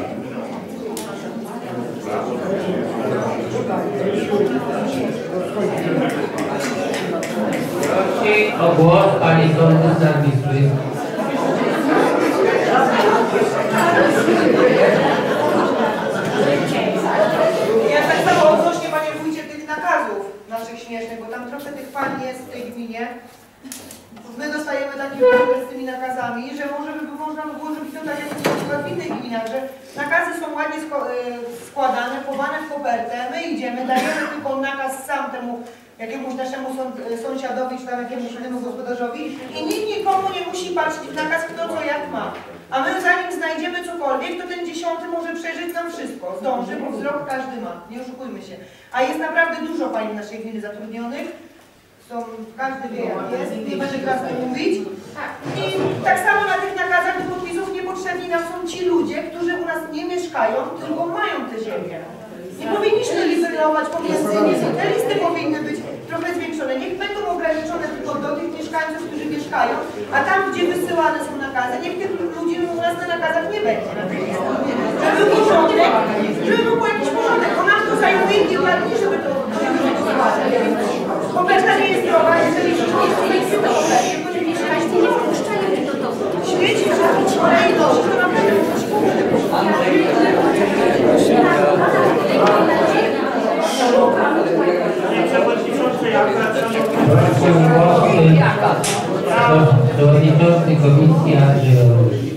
Proszę o głos pani sołtys Zarwisły. Ja tak samo odnośnie, panie wójcie, tych nakazów naszych śmiesznych, bo tam trochę tych pań jest w tej gminie. My dostajemy takie z tymi nakazami, że może by można by było zrobić to tak jak na przykład w innych gminach, że nakazy są ładnie składane, chowane w kopertę, my idziemy, dajemy tylko nakaz sam temu jakiemuś naszemu sąsiadowi, czy tam jakiemuś innemu gospodarzowi i nikt nikomu nie musi patrzeć w nakaz, kto co jak ma. A my zanim znajdziemy cokolwiek, to ten dziesiąty może przejrzeć nam wszystko, zdąży, bo wzrok każdy ma, nie oszukujmy się. A jest naprawdę dużo pań w naszej gminy zatrudnionych. Są, każdy wie jak jest, nie będę teraz mówić. I tak samo na tych nakazach do podpisów niepotrzebni nam są ci ludzie, którzy u nas nie mieszkają, tylko mają te ziemię. Nie powinniśmy liberować pomiędzy nimi. Te listy powinny być trochę zwiększone. Niech będą ograniczone tylko do tych mieszkańców, którzy mieszkają, a tam, gdzie wysyłane są nakazy, niech tych ludzi u nas na nakazach nie będzie. Żeby był porządek, żeby był jakiś porządek. Bo nam to zajmuje kilka dni, żeby to wysyłać. Koperta nie jest droga, jeżeli się nie chce, nie chce to koperty, bo nie mieszkańcy nie wpuszczają do domu. Śmieci zrobić kolejność, to naprawdę musi Przewodniczący Komisji Andrzej Orlik.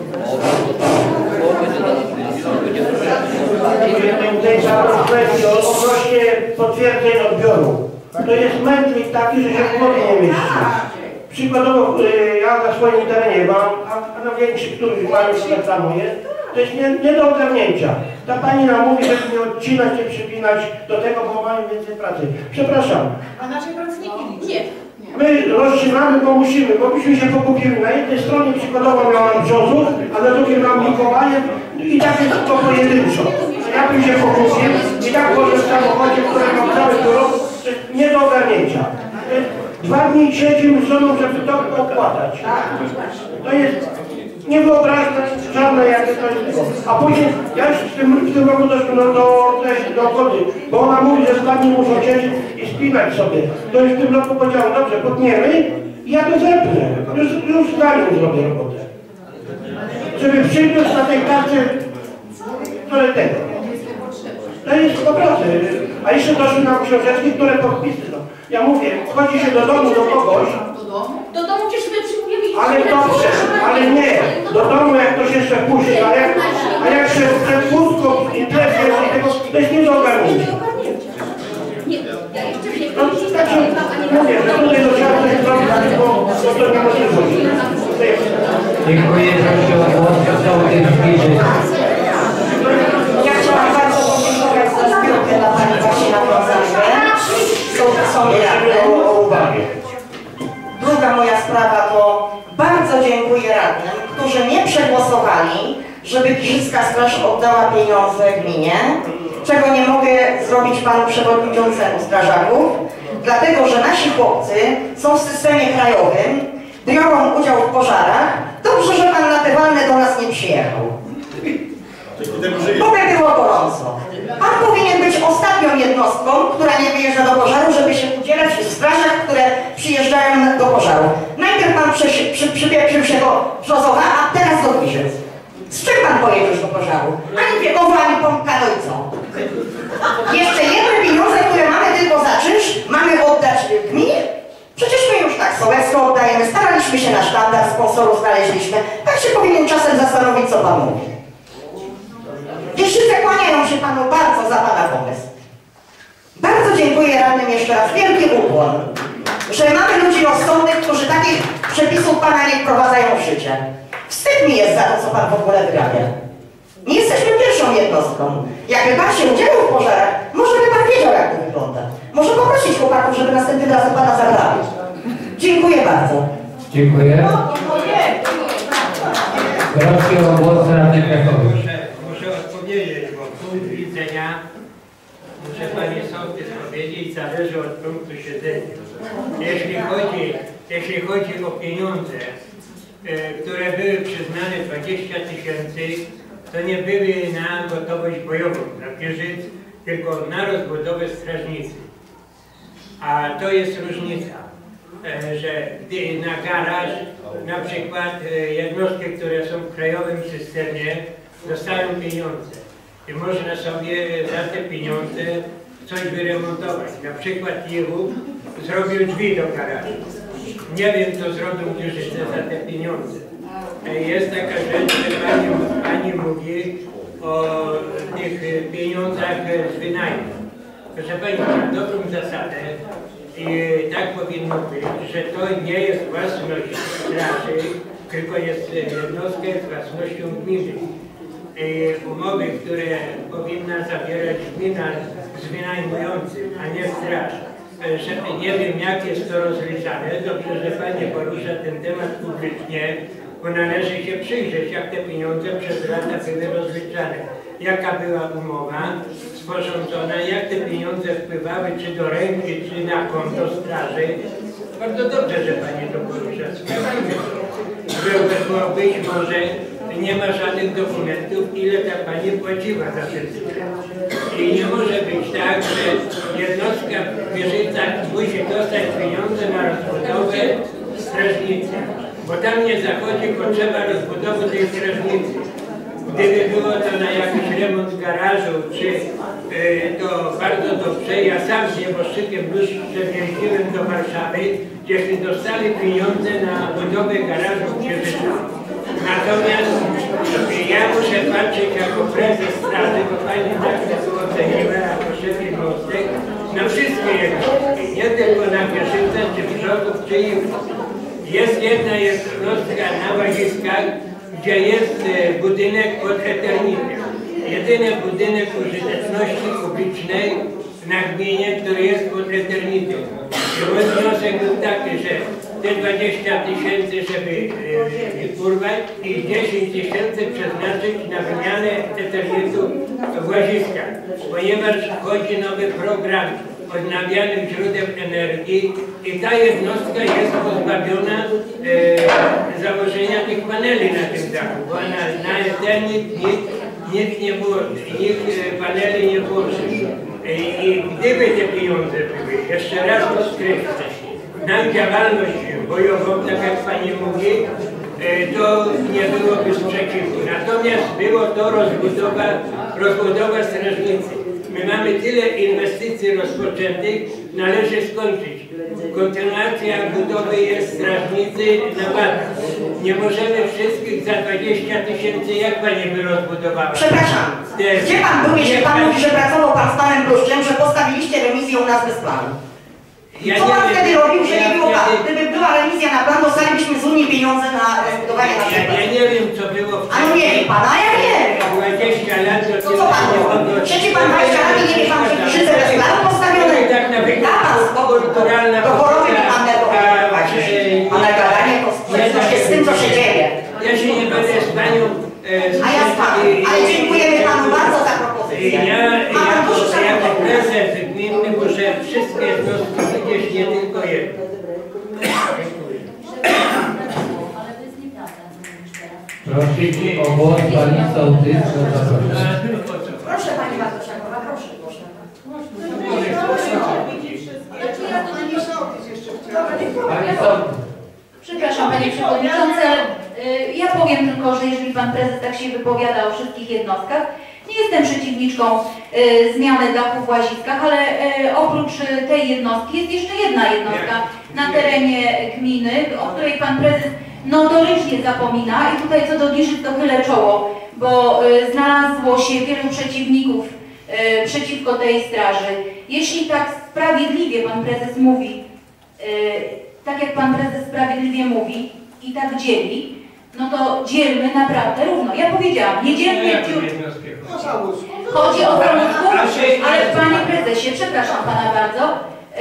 Kwestii odnośnie potwierdzeń odbioru. To jest mętlik taki, że się w głowie nie mieści. Przykładowo ja na swoim terenie mam, a na większych, których mają tak samo jest, to jest nie, nie do ogarnięcia. Ta pani nam mówi, żeby nie odcinać, nie przypinać do tego, bo mają więcej pracy. Przepraszam. A naszej pracy nikt nie. My roztrzymamy, bo musimy, bo byśmy się pokupili. Na jednej stronie przykładowo miałam Brzozów, a na drugiej mam Mikołajew i tak jest to pojedynczo. Ja bym się pokupił i tak chodzę w samochodzie, który mam cały tu rok, to jest nie do ogarnięcia. Dwa dni siedzimy z żoną, żeby to opłatać. To jest niewyobraźne, żadne jakie to jest. A później, ja już w tym, w tym roku doszłem do, do, do wody, bo ona mówi, że składnie muszą siedzieć i spinać sobie. To już w tym roku powiedziałem, dobrze, potniemy i ja to zepnę. Już, już za nią zrobię robotę. Żeby przyjść na tej karcie, które tego. To jest naprawdę A jeszcze doszły nam książeczki, które podpisy. No. Ja mówię, wchodzi się do domu do kogoś. Do domu przecież my przyjmujemy. Ale dobrze, ale nie. Do domu jak ktoś jeszcze puści, a jak, a jak się przed pustką imprezy, tego, to jest nie do ogarnięcia. No, także mówię, że tutaj to trzeba coś zrobić, bo to nie możliwość. Dziękuję, proszę o głos, zostało tych bliżej. Ja chciałam bardzo podziękować za zbiórkę dla Pani Wasila Gonzalkę. Są radnym. Druga moja sprawa to bardzo dziękuję radnym, którzy nie przegłosowali, żeby Giżycka Straż oddała pieniądze gminie, czego nie mogę zrobić Panu Przewodniczącemu Strażaków, dlatego że nasi chłopcy są w systemie krajowym, biorą udział w pożarach. Dobrze, że Pan na te walne do nas nie przyjechał. Bo by było gorąco. Pan powinien być ostatnią jednostką, która nie wyjeżdża do pożaru, żeby się udzielać w strażach, które przyjeżdżają do pożaru. Najpierw Pan przy, przy, przypieprzył się do Brzozowa, a teraz do Giżyc. Z czym Pan pojedziesz do pożaru? Ani biegowo, ani pompka, no i co? Jeszcze jedne pieniądze, które mamy tylko za czynsz, mamy oddać gminie? Przecież my już tak sołecko oddajemy, staraliśmy się na sztandar, sponsorów znaleźliśmy. Tak się powinien czasem zastanowić, co Pan mówi. Giżyce kłaniają się Panu bardzo za Pana pomysł. Bardzo dziękuję radnym jeszcze raz. Wielki ukłon, że mamy ludzi rozsądnych, którzy takich przepisów Pana nie wprowadzają w życie. Wstyd mi jest za to, co Pan w ogóle wyrabia. Nie jesteśmy pierwszą jednostką. Jakby Pan się udzielał w pożarach, może by Pan wiedział, jak to wygląda. Może poprosić chłopaków, żeby następnym razem Pana zabrali. Dziękuję bardzo. Dziękuję. Proszę o głos radny Krakowy. Muszę odpowiedzieć, bo punkt widzenia, muszę Panie Sołtys powiedzieć, zależy od punktu siedzenia. Jeśli chodzi, jeśli chodzi o pieniądze, e, które były przyznane dwadzieścia tysięcy, to nie były na gotowość bojową dla Giżyc, tylko na rozbudowę strażnicy. A to jest różnica, e, że gdy na garaż, na przykład e, jednostki, które są w krajowym systemie, dostają pieniądze i można sobie za te pieniądze coś wyremontować. Na przykład Jehu zrobił drzwi do garażu. Nie wiem, co zrobił Giżyce za te pieniądze. Jest taka rzecz, że Pani, pani mówi o tych pieniądzach z wynajmu. Proszę Pani, ma dobrą zasadę i tak powinno być, że to nie jest własność straży, tylko jest jednostka z własnością gminy. Umowy, które powinna zawierać gmina z wynajmującym, a nie straż. Że nie wiem, jak jest to rozliczane. Dobrze, że Pani porusza ten temat publicznie, bo należy się przyjrzeć, jak te pieniądze przez lata były rozliczane. Jaka była umowa sporządzona, jak te pieniądze wpływały, czy do ręki, czy na konto straży. Bardzo dobrze, że Pani to porusza. Sprawdźmy to. Bo być może nie ma żadnych dokumentów, ile ta Pani płaciła za ten system. I nie może być tak, że jednostka w Giżycach musi dostać pieniądze na rozbudowę strażnicy. Bo tam nie zachodzi potrzeba rozbudowy tej strażnicy. Gdyby było to na jakiś remont garażu, czy y, to bardzo dobrze. Ja sam z nieboszczykiem Bluszczem jeździłem do Warszawy, gdzieśmy dostali pieniądze na budowę garażu w Giżycach. Natomiast ja muszę patrzeć jako prezes straży, bo Pani tak to oceniła, jako szefie mostek, na wszystkie jednostki, nie tylko na Giżycach, czy Brzozów, czy innych. Jest jedna jednostka na Łaziskach, gdzie jest budynek pod eternitem. Jedyny budynek użyteczności publicznej na gminie, który jest pod eternitem. I mój wniosek był taki, że te dwadzieścia tysięcy, żeby kurwać i dziesięć tysięcy przeznaczyć na wymianę eternitu w Łaziskach. Ponieważ wchodzi nowy program odnawialnych źródeł energii i ta jednostka jest pozbawiona e, założenia tych paneli na tym dachu, bo na, na eternit nikt, nikt nie włoży, nikt paneli nie włoży. I, I gdyby te pieniądze były, jeszcze raz podkreślę, na działalność bojową, tak jak Pani mówi, e, to nie byłoby sprzeciwu. Natomiast było to rozbudowa, rozbudowa strażnicy. My mamy tyle inwestycji rozpoczętych, należy skończyć. Kontynuacja budowy jest strażnicy na łatach. Nie możemy wszystkich za dwadzieścia tysięcy, jak Pani by rozbudowała? Przepraszam, gdzie Pan był, jeśli Pan mówi, że pracował Pan z Panem Bluszczem, że postawiliście rewizję u nas bez planu? Ja Co Pan nie wtedy wiem, robił, że ja nie było nie planu? wiem. Gdyby była rewizja na plan, dostalibyśmy z Unii pieniądze na rozbudowanie Ja, naszego ja nie wiem, co było A no nie wie Pan, a ja wiem. dwadzieścia lat do To co Pan robi? Przecież Pan dwadzieścia lat i nie wie Pan, że krzyże bez planu postawione. Tak na Da Pan spokój. Do choroby nie Pan nerwować. A na gadanie to sprzeczne się z tym, co się dzieje. Ja się nie będę z Panią... A ja z Panem. Ale dziękujemy Panu bardzo za propozycję. Ja, jako, jako prezes gminy muszę wszystkie wnioski widzieć, nie tylko jedno. Prosimy o głos Pani Sołtys. Proszę Pani Bartoszakowa, proszę. proszę. Pani Sołtys. Przepraszam Panie Przewodniczący, ale y, ja powiem tylko, że jeżeli Pan Prezes tak się wypowiada o wszystkich jednostkach, nie jestem przeciwniczką y, zmiany dachu w Łaziskach, ale y, oprócz y, tej jednostki jest jeszcze jedna jednostka na terenie gminy, o której Pan Prezes notorycznie zapomina i tutaj co do Giżyc to chylę czoło, bo y, znalazło się wielu przeciwników y, przeciwko tej straży. Jeśli tak sprawiedliwie Pan Prezes mówi, y, tak jak Pan Prezes sprawiedliwie mówi i tak dzieli, no to dzielmy naprawdę równo. Ja powiedziałam, nie dzielmy ciut. Chodzi o Załuczków, ale Panie Prezesie, przepraszam Pana bardzo,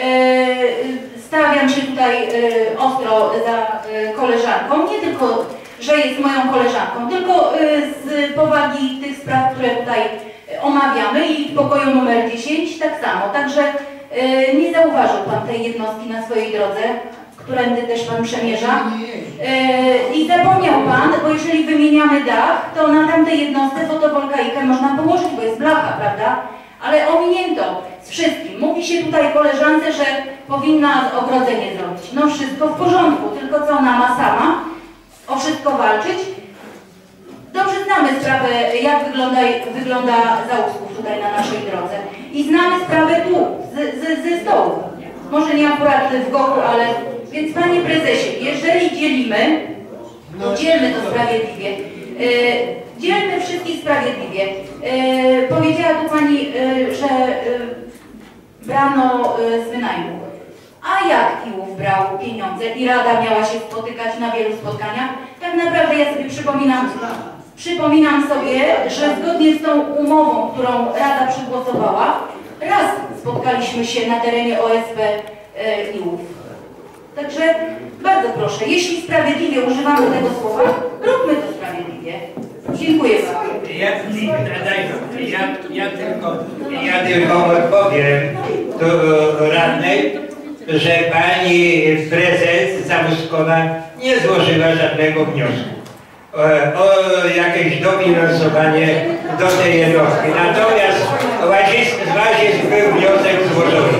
yy, stawiam się tutaj yy, ostro za yy, koleżanką, nie tylko, że jest moją koleżanką, tylko yy, z powagi tych spraw, które tutaj omawiamy i w pokoju numer dziesięć tak samo. Także yy, nie zauważył Pan tej jednostki na swojej drodze, którędy też Pan przemierza. Yy, I zapomniał Pan, bo jeżeli wymieniamy dach, to na tamtej jednostce fotowoltaikę można położyć, bo jest blacha, prawda? Ale ominięto z wszystkim. Mówi się tutaj koleżance, że powinna ogrodzenie zrobić. No wszystko w porządku, tylko co ona ma sama o wszystko walczyć? Dobrze znamy sprawę, jak wygląda, wygląda Załuczków tutaj na naszej drodze. I znamy sprawę tu, z, z, ze stołu. Może nie akurat w Goku, ale... Więc Panie Prezesie, jeżeli dzielimy, to dzielmy to sprawiedliwie. Yy, dzielmy wszystkich sprawiedliwie. Yy, powiedziała tu Pani, yy, że yy, brano yy, z wynajmu. A jak Iłów brał pieniądze i Rada miała się spotykać na wielu spotkaniach? Tak naprawdę ja sobie przypominam, przypominam sobie, że zgodnie z tą umową, którą Rada przegłosowała, raz spotkaliśmy się na terenie O S P yy, Iłów. Także bardzo proszę, jeśli sprawiedliwie używamy tego słowa, róbmy to sprawiedliwie. Dziękuję bardzo. Ja, ja, ja, tylko, ja tylko odpowiem tu radnej, że pani prezes Załuczkowa nie złożyła żadnego wniosku o, o jakieś dofinansowanie do tej jednostki. Natomiast z Łazisk był wniosek złożony.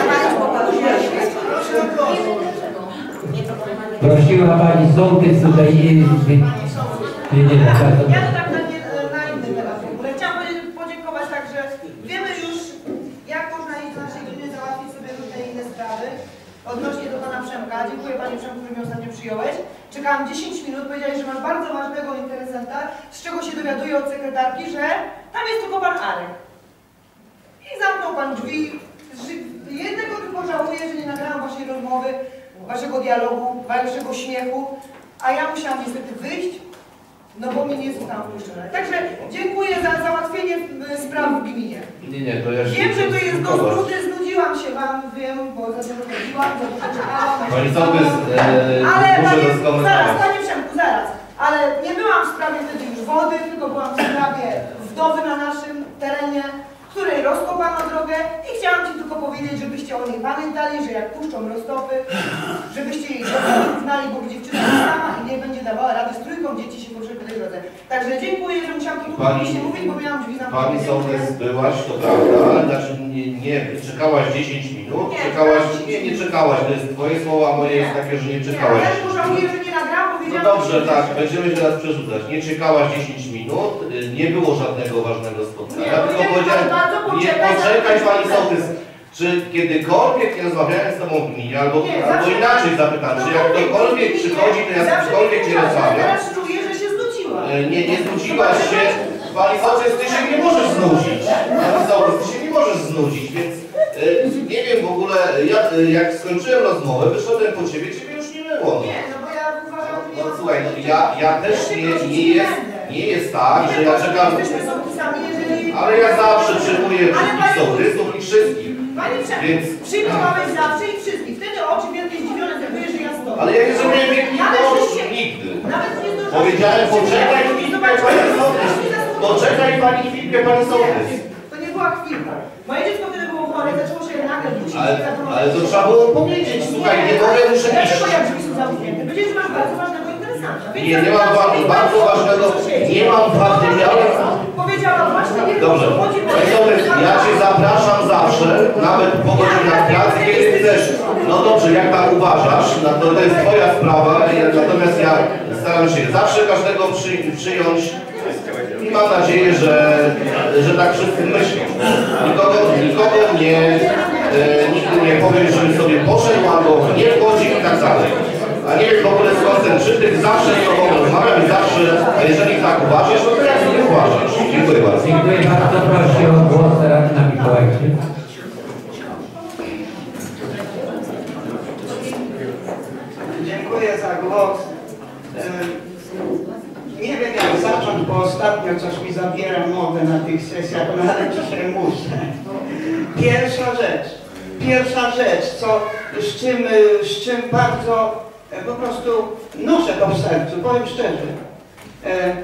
Prosiła Pani Sołtys tutaj nie, nie, nie, nie, Ja to tak na, nie, na inny temat w ogóle. Chciałabym podziękować tak, że wiemy już, jak można iść do naszej gminy załatwić sobie różne inne sprawy. Odnośnie do Pana Przemka, dziękuję Panie Przemku, że mnie ostatnio przyjąłeś. Czekałam dziesięć minut, powiedziałeś, że masz bardzo ważnego interesenta, z czego się dowiaduję od sekretarki, że tam jest tylko Pan Arek. I zamknął Pan drzwi. Jednego tylko żałuję, że nie nagrałam Waszej rozmowy, Waszego dialogu, Waszego śmiechu, a ja musiałam niestety wyjść, no bo mnie nie zostałam wpuszczona. Także dziękuję za załatwienie spraw w gminie. Nie, nie, to ja się Wiem, że to jest do znudy, znudziłam się Wam, wiem, bo za dużo chodziłam, za dużo czekałam. Pani Sołtys, e, ale muszę panie, doskonale... zaraz, Panie Przemku, zaraz. Ale nie byłam w sprawie wtedy już wody, tylko byłam w sprawie wdowy na naszym terenie, której rozkopano drogę i chciałam Ci tylko powiedzieć, żebyście o niej pamiętali, że jak puszczą roztopy, żebyście jej dobrze znali, bo dziewczyna jest sama i nie będzie dawała rady z trójką dzieci się poruszać po tej drodze. Także dziękuję, że musiałam to publicznie mówić, bo miałam drzwi zamknięte. Pani Sołtys, byłaś, to prawda, ale znaczy nie, nie czekałaś dziesięć minut, nie, czekałaś, nie, nie czekałaś, to jest Twoje słowo, a moje jest takie, że nie czekałaś. Ja tylko żałuję, że nie nagrałam, No powiedziałam... dobrze, tak, będziemy się teraz przerzucać. Nie czekałaś dziesięć minut, yy, nie było żadnego ważnego spotkania. Nie, Ja tylko nie, powiedziałem, bardzo nie poczekaj, poczekaj za- pani sołtys, czy kiedykolwiek nie rozmawiałem z tobą w gminie, albo, Nie, albo zawsze- inaczej zapytam, czy jak ktokolwiek przychodzi, to ja z Zawsze kimkolwiek nie mówiłaś, ale rozmawiam. teraz czuję, że się znudziła. E, Nie, nie znudziłaś się. Pani sołtys, ty się nie możesz znudzić. Pani sołtys, ty się nie możesz znudzić, więc e, nie wiem w ogóle, ja, e, jak skończyłem rozmowę, wyszedłem po ciebie, ciebie już nie było. No. Nie, no bo ja uważam, że No słuchaj, no, ja, ja też nie, nie, jest, nie jest tak, że ja czekam, jesteśmy sołtysami, jeżeli... ale ja zawsze przyjmuję wszystkich sołtysów i wszystkich. Panie Przewodniczący, Więc... przyjmowałeś zawsze i wszystkich. Wtedy oczy wielkie zdziwione zrobiły, że ja stoję. Ale ja nie zrobiłem wielkich Ale oczu, żeście- nigdy. Nawet nie zdążyłam- Powiedziałem, poczekaj chwilkę, pani sołtys. Poczekaj pani chwilkę, pani sołtys. To nie była chwilka. Moje dziecko wtedy było chore, zaczęło się nagle dusić. Ale, ale to trzeba było powiedzieć, słuchaj, nie mogę, muszę iść. Dlaczego ja drzwi są zamknięte? Powiedziałeś, że masz bardzo ważnego interesanta. Więc Nie, nie mam zapytałam, bardzo, co bardzo jest ważnego, co się dzieje. nie mam bardzo, miałem... Powiedziałam właśnie, nie wiem, Dobrze, o co chodzi, bo- pani sołtys, ja cię zapraszam zawsze, nawet po godzinach pracy, kiedy chcesz. No dobrze, jak tak uważasz, no to, to jest twoja sprawa, ja- natomiast ja staram się zawsze każdego przy, przyjąć i mam nadzieję, że, że tak wszyscy myślą. Nikogo, nikogo nie, e, nigdy nie powiem, żeby sobie poszedł albo nie wchodził i tak dalej. A nie wiem w ogóle skąd ten przytyk, zawsze z tobą rozmawiam i zawsze, a jeżeli tak uważasz, no to jak nie uważasz. Dziękuję bardzo. Dziękuję bardzo. Proszę o głos radna Mikołajczyk. Dziękuję za głos. E, Nie wiem jak zacząć, bo ostatnio coś mi zabiera mowę na tych sesjach, no ale dzisiaj muszę. Pierwsza rzecz, pierwsza rzecz, co, z, czym, z czym bardzo e, po prostu noszę to w sercu, powiem szczerze, e, e,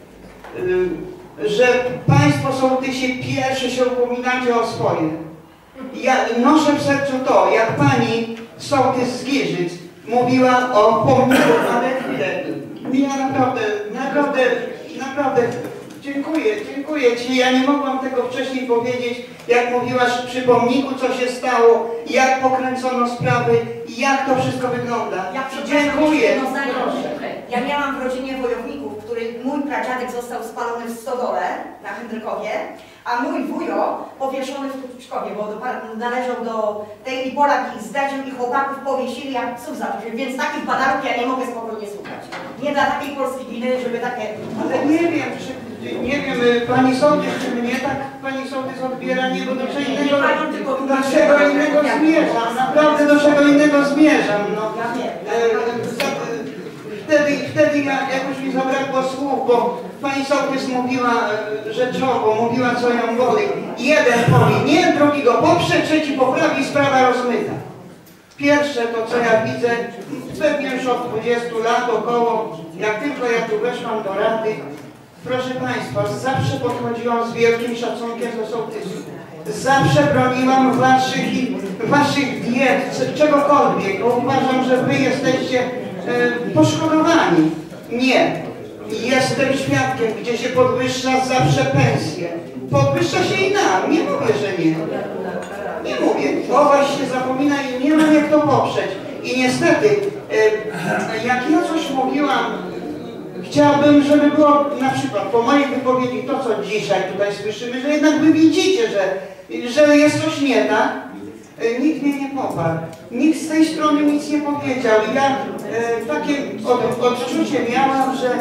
że Państwo sołtysi pierwszy się upominacie o swoje. Ja noszę w sercu to, jak Pani sołtys z Giżyc mówiła o pomniku, ale chwilę. Ja naprawdę, naprawdę, naprawdę dziękuję, dziękuję Ci. Ja nie mogłam tego wcześniej powiedzieć, jak mówiłaś przy pomniku, co się stało, jak pokręcono sprawy i jak to wszystko wygląda. Ja Dziękuję. jedno zdanie. Ja miałam w rodzinie wojowników, w których mój pradziadek został spalony w stodole na Hendrykowie, a mój wujo powieszony w Tuczkowie, bo do, należał do tej i Polak ich zdradził i chłopaków powiesili jak psów za to, więc takich badarów ja nie mogę spokojnie słuchać. Nie dla takiej polskiej gliny, żeby takie... Ale nie wiem, czy, nie wiem, Pani sołtys, czy mnie tak Pani sołtys odbiera, nie, bo do czego innego, do czego innego zmierzam, naprawdę do czego innego zmierzam, no. E, Wtedy, wtedy jak, jak już mi zabrakło słów, bo Pani sołtys mówiła e, rzeczowo, mówiła co ją boli. Jeden powie nie, drugi go poprze, trzeci poprawi, sprawa rozmyta. Pierwsze to co ja widzę, pewnie już od dwudziestu lat około, jak tylko ja tu weszłam do rady, proszę Państwa, zawsze podchodziłam z wielkim szacunkiem do sołtysów. Zawsze broniłam waszych, waszych diet, czegokolwiek, bo uważam, że wy jesteście e, poszkodowani. Nie. Jestem świadkiem, gdzie się podwyższa zawsze pensję. Podwyższa się i nam. Nie mówię, że nie. Nie mówię. O właśnie zapomina i nie mam jak to poprzeć. I niestety, e, jak ja coś mówiłam, chciałbym, żeby było na przykład po mojej wypowiedzi to, co dzisiaj tutaj słyszymy, że jednak wy widzicie, że, że jest coś nie tak. Nikt mnie nie poparł. Nikt z tej strony nic nie powiedział. Ja e, takie od, odczucie miałam, że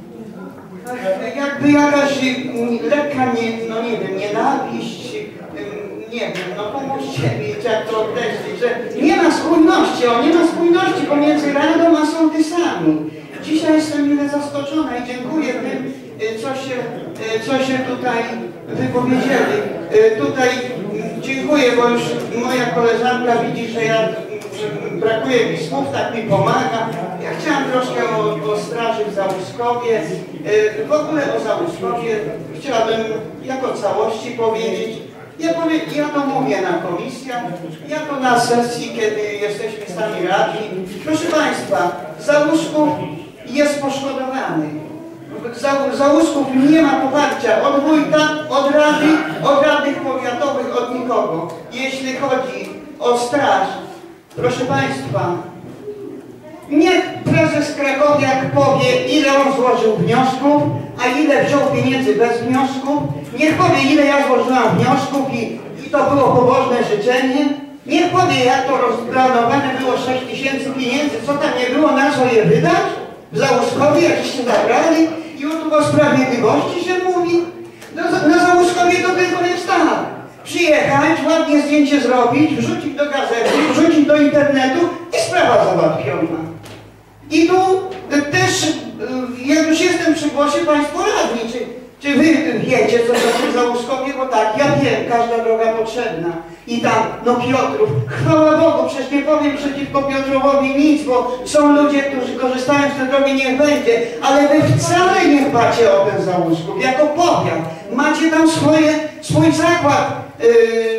e, jakby jakaś m, lekka, nie, no nie wiem, nienawiść, e, nie wiem, no pomóżcie mi, jak to określić, że nie ma spójności, o, nie ma spójności pomiędzy Radą a sołtysami. Dzisiaj jestem mile zaskoczona i dziękuję tym, co się, co się tutaj wypowiedzieli. Tutaj dziękuję, bo już moja koleżanka widzi, że ja brakuje mi słów, tak mi pomaga. Ja chciałam troszkę o, o straży w Załuskowie. W ogóle o Załuskowie chciałabym jako całości powiedzieć. Ja, powie, ja to mówię na komisjach, ja to na sesji, kiedy jesteśmy sami radni. Proszę Państwa, Załuszków jest poszkodowany. Załuszków nie ma poparcia od wójta, od rady, od radnych powiatowych, od nikogo. Jeśli chodzi o straż, proszę Państwa, niech prezes Krakowiak powie, ile on złożył wniosków, a ile ile wziął pieniędzy bez wniosków, niech powie, ile ja złożyłam wniosków i, i to było pobożne życzenie. Niech powie, jak to rozplanowane było sześć tysięcy pieniędzy, co tam nie było, na co je wydać? W Załuskowie, jakście zabrali i o tu o sprawiedliwości się mówi. Na, na Załuskowie to tylko jest tak. Przyjechać, ładnie zdjęcie zrobić, wrzucić do gazety, wrzucić do internetu i sprawa załatwiona. I tu też, jak już jestem przy głosie, Państwo radni, czy, czy Wy wiecie, co to jest Załuskowie? Bo tak, ja wiem, każda droga potrzebna. I tam, no Piotrów, chwała Bogu, przecież nie powiem przeciwko Piotrowowi nic, bo są ludzie, którzy korzystają z tej drogi, niech będzie, ale Wy wcale nie dbacie o ten Załusków, jako powiat. Macie tam swoje, swój zakład yy,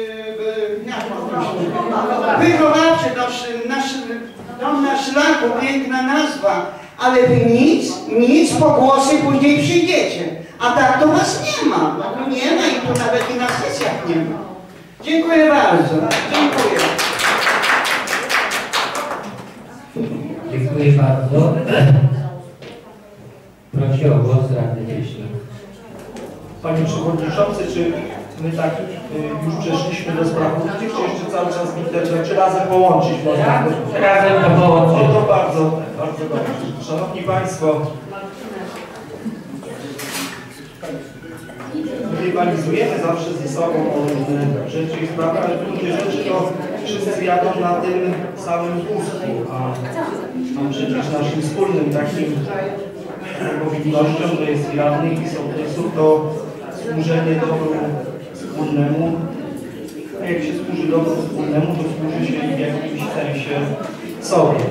yy, wychowawczy, nasz, nasz dom na szlaku, piękna nazwa, ale Wy nic, nic, po głosy później przyjdziecie. A tak to Was nie ma, no tu nie ma i tu nawet i na sesjach nie ma. Dziękuję bardzo. Dziękuję. Dziękuję bardzo. Proszę o głos radny Cieśla. Panie Przewodniczący, czy my tak y, już przeszliśmy do sprawności, czy jeszcze cały czas w internecie, czy razem połączyć można? Razem to połączyć. No to bardzo, bardzo dobrze. Szanowni Państwo, rywalizujemy zawsze ze sobą o różne rzeczy i sprawy, ale w gruncie rzeczy to wszyscy jadą na tym samym wózku, a, a przecież naszym wspólnym takim powinnością to jest radnych i sołtysów to służenie dobru wspólnemu. A jak się służy dobru wspólnemu, to służy się w jakimś sensie sobie.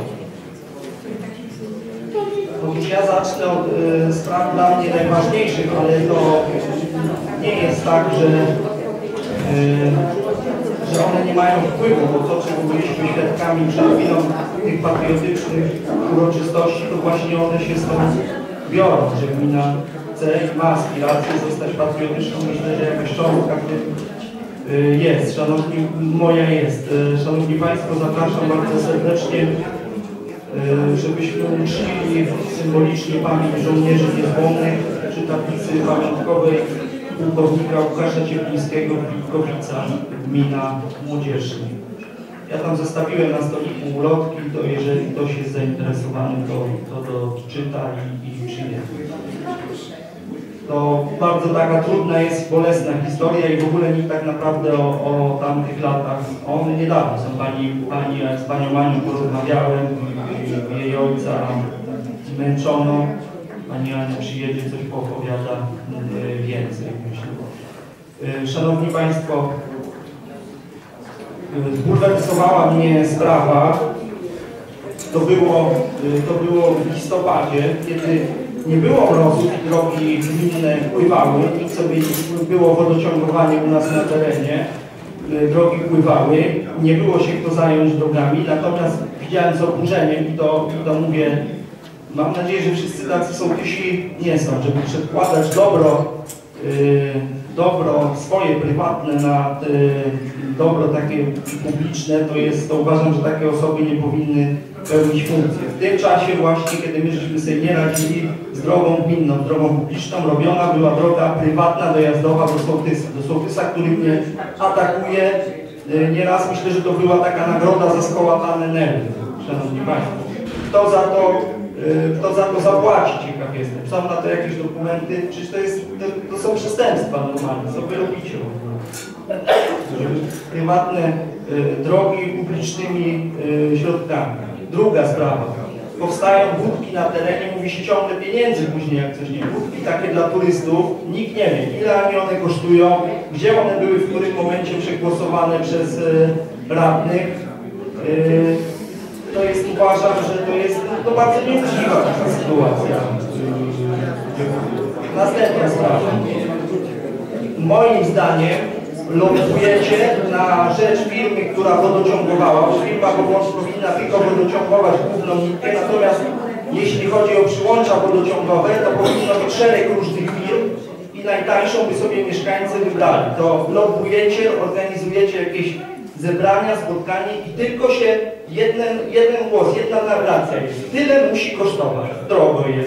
Otóż ja zacznę od y, spraw dla mnie najważniejszych, ale to nie jest tak, że, y, że one nie mają wpływu, bo to, czego byliśmy świadkami przed chwilą tych patriotycznych uroczystości, to właśnie one się stąd biorą, że gmina chce i ma aspirację zostać patriotyczną. Myślę, że jakaś cząstka w tym y, jest. Szanowni, moja jest. Y, Szanowni Państwo, zapraszam bardzo serdecznie, żebyśmy uczcili symbolicznie pamięć żołnierzy niezłomnych przy tablicy pamiątkowej pułkownika Łukasza Cieplińskiego w Wilkowicach, gmina Młodzieżny. Ja tam zostawiłem na stoliku ulotki, to jeżeli ktoś jest zainteresowany, to, to doczyta i, i przyjedzie. To bardzo taka trudna jest, bolesna historia i w ogóle nikt tak naprawdę o, o tamtych latach, on niedawno są pani, pani z panią Anią porozmawiałem, jej ojca zmęczono, pani Ania przyjedzie, coś poopowiada więcej, myślę. Szanowni Państwo, zbulwersowała mnie sprawa, to było, to było w listopadzie, kiedy nie było mrozów i drogi gminne pływały, nic sobie nie było wodociągowanie u nas na terenie, drogi pływały, nie było się kto zająć drogami, natomiast widziałem z oburzeniem i to, i to mówię, mam nadzieję, że wszyscy tacy sołtysi nie są, żeby przedkładać dobro, yy, dobro swoje prywatne na yy, dobro takie publiczne, to jest, to uważam, że takie osoby nie powinny pełnić funkcję. W tym czasie właśnie, kiedy my żeśmy sobie nie radzili z drogą gminną, drogą publiczną, robiona była droga prywatna dojazdowa do sołtysa, do sołtysa, który mnie atakuje. Nieraz myślę, że to była taka nagroda za skołatane nerwy, Szanowni Państwo. Kto za to, kto za to zapłaci, ciekaw jestem. Są na to jakieś dokumenty, czyż to jest, to, to są przestępstwa normalne, co wy robicie? Prywatne y, drogi publicznymi y, środkami. Druga sprawa. Powstają budki na terenie, mówi się ciągle pieniędzy później, jak coś nie. Budki takie dla turystów, nikt nie wie, ile one kosztują, gdzie one były w którym momencie przegłosowane przez y, radnych. Y, to jest, uważam, że to jest to bardzo nieuczciwa taka sytuacja. Y, następna sprawa. Moim zdaniem lobbujecie na rzecz firmy, która wodociągowała, bo firma powinna tylko wodociągować główną nitkę, natomiast jeśli chodzi o przyłącza wodociągowe, to powinno być szereg różnych firm i najtańszą by sobie mieszkańcy wybrali. To lobbujecie, organizujecie jakieś zebrania, spotkanie i tylko się jeden, jeden głos, jedna narracja jest. Tyle musi kosztować, drogo jest.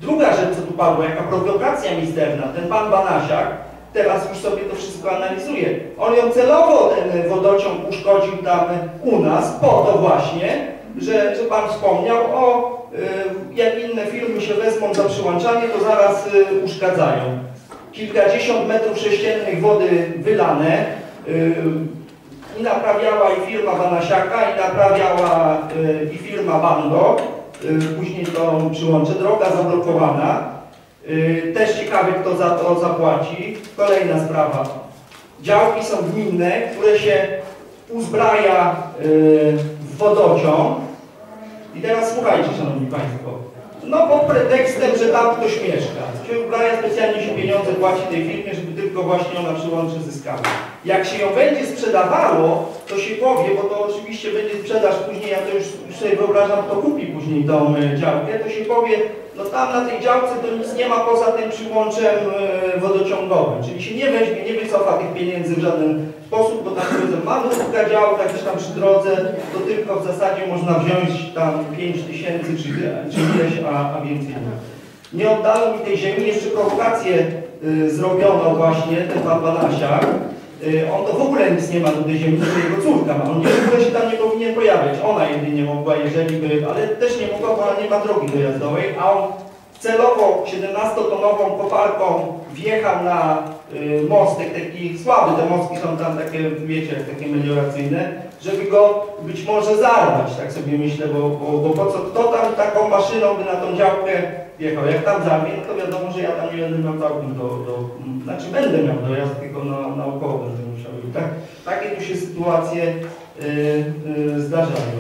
Druga rzecz, co tu padła, jaka prowokacja mizerna, ten pan Banasiak teraz już sobie to wszystko analizuje. On ją celowo, ten wodociąg, uszkodził tam u nas po to właśnie, że, że pan wspomniał, o y, jak inne firmy się wezmą za przyłączanie, to zaraz y, uszkadzają. Kilkadziesiąt metrów sześciennych wody wylane, y, i naprawiała i firma Banasiaka, i naprawiała y, i firma Bando. Y, później to przyłącze, droga zablokowana. Y, też ciekawe, kto za to zapłaci. Kolejna sprawa. Działki są gminne, które się uzbraja y, w wodociąg. I teraz słuchajcie, szanowni państwo. No pod pretekstem, że tam ktoś mieszka. Się uzbraja, specjalnie się pieniądze płaci tej firmie, żeby tylko właśnie ona przyłącze zyskała. Jak się ją będzie sprzedawało, to się powie, bo to oczywiście będzie sprzedaż później, ja to już, już sobie wyobrażam, kto kupi później tą y, działkę, to się powie, no tam na tej działce to nic nie ma poza tym przyłączem y, wodociągowym, czyli się nie weźmie, nie wycofa tych pieniędzy w żaden sposób, bo tam powiedzą, mamy kilka działek gdzieś tam przy drodze, to tylko w zasadzie można wziąć tam pięć tysięcy czy, czy ileś, a, a więcej nie. Nie oddano mi tej ziemi, jeszcze prowokację y, zrobiono właśnie, ten pan Banasiak. On to w ogóle nic nie ma do tej ziemi, tylko jego córka ma. On nie, w ogóle się tam nie powinien pojawiać. Ona jedynie mogła, jeżeli by, ale też nie mogła, bo ona nie ma drogi dojazdowej, a on celowo siedemnastotonową koparką wjechał na y, mostek, taki słaby, te mostki są tam takie, wiecie, takie melioracyjne, żeby go być może zarwać, tak sobie myślę, bo, bo, bo po co, kto tam taką maszyną by na tą działkę wjechał. Jak tam zarwie, no to wiadomo, że ja tam nie będę miał całkiem do, do znaczy będę miał dojazd, tylko na, naokoło będę musiał iść. Tak? Takie tu się sytuacje y, y, zdarzają.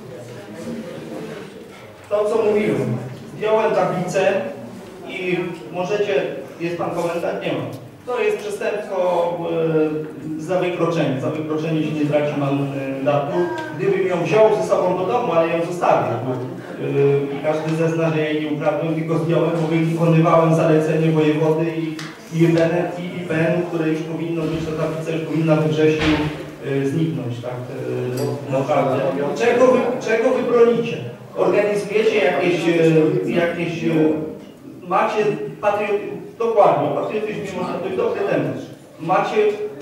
To, co mówiłem, zdjąłem tablicę i możecie, jest pan komentarz? Nie ma. To jest przestępstwo y, za wykroczenie. Za wykroczenie się nie traci mandatu. Gdybym ją wziął ze sobą do domu, ale ją zostawił. Yy, I każdy zezna, że jej nie ukradłem, tylko zdjąłem, bo wykonywałem zalecenie wojewody i I P N u, które już powinno być, ta tablica już powinna we wrześniu yy, zniknąć, tak? Yy, naprawdę. Czego wy, czego wy bronicie? Organizujecie jakieś, yy, jakieś yy, macie patriotyzm, dokładnie, patriotyzm można, to jest dobry temat. Macie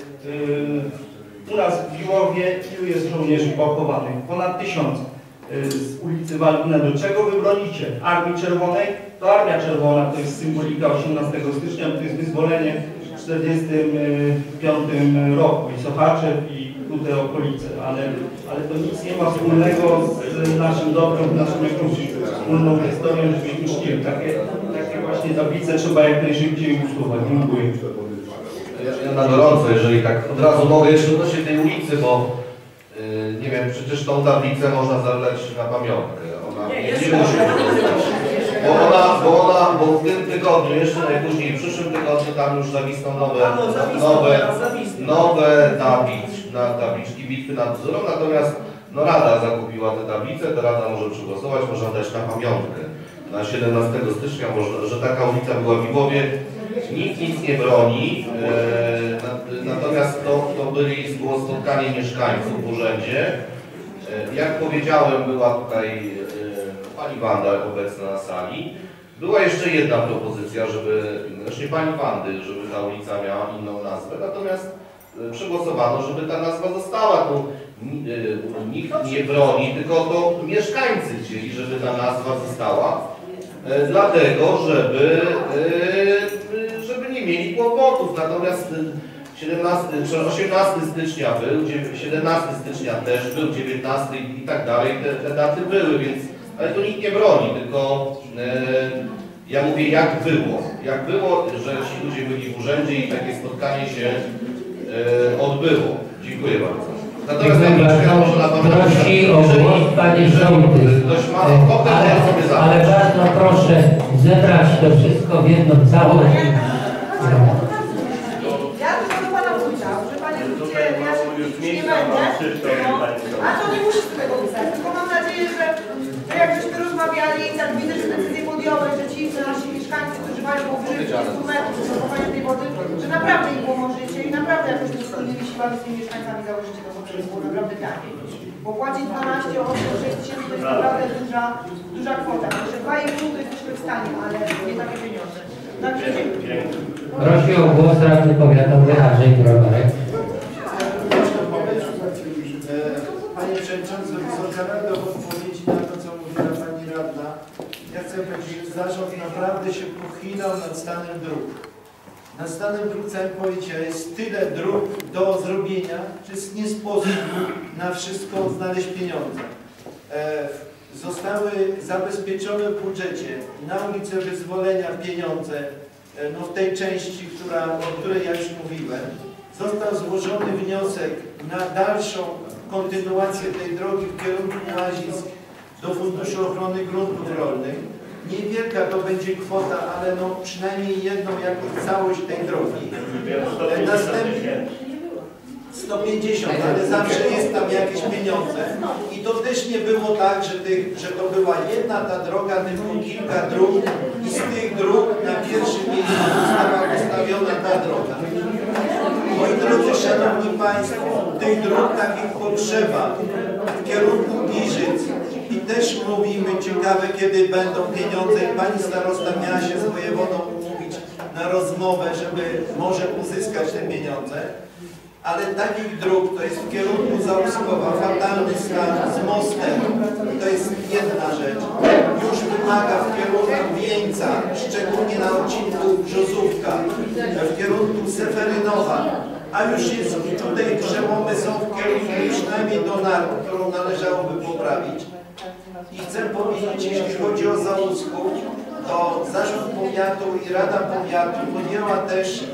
yy, u nas w Biłowie, ilu jest żołnierzy pochowanych? Ponad tysiąc. Z ulicy Walwina, do czego wy bronicie? Armii Czerwonej? To Armia Czerwona, to jest symbolika osiemnastego stycznia, to jest wyzwolenie w tysiąc dziewięćset czterdziestym piątym roku i Sochaczew i tutaj okolice, ale, ale to nic nie ma wspólnego z naszym dobrem, naszą jakąś wspólną historią, żebyśmy czcili. Takie, takie właśnie tablice trzeba jak najszybciej usuwać. Dziękuję. Ja, ja na gorąco, jeżeli tak od razu mogę jeszcze odnośnie tej ulicy, bo yy, nie wiem, przecież tą tablicę można zabrać na pamiątkę. Ona nie, nie musi bo ona, bo ona, bo w tym tygodniu, jeszcze najpóźniej w przyszłym tygodniu tam już zawisną nowe, nowe, nowe tablic, na tabliczki bitwy nad Bzurą, natomiast no Rada zakupiła tę tablicę, to Rada może przegłosować, można dać na pamiątkę. Na siedemnastego stycznia, może, że taka ulica była w Lwowie, nikt nic nie broni, e, natomiast to, to byli, było spotkanie mieszkańców w urzędzie. E, jak powiedziałem, była tutaj e, pani Wanda obecna na sali. Była jeszcze jedna propozycja, żeby, znaczy pani Wandy, żeby ta ulica miała inną nazwę, natomiast e, przegłosowano, żeby ta nazwa została. Tu e, nikt nie broni, tylko to mieszkańcy chcieli, żeby ta nazwa została. E, dlatego, żeby, e, żeby nie mieli kłopotów. Natomiast siedemnastego, osiemnastego stycznia był, siedemnastego stycznia też był, dziewiętnastego i tak dalej, te, te daty były, więc ale to nikt nie broni, tylko e, ja mówię jak było. Jak było, że ci ludzie byli w urzędzie i takie spotkanie się e, odbyło. Dziękuję bardzo. Natomiast prosi o głos Panie Sołtys, ale, ale bardzo proszę zebrać to wszystko w jedną całość. Ja tylko do Pana wójta, że Panie wójcie, ja się nie będę, a to nie musi z tego pisać, tylko mam nadzieję, że, że jak żeśmy rozmawiali, tak widzę, że decyzję podjąłeś, że ci nasi mieszkańcy, którzy mają powyżej trzydziestu metrów do zachowania tej wody, że naprawdę im pomożecie i naprawdę jakoś wspólnymi siłami z tymi mieszkańcami założycie to, co było naprawdę tak. bo płacić dwanaście osób, sześć tysięcy to jest naprawdę duża, duża kwota. Także dwa i pół to jesteśmy w stanie, ale nie takie pieniądze. Także dziękuję. Prosi o głos radny powiatowy Andrzej Browarek. Panie Przewodniczący, Wysoka Rado, w odpowiedzi na to, co mówiła Pani Radna, ja chcę powiedzieć, że zarząd naprawdę się pochylał nad stanem dróg. Nad stanem dróg, chcę powiedzieć, jest tyle dróg do zrobienia, że jest nie sposób na wszystko znaleźć pieniądze. E, zostały zabezpieczone w budżecie na ulicę Wyzwolenia pieniądze, e, no w tej części, która, o której ja już mówiłem. Został złożony wniosek na dalszą kontynuację tej drogi w kierunku Łazisk do Funduszu Ochrony Gruntów Rolnych. Niewielka to będzie kwota, ale no przynajmniej jedną jakąś całość tej drogi. Następnie sto pięćdziesiąt, ale zawsze jest tam jakieś pieniądze. I to też nie było tak, że, tych, że to była jedna ta droga, tylko kilka dróg i z tych dróg na pierwszym miejscu została postawiona ta droga. Moi drodzy, Szanowni Państwo, tych dróg takich potrzeba w kierunku Giżyc i też mówimy, ciekawe kiedy będą pieniądze i Pani Starosta miała się z wojewodą umówić na rozmowę, żeby może uzyskać te pieniądze. Ale takich dróg, to jest w kierunku Załuskowa, fatalny stan z mostem, to jest jedna rzecz. Już wymaga w kierunku Wieńca, szczególnie na odcinku Brzozówka, w kierunku Seferynowa, a już jest tutaj przełomy są w kierunku przynajmniej do Narw, którą należałoby poprawić. I chcę powiedzieć, jeśli chodzi o Załusków, to Zarząd Powiatu i Rada Powiatu podjęła też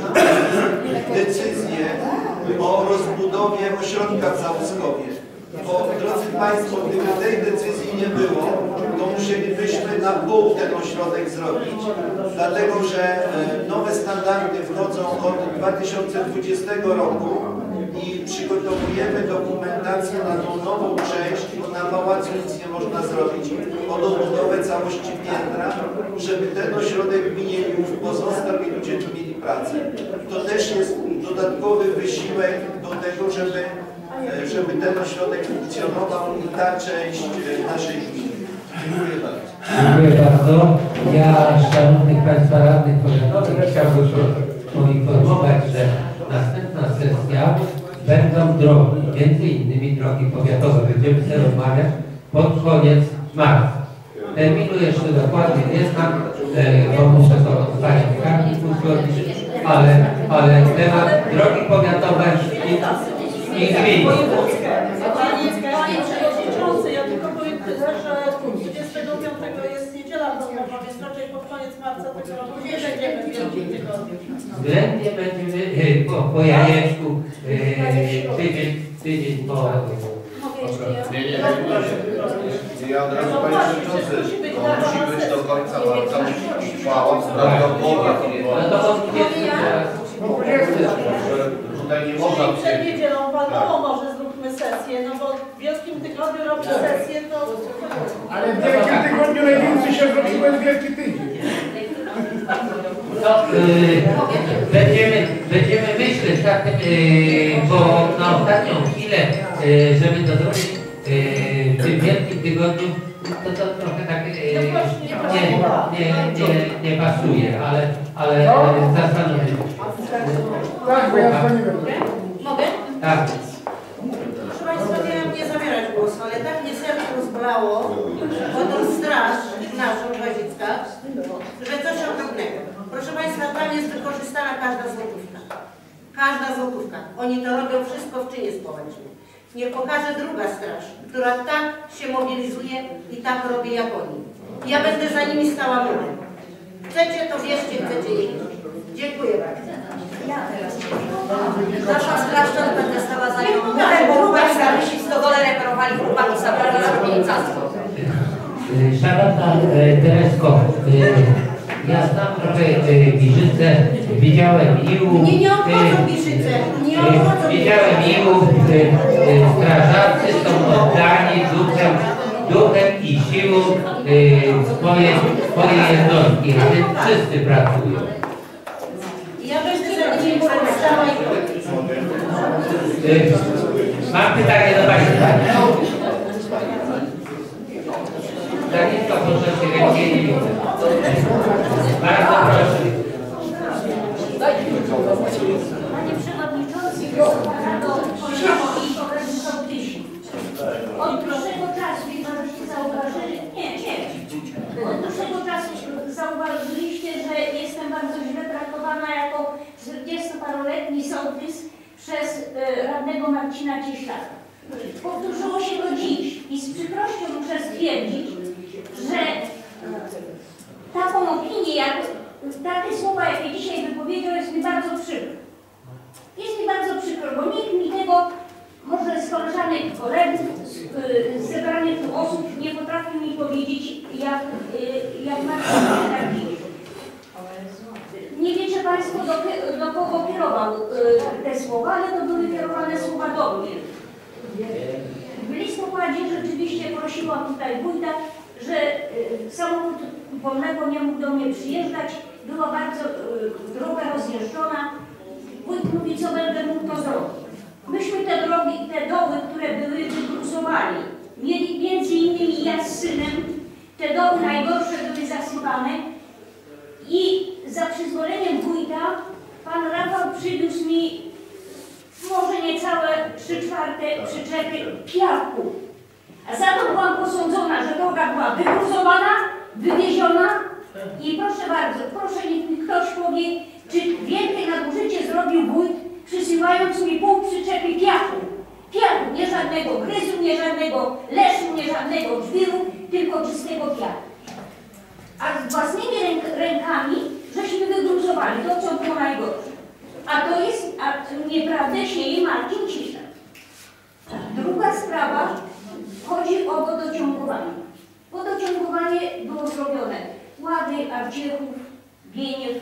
e, decyzję o rozbudowie ośrodka w Załuskowie. Bo, drodzy Państwo, gdyby tej decyzji nie było, to musielibyśmy na pół ten ośrodek zrobić, dlatego że e, nowe standardy wchodzą od dwa tysiące dwudziestego roku i przygotowujemy dokumentację na tą nową część, bo na pałacu nic nie można zrobić, o odbudowę całości piętra, żeby ten ośrodek w gminie Jów pozostał i ludzie tu mieli pracę. To też jest dodatkowy wysiłek do tego, żeby, żeby ten ośrodek funkcjonował i ta część naszej gminy. Dziękuję bardzo. Dziękuję bardzo. Ja, szanownych Państwa radnych powiatowych, chciałbym poinformować, że następna sesja będą drogi, między innymi drogi powiatowe. Będziemy sobie rozmawiać pod koniec marca. Terminu jeszcze dokładnie nie znam, bo muszę to odstać w kartniku uzgodnić, ale, ale temat drogi powiatowe i, i gmin. Panie Przewodniczący, ja tylko powiem tyle, że dwudziestego piątego jest niedziela domowa, więc raczej pod koniec marca tego roku nie będziemy w Wielkim Tygodniu. Względnie będziemy po, po jajeczku e, tydzień, tydzień po... Nie, nie, nie. Ja od razu Panie Przewodniczący, to musi być do końca marca, musi trwała sprawa odmowa. Tutaj nie można... Czyli przed niedzielą Panowo może zróbmy sesję, no bo w Wielkim Tygodniu robić sesję to... Ale w Wielkim Tygodniu najwięcej się zrobiło jest Wielki Tydzień. No, yy, będziemy, będziemy myśleć nad tym, yy, bo na ostatnią chwilę, yy, żeby to zrobić yy, w tym Wielkim Tygodniu, to to trochę tak yy, nie, nie, nie, nie pasuje, ale, ale zastanówmy się. Tak, bo ja dzwoniłem. Mogę? Tak. Proszę Państwa, miałam nie zabierać głosu, ale tak mnie serce rozbolało o tą straż naszą Łazicka, że coś okropnego. Proszę Państwa, tam jest wykorzystana każda złotówka. Każda złotówka. Oni to robią wszystko w czynie społecznym. Niech pokaże druga straż, która tak się mobilizuje i tak robi jak oni. Ja będę za nimi stała murem. Chcecie, to wierzcie, chcecie nie. Dziękuję bardzo. Nasza straż to będę stała za nią murem, bo chłopaki starysi w stodole reperowali, chłopaki zabrali na robienicactwo. Szanowna Teresko, ja znam trochę Giżyce, widziałem i u... Nie, nie obchodzą Giżyce, nie obchodzą Widziałem i u strażacy są oddani duchem, duchem i siłą swojej, swojej jednostki, a więc wszyscy pracują. Ja będę za nimi stała i Mam pytanie do Państwa. Daniczka, proszę się ręcznie nie widzę. Bardzo proszę. Panie Przewodniczący, do Polski i okresu sołtysi. Od dłuższego czasu, wie Pan, żeście zauważyli, nie, nie, od dłuższego czasu zauważyliście, że jestem bardzo źle traktowana jako czterdziestoparoletni sołtys przez y, radnego Marcina Cieślaka. Powtórzyło się to dziś i z przykrością muszę stwierdzić, że taką opinię, jak takie słowa, jakie dzisiaj wypowiedział, jest mi bardzo przykro. Jest mi bardzo przykro, bo nikt mi tego, może z koleżanek i kolegów, z, z zebranych tu osób nie potrafił mi powiedzieć, jak, jak Marcin Cieślak. Nie wiecie Państwo, do, do kogo kierował te słowa, ale to były kierowane słowa do mnie. W listopadzie rzeczywiście prosiłam tutaj wójta, że samochód Wolnego nie mógł do mnie przyjeżdżać, była bardzo droga rozjeżdżona. Wójt mówi, co będę mógł to zrobić. Myśmy te drogi i te doły, które były, wygruzowali. Mieli między innymi ja z synem, te doły najgorsze były zasypane i za przyzwoleniem wójta pan Rafał przywiózł mi może niecałe trzy czwarte przyczepy piachu. A za to byłam posądzona, że droga była wygruzowana, wywieziona i proszę bardzo, proszę niech mi ktoś powie, czy wielkie nadużycie zrobił wójt, przysyłając mi pół przyczepy piachu. Piachu, nie żadnego gryzu, nie żadnego leszu, nie żadnego żwiru, tylko czystego piachu. A z własnymi ręk rękami żeśmy wygruzowali to, co było najgorsze. A to jest, a nieprawdę sieje Marcin Cieślak. Druga sprawa chodzi o wodociągowanie. Wodociągowanie było zrobione Łady, Arciechów, Bieniew,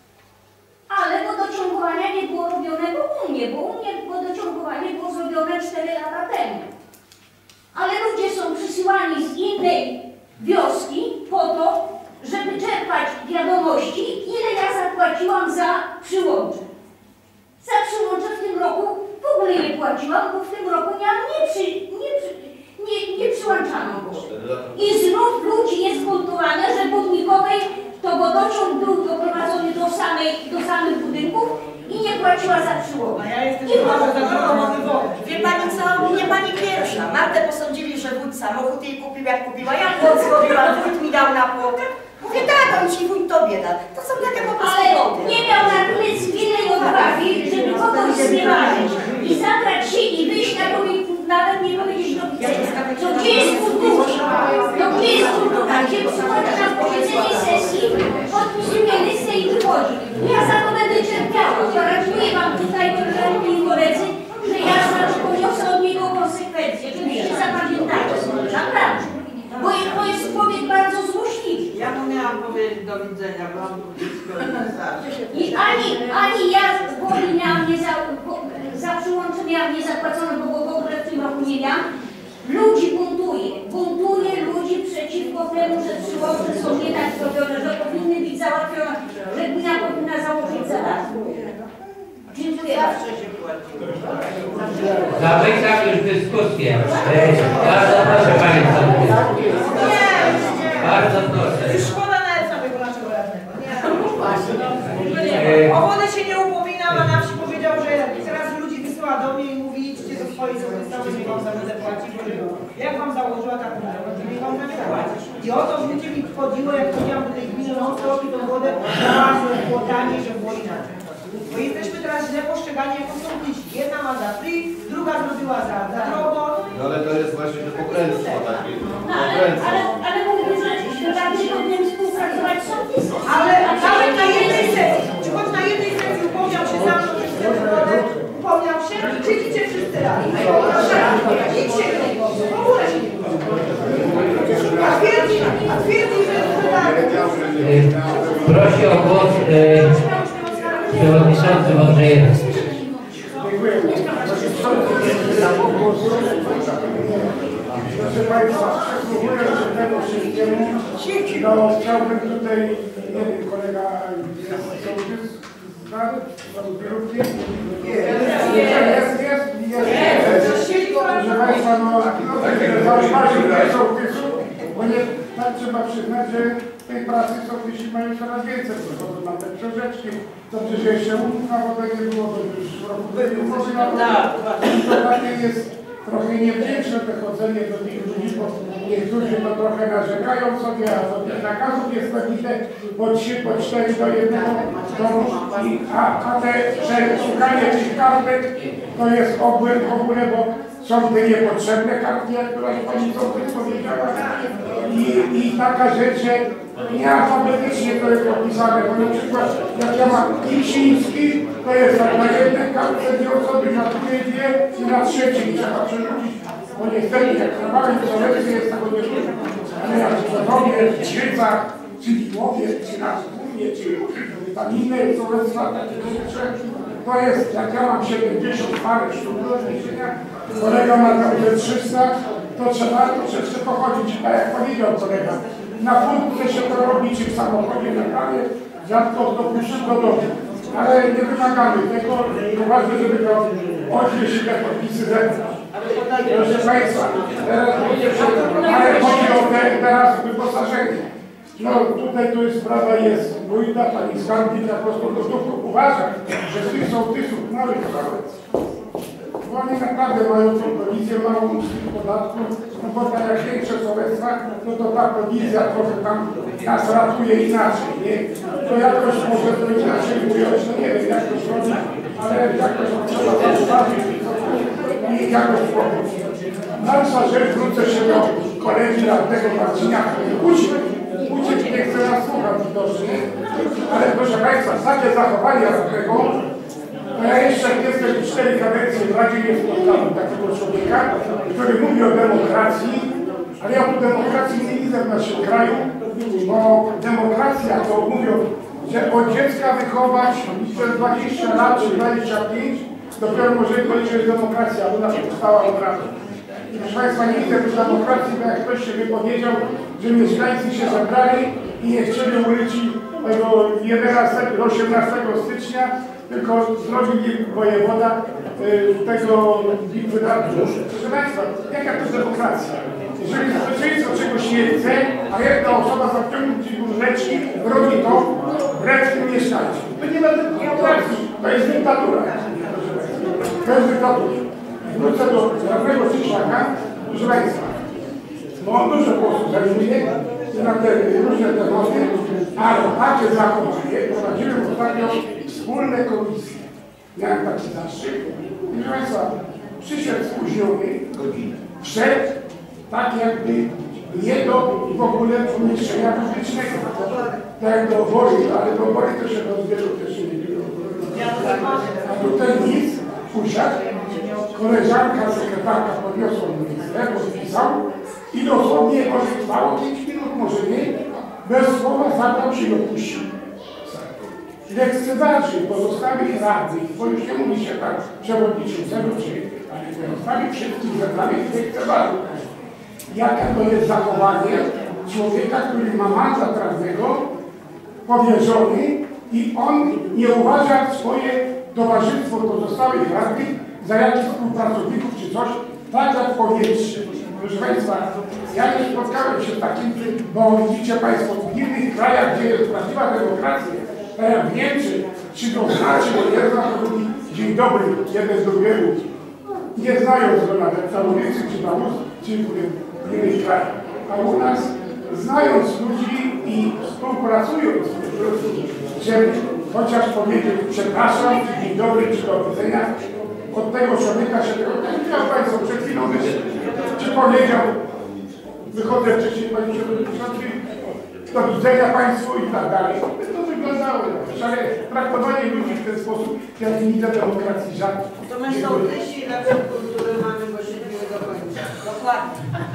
ale wodociągowania nie było robionego u mnie, bo u mnie wodociągowanie było zrobione cztery lata temu. Ale ludzie są przysyłani z innej wioski po to, żeby czerpać wiadomości, ile ja zapłaciłam za przyłącze. Za przyłącze w tym roku w ogóle nie płaciłam, bo w tym roku nie, nie, przy, nie, przy, nie, nie przyłączano go. I znów ludzi jest zbuntowane, że w Budnikowej to wodociąg był doprowadzony do, samej, do samych budynków i nie płaciła za przyłącze. Ja jestem bardzo zadowolony. Wie Pani co? Nie Pani pierwsza. Martę posądzili, że wójt samochód jej kupił, jak kupiła. Ja płot zrobiła, wójt mi dał na płot. Mówię, tak, on ci wójt tobie da. To są takie po prostu ale wody. nie miał na tyle cywilnej odwagi, żeby kogoś znieważyć i zabrać się i wyjść na powie- nawet nie powiedzieć do widzenia. To gdzie jest kultura? To gdzie jest kultura? Gdzie przychodzi na posiedzenie sesji, podpisuje listę i wychodzi. Ja za to będę cierpiała. Gwarantuję wam tutaj, koleżanki i koledzy, że ja znaczy poniosę od niego konsekwencje. Żebyście zapamiętali. Naprawdę. Bo to jest człowiek bardzo złośliwy. Ja mu miałam powiedzieć do widzenia, bo on był blisko. I ani, ani ja wody miałam nie za, za przyłącze miałam niezapłacone, bo go w ogóle w tym roku nie miałam. Ludzi buntuje. Buntuje ludzi przeciwko temu, że przyłącze są nie tak zrobione, że powinny być załatwione, że gmina powinna założyć zadatki. Dziękuję bardzo. Zamykam już dyskusję. Bardzo proszę Panie Sądzie. Bardzo proszę. Już szkoda nawet samego naszego radnego. Nie. O wodę się nie upominam, a na wsi powiedział, że teraz ludzi wysyła do mnie i mówi, idźcie do swojej sołtysowej, niech wam za wodę płaci, bo jak wam założyła taką drogę, to niech wam za nie płaci. I o to w życiu mi wchodziło, jak chodziłam do tej gminy, no to robi tą wodę, było taniej, że było inaczej. Bo jesteśmy teraz źle postrzegani jako sołtysi. Jedna ma za free, druga zrobiła za, za drogo. No ale to jest właśnie to pokręctwo takie. No, ale, ale, ale mówię, że bardziej powinien współpracować z sołtysem. Ale nawet na jednej sesji, czy choć na jednej sesji upomniał się za mną, że chcę wodę, upomniał się, czy idzie wszyscy razem. Proszę, nikt się nie odwołał, w ogóle się nie odwołał. A twierdzi, a twierdzi, że tak. Prosi o głos e, przewodniczący Wądrzejewski. Dziękuję. Proszę Państwa, przysłuchując się temu wszystkiemu, no chciałbym tutaj, nie wiem, kolega sołtys z nas, z Biurki. Jest, jest, jest, jest. Proszę Państwa, no trzeba przyznać, że tej pracy sołtysi mają coraz więcej, przychodzą nam te książeczki. Dobrze, że jeszcze łódka woda nie było, to już w roku umowy na to takie jest trochę niewdzięczne to chodzenie do tych ludzi, bo niektórzy to trochę narzekają sobie, a to tych nakazów jest pewnie po trzy, po cztery do jednego domu, a, a te, że szukanie tych kartek to jest obłęd w ogóle, bo są te niepotrzebne kartki, jak która pani sołtys powiedziała. I, I taka rzecz, że nie alfabetycznie to jest opisane, bo na przykład jak ja mam Iksiński, to jest tak na jednej kartce dwie osoby, na drugiej dwie i na trzeciej trzeba przerzucić. Bo niestety jak na małej kolekcji jest tego nie dużo. Ale jak w Rzeszowie, w Świecach, czy w Głowie, czy na Wspólnie, czy tam inne sołectwa, takie rzeczy, to jest, jak ja mam siedemdziesiąt parę sztuk do zniesienia, kolega ma tam te trzysta, to trzeba troszeczkę pochodzić, tak jak powiedział kolega. Na furtce się to robi, czy w samochodzie na prawie, rzadko to puści do domu. Ale nie wymagamy tego, to ważne, żeby to odnieść te podpisy zebrać. Proszę Państwa, teraz, ale chodzi o te, teraz wyposażenie. No tutaj tu jest sprawa jest wójta, pani skarbnik, po prostu gotówków uważa, że z tych sołtysów małych sołec, bo oni naprawdę mają tą prowizję, małą z tych podatków, no bo tak jak większe sołectwa, no to ta prowizja trochę tam nas ratuje inaczej, nie? To jakoś może to inaczej ująć, no nie wiem jak to zrobić, ale jakoś trzeba to ustawić i jakoś pomóc. Dalsza rzecz, wrócę się do kolegi radnego Marciniaka. Uciekł, uciekł, nie chcę nas słuchać widocznie, ale proszę Państwa, takie zachowanie radnego, to ja jeszcze jestem cztery kadencje w Radzie, nie spotkałem takiego człowieka, który mówi o demokracji, ale ja tu demokracji nie widzę w naszym kraju, bo demokracja to mówią, że od dziecka wychować przez dwadzieścia lat czy dwadzieścia pięć, dopiero może powiedzieć, że jest demokracja, bo ona powstała od razu. I proszę Państwa, nie widzę w demokracji, bo jak ktoś się wypowiedział, że mieszkańcy się zebrali i nie chcieli ulicy tego jedenastego, osiemnastego stycznia, tylko zrobił wojewoda y, tego likwidacji. Proszę Państwa, jaka to jest demokracja? Jeżeli społeczeństwo czegoś nie chce, a jedna osoba za wciągnięcie góreczki robi to wbrew tym mieszkańcom. To nie ma demokracji, to jest dyktatura. To jest dyktatura. Wrócę do radnego Czyszaka, proszę Państwa, bo on dużo głosów zajmuje na te różne tematy, ale takie zachowanie prowadziłem ostatnio wspólne komisje. Miałem taki zaszczyt. Proszę Państwa, przyszedł spóźniony godzinę. Wszedł tak jakby nie do w ogóle pomieszczenia publicznego. Tak jak do obory, ale do obory to się rozbierze też nie było. A tutaj nic, usiadł, koleżanka, sekretarka podniosła minister, podpisał i dosłownie może trwało pięć minut, może nie, bez słowa zabrał się i opuścił. Lekceważy pozostałych radnych, bo już nie mówi się tak przewodniczącego, czy ale pozostałych wszystkich zebranych lekceważy. Jaka to jest zachowanie człowieka, który ma mandat radnego powierzony i on nie uważa swoje towarzystwo pozostałych radnych za jakichś współpracowników czy coś, tak jak powietrze. Proszę Państwa, ja nie spotkałem się z takim, bo widzicie Państwo, w innych krajach, gdzie jest prawdziwa demokracja, tak jak w Niemczech, czy to znaczy, bo nie zna, to mówi dzień dobry, jeden drugiego, nie znając go nawet na ulicy, czy na wóz, czy w innych krajach. A u nas, znając ludzi i współpracując, żeby chociaż powiedzieć przepraszam, czy dzień dobry, czy do widzenia, od tego człowieka się tego nie widział Państwo przed chwilą, czy powiedział, wychodzę wcześniej Panie Przewodniczący, do widzenia Państwu i tak dalej. To wyglądało, ale traktowanie ludzi w ten sposób, jak nie widzę demokracji żadnej. To my sołtysi lepszą kulturę mamy, bo się nie do końca. Dokładnie.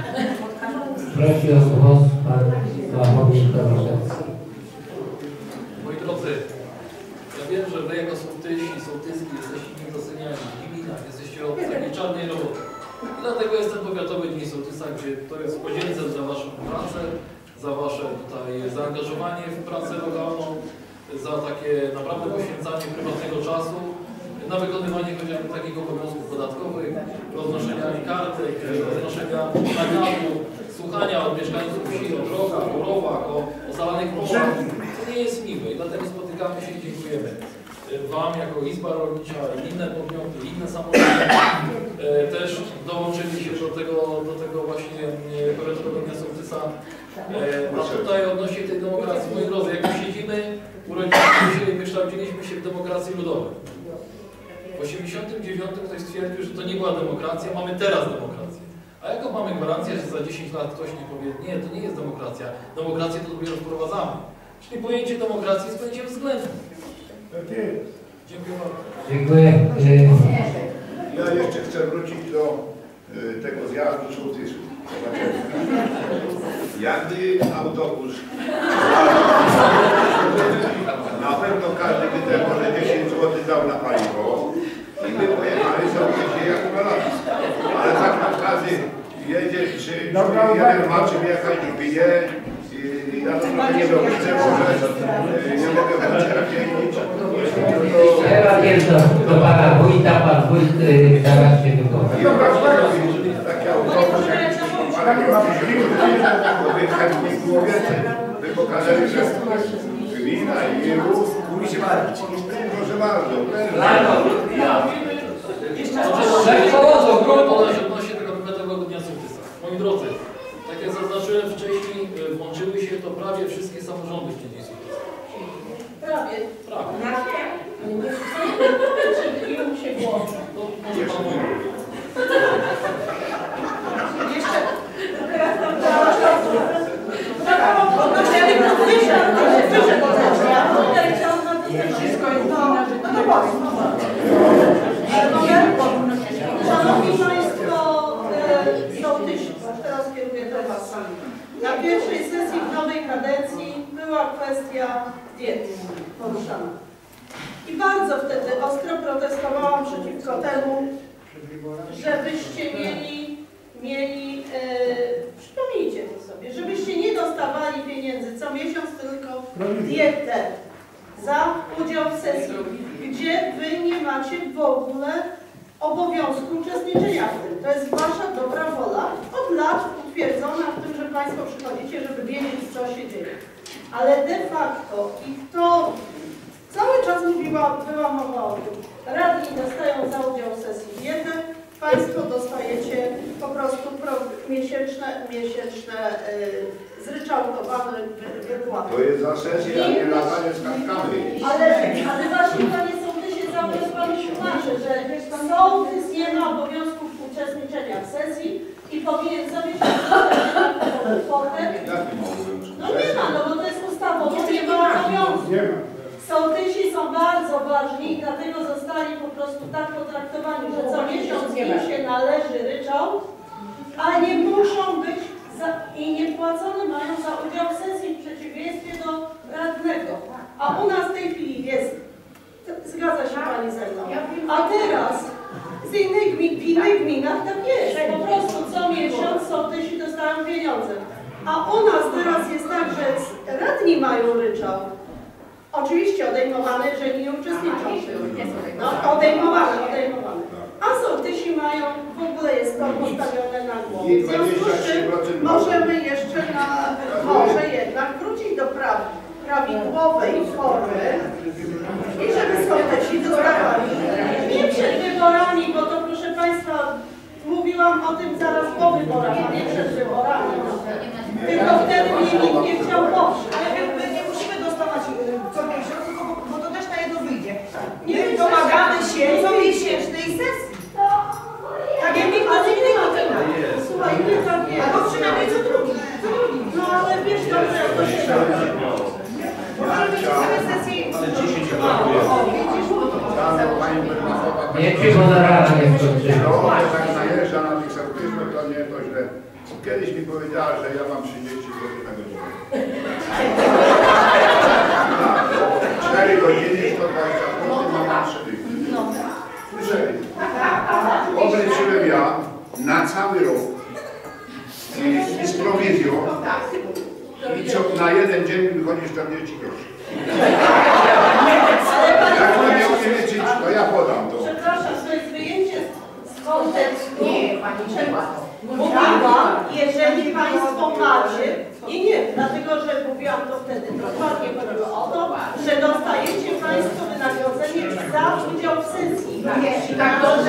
Prosi o głos Pan Sławomir Tomaszewski. Moi drodzy, ja wiem, że Wy jako sołtysi i sołtyski jesteście niedoceniani w gminach, jesteście od takiej czarnej roboty. I dlatego jestem powiatowy dzień sołtysa, gdzie to jest podzięcem za Waszą pracę, za Wasze tutaj zaangażowanie w pracę lokalną, za takie naprawdę poświęcanie prywatnego czasu na wykonywanie chociażby takich obowiązków podatkowych, roznoszenia kartek, roznoszenia nakazu, wysłuchania od mieszkańców wsi, o drogach, o rowach, o, o zalanych polach. To nie jest miłe i dlatego spotykamy się i dziękujemy Wam jako Izba Rolnicza i inne podmioty, inne samorządy e, też dołączyli się do tego, do tego właśnie powiatowego dnia sołtysa. E, a tutaj odnośnie tej demokracji, moi drodzy, jak my siedzimy, urodziliśmy się i wykształciliśmy się w demokracji ludowej. W osiemdziesiątym dziewiątym ktoś stwierdził, że to nie była demokracja, mamy teraz demokrację. A jaką mamy gwarancję, że za dziesięć lat ktoś nie powie, nie, to nie jest demokracja, demokrację to dopiero wprowadzamy. Czyli pojęcie demokracji jest pojęciem względnym. Dziękuję bardzo. Dziękuję. Ja jeszcze chcę wrócić do y, tego zjazdu sołtysów. Jakby autobus na pewno każdy by te może dziesięć złotych dał na paliwo i by pojechali sołtysi jak na lat. Ale tak na każdy jedzie, czy jeden ma czym jechać, drugi nie. I ja to trochę nie dowidzę, może nie mogę wrócić. Teraz jest do, do pana wójta, pan wójt y, zaraz się wypowie. Takie autobus, jak nie ma by chętnie było więcej. By pokazali, że gmina i ruch mówi się bawić. Proszę bardzo. Jak powodzą grupą odnośnie tego powiatowego dnia sołtysa. Moi drodzy, tak jak zaznaczyłem wcześniej, włączyły się to prawie wszystkie samorządy w dzień sołtysa. Prawie. Prawie. Ilu się włączy? To może pan mówić. Jeszcze. Teraz tam odnośnie tego wyżej, wyżej do tego. Ja tutaj chciałam na to wszystko jest gmina, że to nie Szanowni Państwo, sołtysi, teraz kieruję do Was. Na pierwszej sesji w nowej kadencji była kwestia diety poruszana. I bardzo wtedy ostro protestowałam przeciwko temu, żebyście mieli, mieli e, przypomnijcie to sobie, żebyście nie dostawali pieniędzy co miesiąc, tylko dietę za udział w sesji, gdzie Wy nie macie w ogóle obowiązku uczestniczenia w tym. To jest Wasza dobra wola, od lat utwierdzona w tym, że Państwo przychodzicie, żeby wiedzieć, co się dzieje. Ale de facto, i to cały czas mówiła, była mowa o tym, radni dostają za udział w sesji dietę, Państwo dostajecie po prostu miesięczne, miesięczne yy, zryczałtowane wypłaty. To jest za sesję, a nie latanie z kartkami. Ale, ale właśnie Panie Sołtysie, cały czas Panu tłumaczę, że sołtys nie ma obowiązku uczestniczenia w sesji i powinien sobie taką kwotę. No nie ma, no bo to jest ustawowo, nie ma obowiązku. Sołtysi są bardzo ważni i dlatego zostali po prostu tak potraktowani, że co miesiąc im się należy ryczałt, a nie muszą być za, i nie płacone mają za udział w sesji w przeciwieństwie do radnego. A u nas w tej chwili jest, zgadza się Pani ze mną, a teraz z innych gmin, w innych gminach tak jest, po prostu co miesiąc sołtysi dostają pieniądze. A u nas teraz jest tak, że radni mają ryczałt. Oczywiście odejmowane, jeżeli nie uczestniczą. No, odejmowane, odejmowane. A sołtysi mają, w ogóle jest to postawione na głowę. W związku z czym możemy jeszcze na, może jednak wrócić do praw, prawidłowej formy i żeby sołtysi dostawali. Nie przed wyborami, bo to proszę Państwa, mówiłam o tym zaraz po wyborach, a nie przed wyborami. Tylko wtedy mnie nikt nie chciał poprzeć. My nie musimy dostawać co miesiąc, tylko bo, bo to też na jedno wyjdzie. Nie domagamy się co miesięcznej sesji. Tak jak nikt do innego tego. Słuchaj, nie tak jest. Albo przynajmniej co drugi. No ale wiesz dobrze, jak to się robi. Może być całe sesji. Nie ci go na rana nie skończyłem. No, tak najeżdża na tych sołtysów, to nie to źle. Kiedyś mi powiedziała, że ja mam trzydzieści złotych na godzinę. cztery godziny, sto dwadzieścia złotych, mam trzy dychy. Słyszeli? Obliczyłem ja na cały rok i, i z prowizją i co na jeden dzień wychodzi czterdzieści groszy. Jak to nie umie liczyć, to ja podam to. Przepraszam, to jest wyjęcie z kontekstu. Nie, Pani trzeba. Mówiła, jeżeli Państwo macie, nie, nie, dlatego, że mówiłam to wtedy, dokładnie chodziło o to, że dostajecie Państwo wynagrodzenie za udział w sesji. Nie, tak dobrze.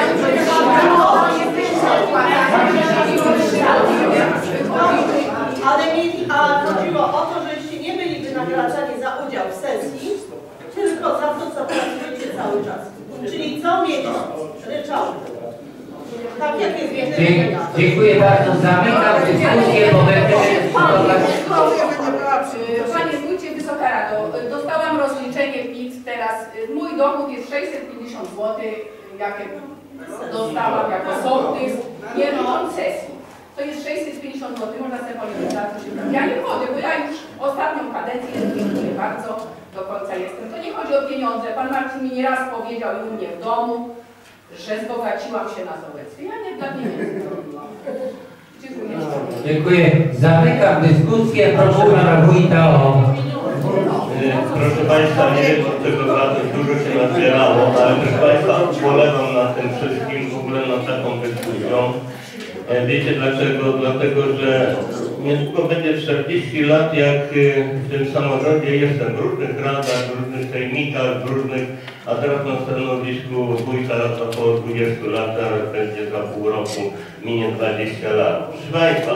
Ale mieli, a chodziło o to, żeście nie byli wynagradzani za udział w sesji, tylko za to, co pracujecie cały czas. Czyli co miesiąc, ryczałt. Tak jak jest w jednym Dzie Dziękuję bardzo. Zamykam dyskusję, bo będziemy dyskutować. Panie Wójcie, Wysoka Rado, dostałam rozliczenie P I T teraz. Mój dochód jest sześćset pięćdziesiąt złotych, jakie dostałam jako sołtys, nie no koncesji. To jest sześćset pięćdziesiąt złotych, można sobie policzyć, za co się da. Ja nie chodzę, bo ja już ostatnią kadencję, dziękuję bardzo, do końca jestem. To nie chodzi o pieniądze. Pan Marcin mi nieraz powiedział i u mnie w domu, że zbogaciłam się na sołectwie. Ja nie dla pieniędzy robiłam. Dziękuję. Dziękuję. Zamykam dyskusję. Proszę pana wójta o... Proszę Państwa, nie wiem, od tego razem dużo się nazbierało, ale proszę Państwa, ubolewam na tym wszystkim, w ogóle nad taką dyskusją. Wiecie dlaczego? Dlatego, że niedługo będzie czterdzieści lat, jak w tym samorządzie jestem w różnych radach, w różnych sejmikach, w różnych, a teraz na stanowisku wójta lata po dwudziestu latach, będzie za pół roku, minie dwadzieścia lat. Proszę Państwa,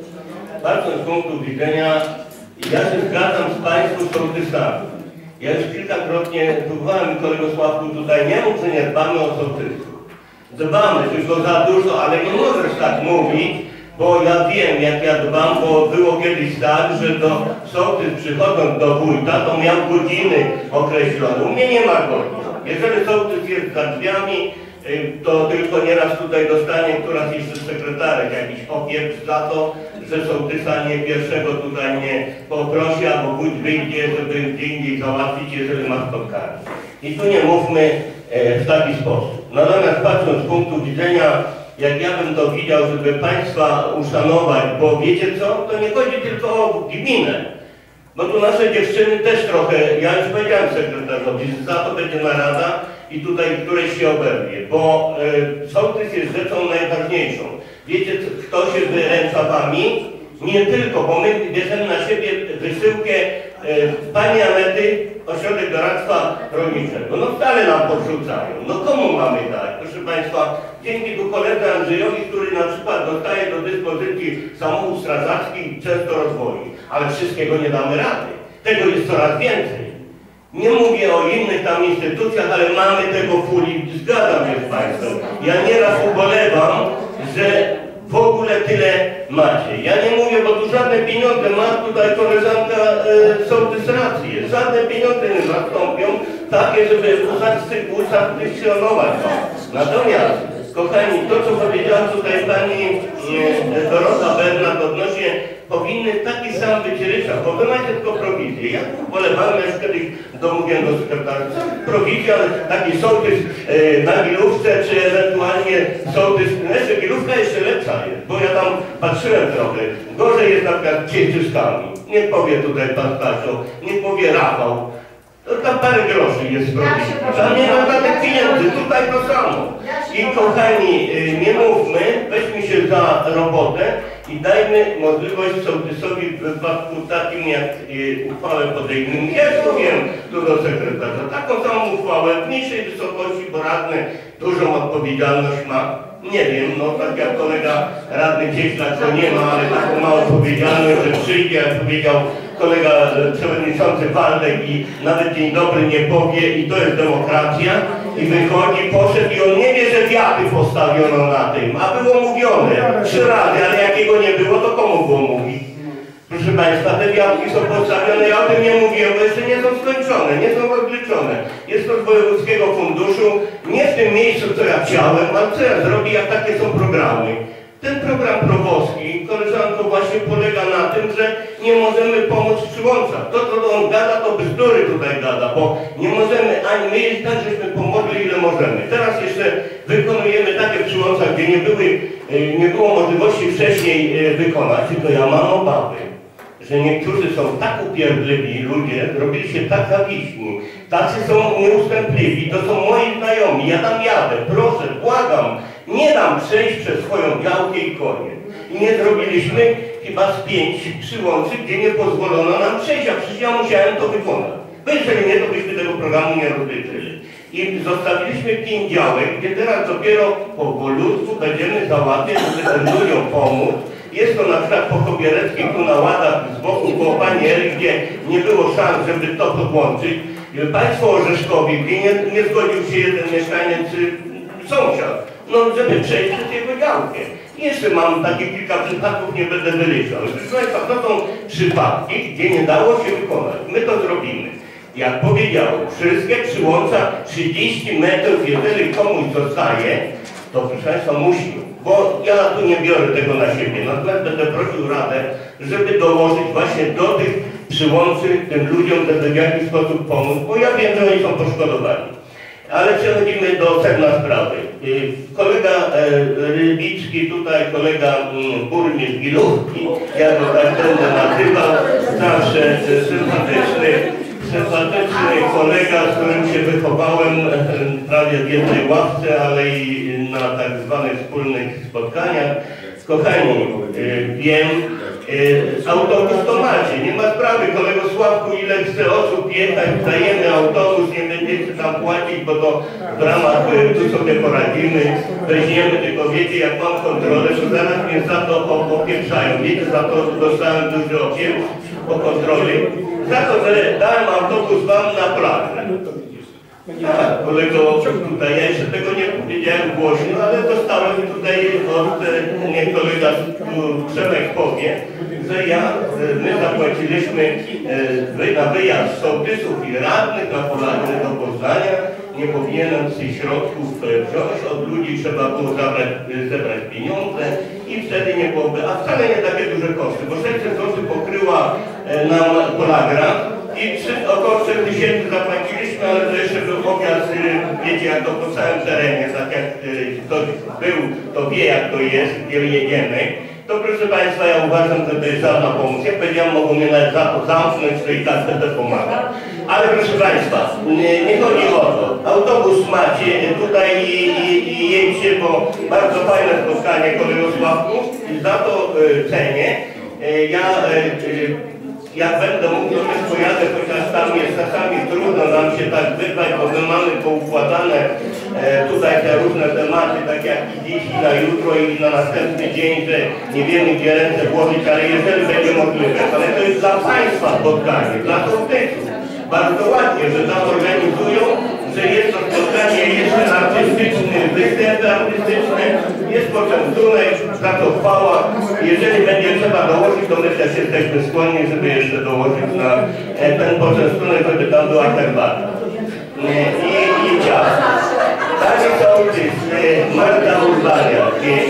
patrząc z punktu widzenia, ja się zgadzam z Państwem sołtysami. Ja już kilkakrotnie próbowałem kolego Sławku tutaj, nie mów, że nie dbamy o sołtysów. Dbamy, tylko za dużo, ale nie możesz tak mówić, bo ja wiem, jak ja dbam, bo było kiedyś tak, że do sołtys przychodząc do wójta, to miał godziny określone. U mnie nie ma godzin. Jeżeli sołtys jest za drzwiami, to tylko nieraz tutaj dostanie któraś jeszcze sekretarek jakiś opieprz za to, że sołtysa nie pierwszego tutaj nie poprosi, albo wójt wyjdzie, żeby gdzie indziej załatwić, jeżeli ma spotkanie. I tu nie mówmy w taki sposób. Natomiast patrząc z punktu widzenia, jak ja bym to widział, żeby Państwa uszanować, bo wiecie co, to nie chodzi tylko o gminę. Bo tu nasze dziewczyny też trochę, ja już powiedziałem sekretarzowi, że za to będzie narada i tutaj któreś się oberwie, bo y, sołtys jest rzeczą najważniejszą. Wiecie, kto się wyręcza Wami? Nie tylko, bo my bierzemy na siebie wysyłkę y, Pani Anety, Ośrodek Doradztwa Rolniczego. No wcale nam podrzucają. No komu mamy dać? Proszę Państwa, dzięki tu koledze Andrzejowi, który na przykład dostaje do dyspozycji samochód strażacki, często rozwoi. Ale wszystkiego nie damy rady. Tego jest coraz więcej. Nie mówię o innych tam instytucjach, ale mamy tego puli. Zgadzam się z Państwem. Ja nieraz ubolewam, że w ogóle tyle macie. Ja nie mówię, bo tu żadne pieniądze, ma tutaj koleżanka e, sołtys rację. Żadne pieniądze nie nastąpią takie, żeby usatysfakcjonować. Natomiast, kochani, to co powiedziała tutaj pani e, Dorota Bernat odnośnie, powinny taki sam być ryczałt, bo wy macie tylko prowizję. Ja ubolewałem, już kiedyś domówiłem do sekretarza, prowizja, taki sołtys e, na Gilówce, czy ewentualnie sołtys, jeszcze Gilówka jeszcze lepsza jest, bo ja tam patrzyłem trochę. Gorzej jest na przykład z Cięciuskami. Niech powie tutaj pan Stasiu, niech powie Rafał. To tam parę groszy jest w prowizji. Tam nie ma żadnych pieniędzy, tutaj to samo. I kochani, nie mówmy, weźmy się za robotę i dajmy możliwość sołtysowi w wypadku takim, jak uchwałę podejmujemy. Ja już wiem, tu do sekretarza, taką samą uchwałę w mniejszej wysokości, bo radny dużą odpowiedzialność ma. Nie wiem, no tak jak kolega radny Cieślak to nie ma, ale taką ma odpowiedzialność, że przyjdzie, jak powiedział kolega przewodniczący Waldek i nawet dzień dobry nie powie i to jest demokracja i wychodzi, poszedł i on nie wie, że wiaty postawiono na tym, a było mówione trzy razy, ale jakiego nie było, to komu było mówić? Proszę Państwa, te wiatki są postawione, ja o tym nie mówiłem, bo jeszcze nie są skończone, nie są odliczone. Jest to z Wojewódzkiego Funduszu, nie w tym miejscu, co ja chciałem, ale co ja zrobię, jak takie są programy. Ten program Proboski, koleżanko, właśnie polega na tym, że nie możemy pomóc w przyłączach. To, co on gada, to bzdury tutaj gada, bo nie możemy, ani my jest tak, żeśmy pomogli, ile możemy. Teraz jeszcze wykonujemy takie przyłącza, gdzie nie były, nie było możliwości wcześniej wykonać, tylko ja mam obawy, że niektórzy są tak upierdliwi ludzie, robili się tak zawiśni, tacy są nieustępliwi, to są moi znajomi, ja tam jadę, proszę, błagam, nie dam przejść przez swoją działkę i koniec. I nie zrobiliśmy chyba z pięć przyłączy, gdzie nie pozwolono nam przejść, a przecież ja musiałem to wykonać. Bo jeżeli nie, to byśmy tego programu nie rozliczyli. I zostawiliśmy pięć działek, gdzie teraz dopiero powolutku będziemy załatwiać, żeby tym ludziom pomóc. Jest to na przykład po Kobiereckiej, tu na Ładach, z boku koło Paniery, gdzie nie było szans, żeby to podłączyć. Państwo Orzeszkowi, gdzie nie, nie zgodził się jeden mieszkaniec, sąsiad, no żeby przejść przez jego działkę. Jeszcze mam takie kilka przypadków, nie będę wyliczał. Proszę Państwa, to są przypadki, gdzie nie dało się wykonać. My to zrobimy. Jak powiedziałem, wszystkie przyłącza trzydzieści metrów, jeżeli komuś zostaje, to proszę Państwa musi, bo ja tu nie biorę tego na siebie, natomiast będę prosił Radę, żeby dołożyć właśnie do tych przyłączy tym ludziom, żeby w jakiś sposób pomóc, bo ja wiem, że oni są poszkodowani. Ale przechodzimy do sedna sprawy. Kolega Rybicki, tutaj kolega burmistrz Gilówki, ja go tak będę nazywał, zawsze sympatyczny, sympatyczny kolega, z którym się wychowałem prawie w jednej ławce, ale i na tak zwanych wspólnych spotkaniach. Kochani, wiem, autobus to macie, nie ma sprawy, kolego Sławku, ile chce osób jechać, dajemy autobus, nie będziecie tam płacić, bo to w ramach tu sobie poradzimy, weźmiemy, tylko wiecie, jak mam kontrolę, to zaraz mnie za to popieprzają, wiecie, za to dostałem duży opieprz po kontroli, za to, że dałem autobus wam na plażę. Tak, kolego, tutaj ja jeszcze tego nie powiedziałem głośno, ale dostałem tutaj od, niech kolega Przemek powie, że ja, my zapłaciliśmy na wyjazd sołtysów i radnych na Polaków do Poznania, nie powinienem z tych środków wziąć, od ludzi trzeba było zabrać, zebrać pieniądze i wtedy nie byłoby, a wcale nie takie duże koszty, bo sześćset złotych pokryła nam Polagra, i trzy, około trzech tysięcy zapłaciliśmy, ale to jeszcze był objazd, wiecie, jak to po całym terenie, tak jak ktoś był, to wie, jak to jest, gdzie jedziemy. To proszę Państwa, ja uważam, że to jest żadna pomoc. Jak powiedziałem, mogą mnie nawet zamknąć, to i tak będę pomagał. Ale proszę Państwa, nie, nie chodzi o to. Autobus macie tutaj i, i, i jedźcie, bo bardzo fajne spotkanie kolego Sławku. Za to y, cenię. Y, ja y, Jak będę mógł, to też pojadę, chociaż tam jest czasami trudno nam się tak wybrać, bo my mamy poukładane e, tutaj te różne tematy, tak jak i dziś, i na jutro, i na następny dzień, że nie wiemy, gdzie ręce włożyć, ale jeżeli będzie możliwe, ale to jest dla Państwa spotkanie, dla sołtysów. Bardzo ładnie, że tam organizują, że jest to spotkanie jeszcze artystyczne, występy artystyczne, jest poczęstunek, za to chwała. Jeżeli będzie trzeba dołożyć, to my też jesteśmy skłonni, żeby jeszcze dołożyć na ten poczęstunek, żeby tam była herbata. I, i ciasto. Taki sołtys, Marta Urbania,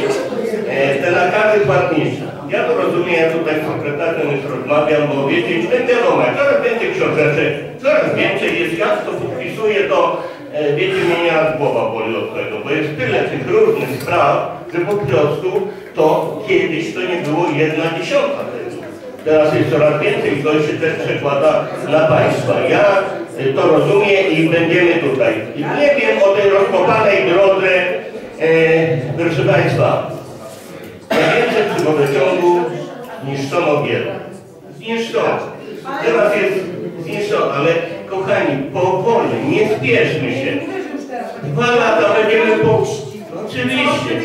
te nakazy płatnicze. Ja to rozumiem, ja tutaj z sekretarzem już rozmawiam, bo wiecie, ten wiadomo, coraz więcej książeczek, coraz więcej jest, ja to podpisuję, to e, wiecie, mnie nieraz głowa boli od tego, bo jest tyle tych różnych spraw, że po prostu to kiedyś to nie było jedna dziesiąta tego. Teraz jest coraz więcej i to się też przekłada na Państwa. Ja e, to rozumiem i będziemy tutaj. I nie wiem o tej rozkopanej drodze, e, proszę Państwa, najwięcej przy wodociągu zniszczono wiele. Zniszczono. Teraz jest zniszczono, ale kochani, powoli, nie spieszmy się. Dwa lata będziemy po... Oczywiście.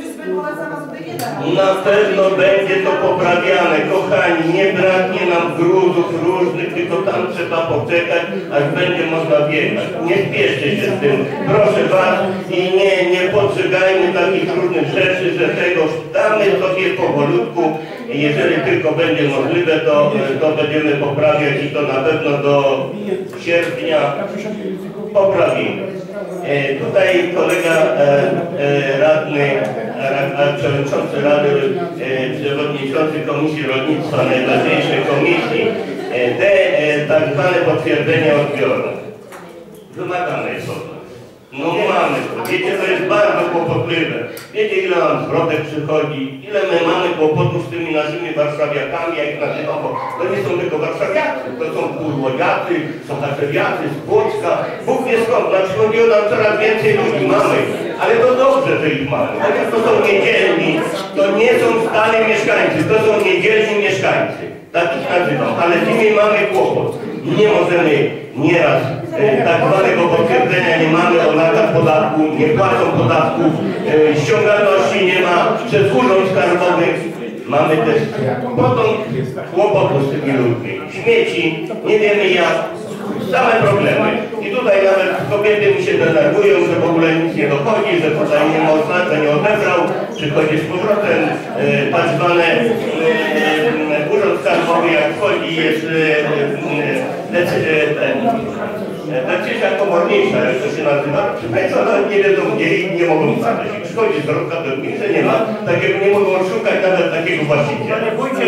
Na pewno będzie to poprawiane, kochani, nie braknie nam gruzów różnych, tylko tam trzeba poczekać, aż będzie można wjechać. Nie spieszcie się z tym, proszę Was, i nie, nie podżegajmy takich różnych rzeczy, że tego damy sobie powolutku, jeżeli tylko będzie możliwe, to, to będziemy poprawiać i to na pewno do sierpnia poprawimy. E, tutaj kolega e, e, radny, a, przewodniczący Rady, e, przewodniczący Komisji Rolnictwa, najważniejszej komisji, e, te e, tak zwane potwierdzenia odbioru. Wymagane jest od nas. No mamy to. Wiecie, to jest bardzo kłopotliwe. Wiecie, ile nam zwrotek przychodzi, ile my mamy kłopotów z tymi naszymi warszawiakami, jak ich nazywam, bo to nie są tylko warszawiacy, to są kurwowiacy, są chaczewiacy z Płocka. Bóg wie skąd, nam przychodziło nam coraz więcej ludzi, mamy. Ale to dobrze, że ich mamy. Chociaż to są niedzielni, to nie są stali mieszkańcy, to są niedzielni mieszkańcy. Tak ich nazywam, ale z nimi mamy kłopot. Nie możemy nieraz e, tak zwanego potwierdzenia nie mamy o nakaz podatku, nie płacą podatków, e, ściągalności nie ma przez urząd skarbowy. Mamy też potąd kłopotu z tymi ludźmi. Śmieci, nie wiemy jak, same problemy. I tutaj nawet kobiety mi się denerwują, że w ogóle nic nie dochodzi, że tutaj nie ma oznaka, nie odebrał, przychodzi z powrotem e, tak zwane e, e, urząd skarbowy, jak wchodzi, jest e, e, e, decyzja komornicza, jak to się nazywa. Państwo nawet nie wiedzą gdzie i nie mogą znaleźć. I przychodzi z rodka do gminy, że nie ma takiego, nie mogą szukać nawet takiego właściciela. Panie wójcie,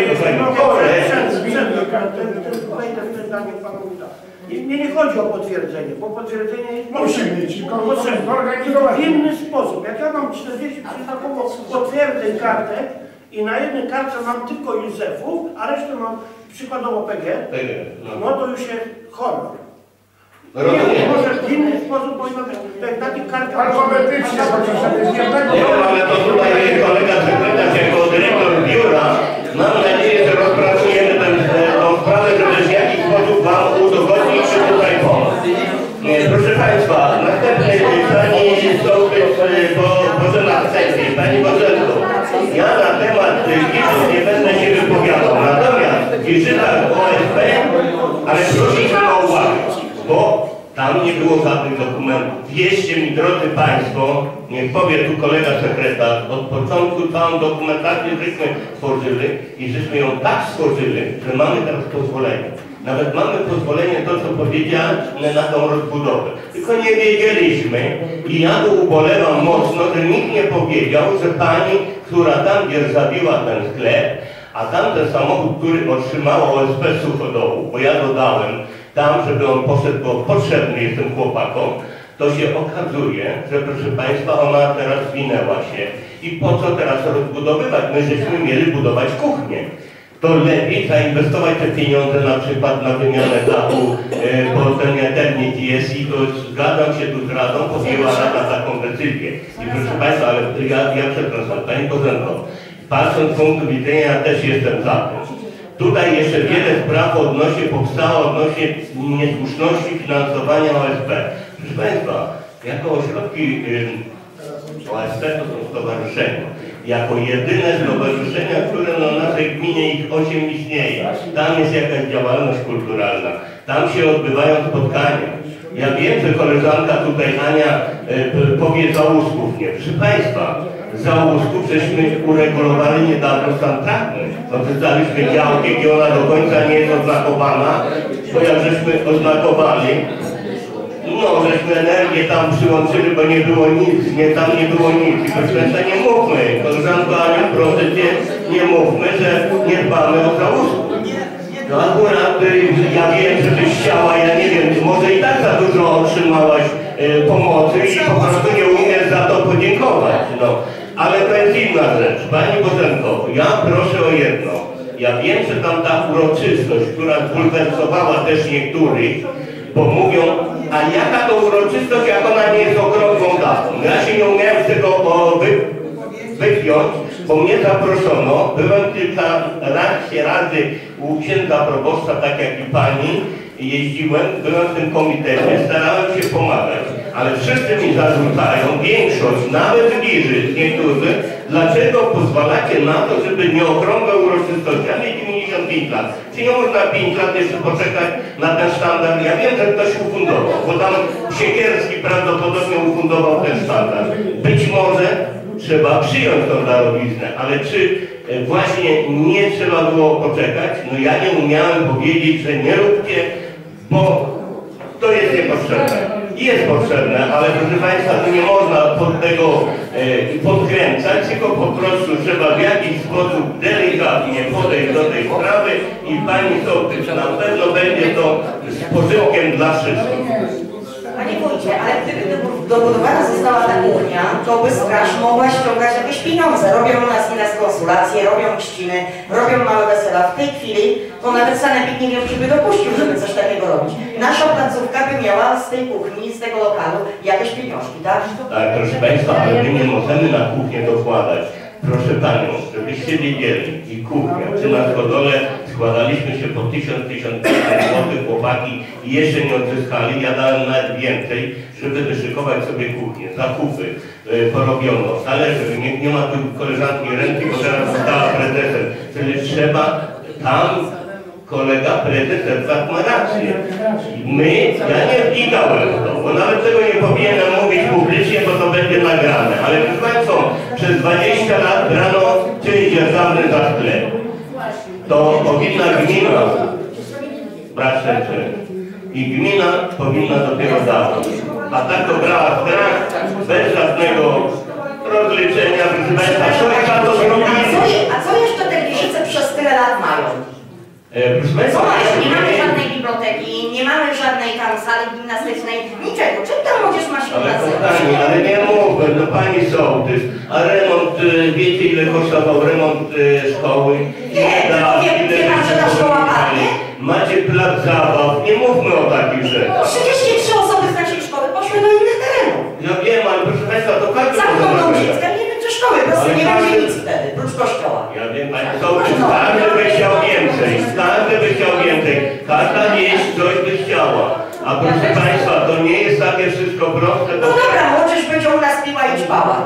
wejdę w ten zdanie pana wójta. Nie, nie chodzi o potwierdzenie, bo potwierdzenie jest Musimy mieć, potrzebne. zorganizować. W inny sposób. Jak ja mam czterdzieści taką potwierdzeń kartę i na jednej kartce mam tylko Józefów, a resztę mam przykładowo P G, no to już jest horror. Nie, może w inny sposób powinno być, to jak takich kartach... Alfabetycznie, chociaż z jednego... Nie wiem, ale to tutaj kolega sekretarz jako dyrektor biura, mam nadzieję, że rozpracujemy tę sprawę, żeby w jakiś sposób Wam udowodnić, czy tutaj pomóc. Proszę Państwa, następny Pani sołtys Bożena Wstępnej, Pani Bożenko, ja na temat wizyt nie będę się wypowiadał, natomiast w wizytach O S P, ale prosimy o uwagę, bo tam nie było żadnych dokumentów. Wierzcie mi, drodzy Państwo, niech powie tu kolega sekretarz, od początku całą dokumentację żeśmy stworzyli i żeśmy ją tak stworzyli, że mamy teraz pozwolenie. Nawet mamy pozwolenie, to co powiedziałem, na tą rozbudowę. Tylko nie wiedzieliśmy i ja tu ubolewam mocno, że nikt nie powiedział, że pani, która tam dzierżawiła ten sklep, a tamten samochód, który otrzymała O S P Suchodołu, bo ja dodałem tam, żeby on poszedł, bo potrzebny jest tym chłopakom, to się okazuje, że proszę Państwa, ona teraz zwinęła się. I po co teraz rozbudowywać? My żeśmy mieli budować kuchnię. To lepiej zainwestować te pieniądze na przykład na wymianę dachu, e, bo ten Ethernet jest i to zgadzam się tu z Radą, podjęła Rada taką decyzję. I proszę Państwa, ale ja, ja przepraszam, Pani Bożenko, patrząc z punktu widzenia, ja też jestem za tym. Tutaj jeszcze wiele spraw odnośnie, powstało odnośnie niesłuszności finansowania O S P. Proszę Państwa, jako ośrodki y, O S P to są stowarzyszenia. Jako jedyne stowarzyszenia, które na naszej gminie ich osiem istnieje. Tam jest jakaś działalność kulturalna. Tam się odbywają spotkania. Ja wiem, że koleżanka tutaj Ania y, powie Załóżków nie. Proszę Państwa, Załóżków żeśmy uregulowali niedawno stan prawny. Odzyskaliśmy działkę, gdzie ona do końca nie jest oznakowana, bo jak żeśmy oznakowali, no, żeśmy energię tam przyłączyli, bo nie było nic, nie, tam nie było nic. I proszę Państwa, nie mówmy, koleżanko Aniu, proszę Cię, nie mówmy, że nie dbamy o Załóżków. No akurat ja wiem, że Tyś chciała, ja nie wiem, może i tak za dużo otrzymałaś y, pomocy i po prostu nie umiesz za to podziękować. No. Ale to jest inna rzecz. Pani Bożenko, ja proszę o jedno. Ja wiem, że tam ta uroczystość, która zbulwersowała też niektórych, bo mówią, a jaka to uroczystość, jak ona nie jest okrągłą datą. Ja się nie umiałem z tego o, wy, wypiąć, bo mnie zaproszono. Byłem kilkanaście razy u księdza proboszcza, tak jak i pani. Jeździłem, byłem w tym komitecie, starałem się pomagać. Ale wszyscy mi zarzucają, większość, nawet liży niektórzy, dlaczego pozwalacie na to, żeby nieokrągłe uroczystości, a mieć dziewięćdziesiąt pięć lat. Czy nie można pięć lat jeszcze poczekać na ten standard? Ja wiem, że ktoś ufundował, bo tam Siekierski prawdopodobnie ufundował ten standard. Być może trzeba przyjąć tą darowiznę, ale czy właśnie nie trzeba było poczekać? No ja nie umiałem powiedzieć, że nie róbcie, bo to jest niepotrzebne. Jest potrzebne, ale proszę Państwa, to nie można pod tego e, podkręcać, tylko po prostu trzeba w jakiś sposób delikatnie podejść do tej sprawy i Pani sołtys, na pewno będzie to z pożytkiem dla wszystkich. Panie wójcie, ale gdyby to był dobudowana została ta kuchnia, to by straż mogła ściągać jakieś pieniądze. Robią u nas nieraz konsulacje, robią chrzciny, robią małe wesela. W tej chwili to nawet sanepid nie wiem, czy by dopuścił, żeby coś takiego robić. Nasza placówka by miała z tej kuchni, z tego lokalu jakieś pieniążki, tak? Tak, proszę Państwa, ale my nie możemy na kuchnię dokładać. Proszę Panią, żebyście wiedzieli, i kuchnia, czy na stodole składaliśmy się po tysiąc, tysiąc pięćset złotych, chłopaki i jeszcze nie odzyskali. Ja dałem nawet więcej, żeby wyszykować sobie kuchnię, zakupy yy, porobiono, talerze, nie, nie ma tu koleżanki ręki, bo teraz została prezesem, czyli trzeba tam, kolega prezes Edward ma rację. My, ja nie wnikałem w to, bo nawet tego nie powinienem mówić publicznie, bo to będzie nagrane, ale proszę Państwa, przez dwadzieścia lat brano czynsz dzierżawny za sklep. To powinna gmina brać ten czynsz. I gmina powinna dopiero dawać. A tak to brała strach, bez żadnego rozliczenia, proszę Państwa, co jest za to zrobili? A co jeszcze te Giżyce przez tyle lat mają? No właśnie, nie mamy żadnej biblioteki, nie mamy żadnej tam sali gimnastycznej, niczego. Czym ta młodzież ma się Ale kochani, ale nie mówmy, no pani sołtys, a remont, wiecie ile kosztował remont szkoły? Nie, wie, wie pan, że ta szkoła padnie? Macie plac zabaw, nie mówmy o takich rzeczach. trzydzieści trzy osoby z naszej szkoły poszły do innych terenów. Ja wiem, ale proszę Państwa, to każdy zamkną dziecka, nie wiem, czy szkoły, po prostu nie będzie nic wtedy, prócz kościoła. Ja wiem, Pani sołtys, każdy by chciał więcej, każdy by chciał więcej, każda wieś coś by chciała. A proszę Państwa, to nie jest takie wszystko proste. No dobra, młodzież będzie u nas piła i ćpała.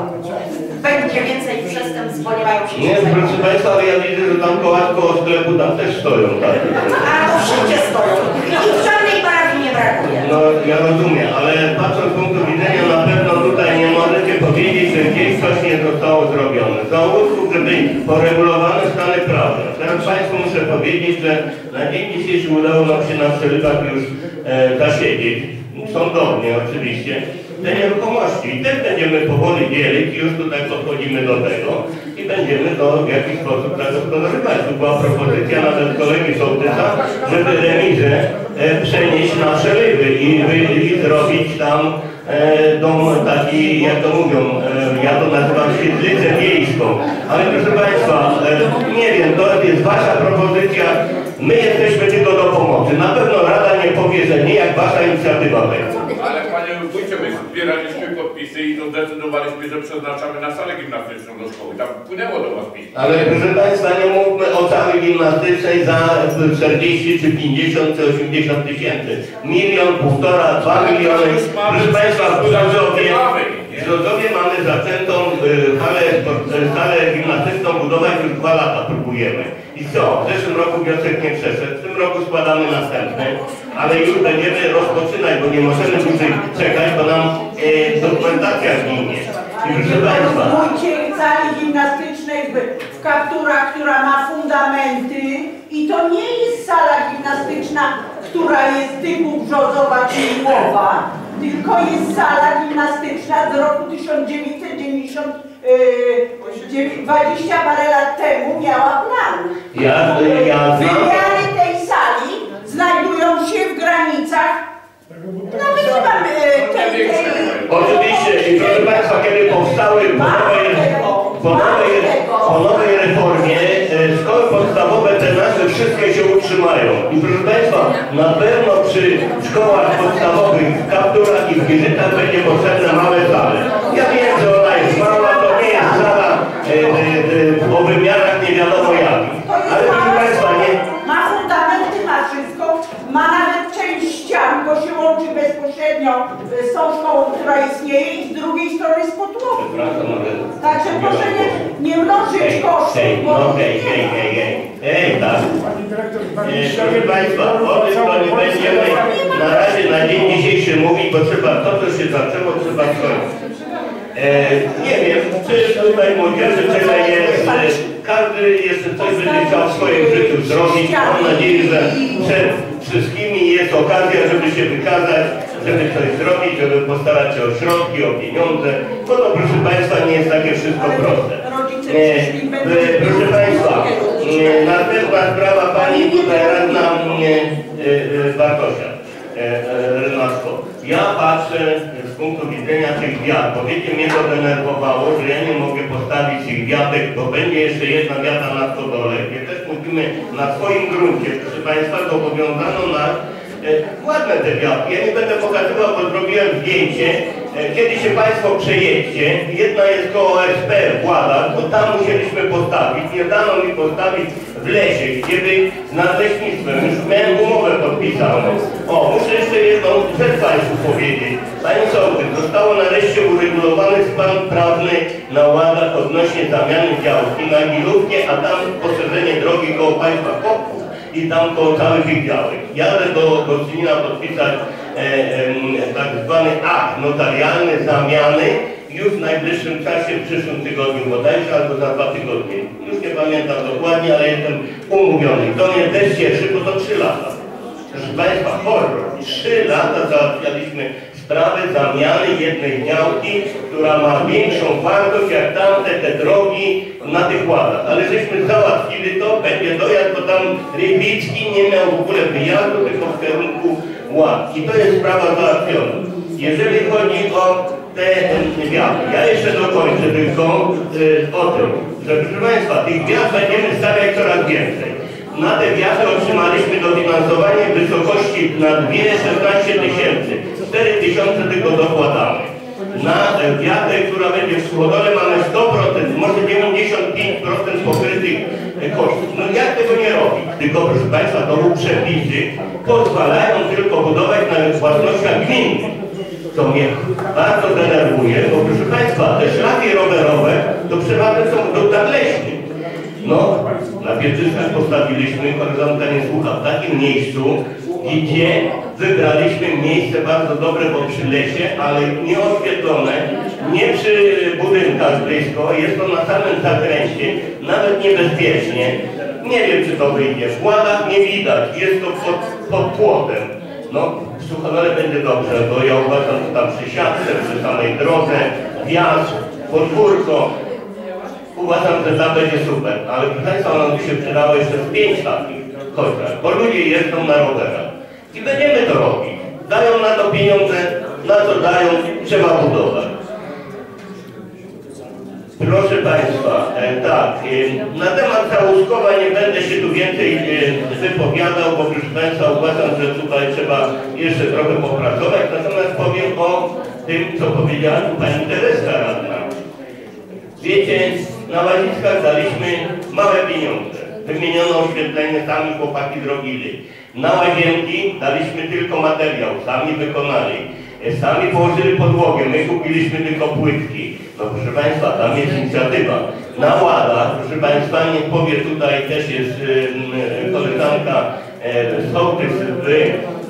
Będzie więcej przestępstw, ponieważ się nie, proszę Państwa, ale ja widzę, że tam koło, koło sklepu tam też stoją, tak? A to wszędzie stoją. I w żadnej parafii nie brakuje. No, ja rozumiem, ale patrząc z punktu widzenia, na pewno tutaj nie możecie powiedzieć, że gdzieś coś nie zostało zrobione. Załóżmy, że były poregulowane stany prawne. Teraz Państwu muszę powiedzieć, że na dzień dzisiejszy udało nam się na Przelywach już e, zasiedzieć, sądownie oczywiście, te nieruchomości. I też będziemy powoli dzielić i już tutaj podchodzimy do tego i będziemy to w jakiś sposób zagospodarować. Tu była propozycja nawet kolegi sołtysa, żeby remizę e, przenieść na Przelewy i, i, i zrobić tam e, dom taki, jak to mówią, e, ja to nazywam świetlicę miejską. Ale proszę Państwa, e, nie wiem, to jest Wasza propozycja, my jesteśmy tylko do pomocy. Na pewno Rada nie powie, że nie, jak Wasza inicjatywa będzie. Ale Panie Wójcie, my zbieraliśmy podpisy i to zdecydowaliśmy, że przeznaczamy na salę gimnastyczną do szkoły. Tam wpłynęło do Was pismo. Ale proszę Państwa, nie mówmy o sali gimnastycznej za czterdzieści, czy pięćdziesiąt, czy osiemdziesiąt tysięcy. Milion, półtora, dwa miliony. Proszę Państwa, w Brzozowie, w Brzozowie mamy zaczętą y, halę, y, salę gimnastyczną budować już dwa lata próbujemy. I co? W zeszłym roku wniosek nie przeszedł, w tym roku składamy następny, ale już będziemy rozpoczynać, bo nie możemy dłużej czekać, bo nam e, dokumentacja ginie. I proszę Państwa. Wójcie sali gimnastycznej w, w Kapturach, która ma fundamenty i to nie jest sala gimnastyczna, która jest typu Brzozowa czy Łowa, tylko jest sala gimnastyczna z roku tysiąc dziewięćset dziewięćdziesiątego, yy, dwadzieścia parę lat temu miała plan. Ja, ja Wymiary tej sali znajdują się w granicach, nawet nie mam yy, tej, tej... Oczywiście, i proszę Państwa, kiedy powstały po nowej, po nowej, po nowej reformie e, szkoły podstawowe te nasze wszystkie się utrzymają. I proszę Państwa, na pewno przy szkołach podstawowych w Kapturach i w Giżycach będzie potrzebne małe sale. Ja wiem, że ona jest mała, to nie jest sala e, e, e, o wymiarach nie wiadomo jakich. Ale proszę Państwa, nie... Ma fundamenty, ma wszystko, ma nawet część ścian, bo się łączy bezpośrednio z tą szkołą, która istnieje i z drugiej strony z podłogą. Także proszę nie, nie mnożyć kosztów. Hej, no hej, hej, hej, hej. Ej, tak. Proszę Państwa, o tym to nie będziemy na razie na dzień dzisiejszy mówić, bo trzeba to, co się zaczęło, trzeba skończyć. E, nie wiem, czy tutaj młodzieży tyle jest, każdy jeszcze coś będzie chciał w swoim życiu zrobić. Mam nadzieję, że przed wszystkimi jest okazja, żeby się wykazać, żeby coś zrobić, żeby postarać się o środki, o pieniądze, bo to proszę Państwa nie jest takie wszystko proste. E, e, proszę Państwa, e, następna sprawa Pani tutaj radna e, e, Bartosia, e, e, Renatko. Ja patrzę z punktu widzenia tych wiat, bo wiecie, mnie to denerwowało, że ja nie mogę postawić tych wiatek, bo będzie jeszcze jedna wiata na stodole, gdzie też musimy na swoim gruncie, proszę Państwa, zobowiązano nas e, ładne te wiatki. Ja nie będę pokazywał, bo zrobiłem zdjęcie. E, kiedy się Państwo przejedźcie, jedna jest koło S P w Ładach, bo tam musieliśmy postawić, nie dano mi postawić w lesie, gdzie by z nadleśnictwem, już miałem umowę podpisaną. O, muszę jeszcze jedną rzecz Państwu powiedzieć. Panie Sołtys, zostało nareszcie uregulowany stan prawny na Ładach odnośnie zamiany działki na Gilówkę, a tam poszerzenie drogi koło Państwa Kopków i tam koło całych tych działek. Jadę do Gostynia podpisać e, e, tak zwany akt notarialny zamiany już w najbliższym czasie, w przyszłym tygodniu bodajże, albo za dwa tygodnie. Już nie pamiętam dokładnie, ale jestem umówiony. To mnie też cieszy, bo to trzy lata. Proszę Państwa, horror. Trzy lata załatwialiśmy sprawę zamiany jednej działki, która ma większą wartość jak tamte te drogi na tych Ładach. Ale żeśmy załatwili to, będzie dojazd, bo tam Rybicki nie miał w ogóle wyjazdu, tylko w kierunku Ład. I to jest sprawa załatwiona. Jeżeli chodzi o te wiatry, ja jeszcze dokończę tylko y, o tym, że proszę Państwa, tych wiatr będziemy stawiać coraz więcej. Na te wiatry otrzymaliśmy dofinansowanie w wysokości na dwieście szesnaście tysięcy. cztery tysiące tylko dokładamy. Na wiatrę, która będzie w Suchodole, mamy sto procent, może dziewięćdziesiąt pięć procent pokrytych kosztów. No jak tego nie robić? Tylko proszę Państwa, to był przepisy, pozwalają tylko budować na własnościach gminnych. To mnie bardzo denerwuje, bo proszę Państwa, te szlaki rowerowe to przeważnie są w drogach leśnych. No, na Pietrzyskach postawiliśmy, koleżanka nie słucha, w takim miejscu, gdzie wybraliśmy miejsce bardzo dobre, bo przy lesie, ale nie oświetlone, nie przy budynkach blisko, jest to na samym zakręcie, nawet niebezpiecznie. Nie wiem, czy to wyjdzie. W Ładach nie widać, jest to pod, pod płotem. No, w Suchodole będzie dobrze, bo ja uważam, że tam przy siatce, przy samej drodze, wjazd, podwórko. Uważam, że tam będzie super, ale proszę Państwa, nam by się przydało jeszcze z pięć takich chociaż, bo ludzie jeżdżą na rowerach. I będziemy to robić. Dają na to pieniądze, na to dają, trzeba budować. Proszę Państwa, e, tak, e, na temat Całuskowa nie będę się tu więcej e, wypowiadał, bo proszę Państwa uważam, że tutaj trzeba jeszcze trochę popracować, natomiast powiem o tym, co powiedziała tu Pani Tereska radna. Wiecie, na Łaziskach daliśmy małe pieniądze. Wymieniono oświetlenie, sami chłopaki zrobili. Na łazienki daliśmy tylko materiał, sami wykonali. Sami położyli podłogę, my kupiliśmy tylko płytki. No proszę Państwa, tam jest inicjatywa. Na Ładach, proszę Państwa, niech powie tutaj też jest y, koleżanka y, sołtys w, y,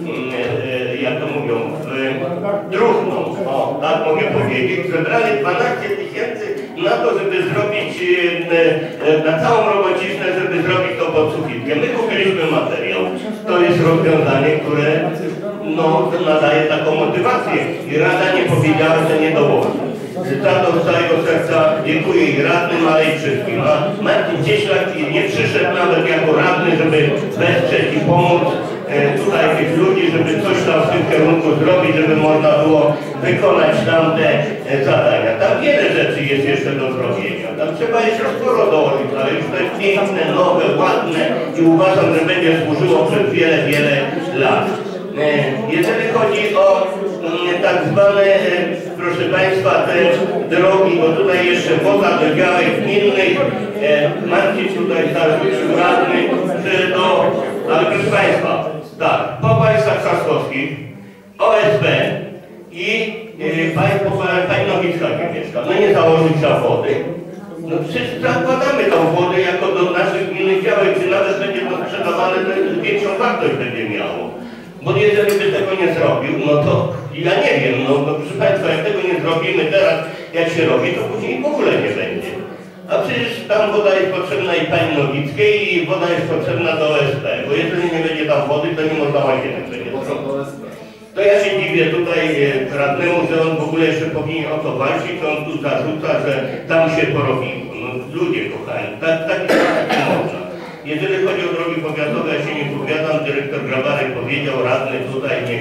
y, jak to mówią, w Druchną, o, tak mogę powiedzieć, zebrali dwanaście tysięcy na to, żeby zrobić, y, y, na całą robociznę, żeby zrobić to pod sufitkę. My kupiliśmy materiał. To jest rozwiązanie, które no, nadaje taką motywację. I Rada nie powiedziała, że nie dołoży. Za to z całego serca dziękuję i radnym, ale i wszystkim. A Marcin Cieślak nie przyszedł nawet jako radny, żeby wesprzeć i pomóc e, tutaj tych ludzi, żeby coś tam w tym kierunku zrobić, żeby można było wykonać tamte e, zadania. Tam wiele rzeczy jest jeszcze do zrobienia. Tam trzeba jeszcze sporo dołożyć, ale już to jest piękne, nowe, ładne i uważam, że będzie służyło przez wiele, wiele lat. Jeżeli chodzi o tak zwane, proszę Państwa, te drogi, bo tutaj jeszcze woda do działek gminnych, Marcin tutaj zarzucił radny, że do, ale proszę Państwa, tak, po państwach saskowskich, O S B i Państwo, Pani Nowicka nie mieszka, no nie założyć zawody. No przecież zakładamy tą wodę jako do naszych gminnych działek, czy nawet będzie to sprzedawane, to większą wartość będzie miało. Bo jeżeli by tego nie zrobił, no to ja nie wiem, no, no proszę Państwa, jak tego nie zrobimy teraz, jak się robi, to później w ogóle nie będzie. A przecież tam woda jest potrzebna i Pani Nowickiej i woda jest potrzebna do O S P, bo jeżeli nie będzie tam wody, to nie można łazienek będzie zrobić. To ja się dziwię tutaj radnemu, że on w ogóle jeszcze powinien o to walczyć, to on tu zarzuca, że tam się porobiło. No ludzie kochani, tak, tak nie można. Jeżeli chodzi o drogi powiatowe, ja się nie wypowiadam, dyrektor Grabarek powiedział, radny tutaj niech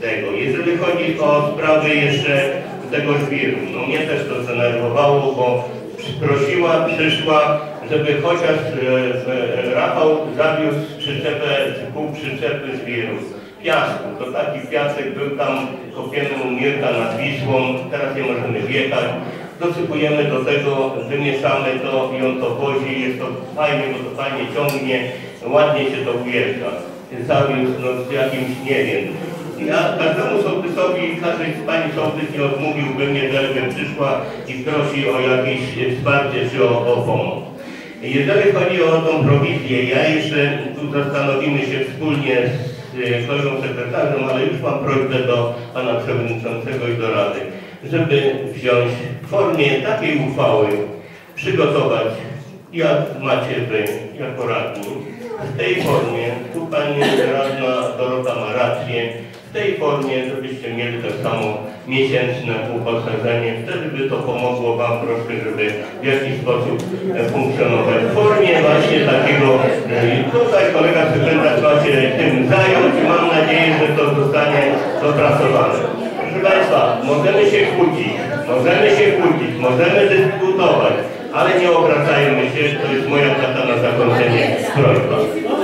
tego. Jeżeli chodzi o sprawy jeszcze tego żwiru, no mnie też to zdenerwowało, bo prosiła, przyszła, żeby chociaż e, e, Rafał zawiózł przyczepę, czy pół przyczepy żwiru. Piasku, to taki piasek był tam kopiemy u Mirka nad Wisłą, teraz nie możemy wjechać. Dosypujemy do tego, wymieszamy to i on to wozi, jest to fajnie, bo to fajnie ciągnie, ładnie się to ujeżdża. Zawiózł no, z jakimś, nie wiem. Ja każdemu sołtysowi, każdej z pani sołtys nie odmówiłbym, jeżeli by przyszła i prosi o jakieś wsparcie czy o, o pomoc. Jeżeli chodzi o tą prowizję, ja jeszcze tu zastanowimy się wspólnie z kolegą sekretarzem, ale już mam prośbę do pana przewodniczącego i do rady, żeby wziąć w formie takiej uchwały, przygotować, jak macie wy, jako radni, w tej formie, tu pani radna Dorota ma rację, w tej formie, żebyście mieli tak samo miesięczne uposażenie, wtedy by to pomogło wam troszkę, żeby w jakiś sposób funkcjonować. W formie właśnie takiego, tutaj kolega sekretarz ma się tym zająć i mam nadzieję, że to zostanie dopracowane. Proszę Państwa, możemy się kłócić, możemy się kłócić, możemy dyskutować, ale nie obracajmy się, to jest moja taka na zakończenie prośba.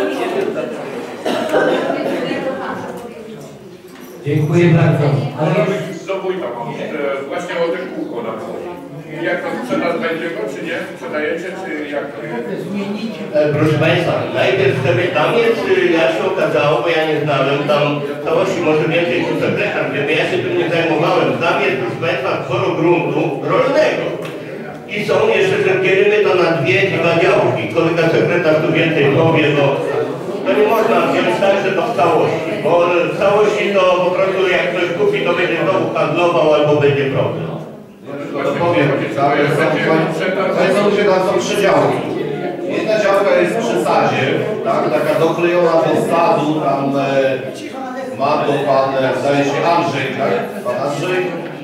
Dziękuję bardzo. Ale... Do wójta mam, właśnie o tym kółko na przykład. Jak to sprzedaż będzie go, czy nie? Sprzedajecie, czy jak? E, proszę Państwa, najpierw sobie tam jest, ja się okazało, bo ja nie znałem tam całości, może więcej tu sekretarz, gdyby ja się tym nie zajmowałem. Tam jest, proszę Państwa, sporo gruntu rolnego. I są jeszcze, że dzielimy to na dwie, dwa działki. Kolega sekretarz tu więcej powie, bo to nie można wziąć tak, że to w całości. Bo w całości to po prostu jak ktoś kupi, to będzie znowu handlował albo będzie problem. To powiem, znajdą się tam są trzy działki. Jedna działka jest przy sadzie, tak, taka doklejona do sadu, tam e, ma to pan, zdaje się Andrzej, tak? Pan Andrzej.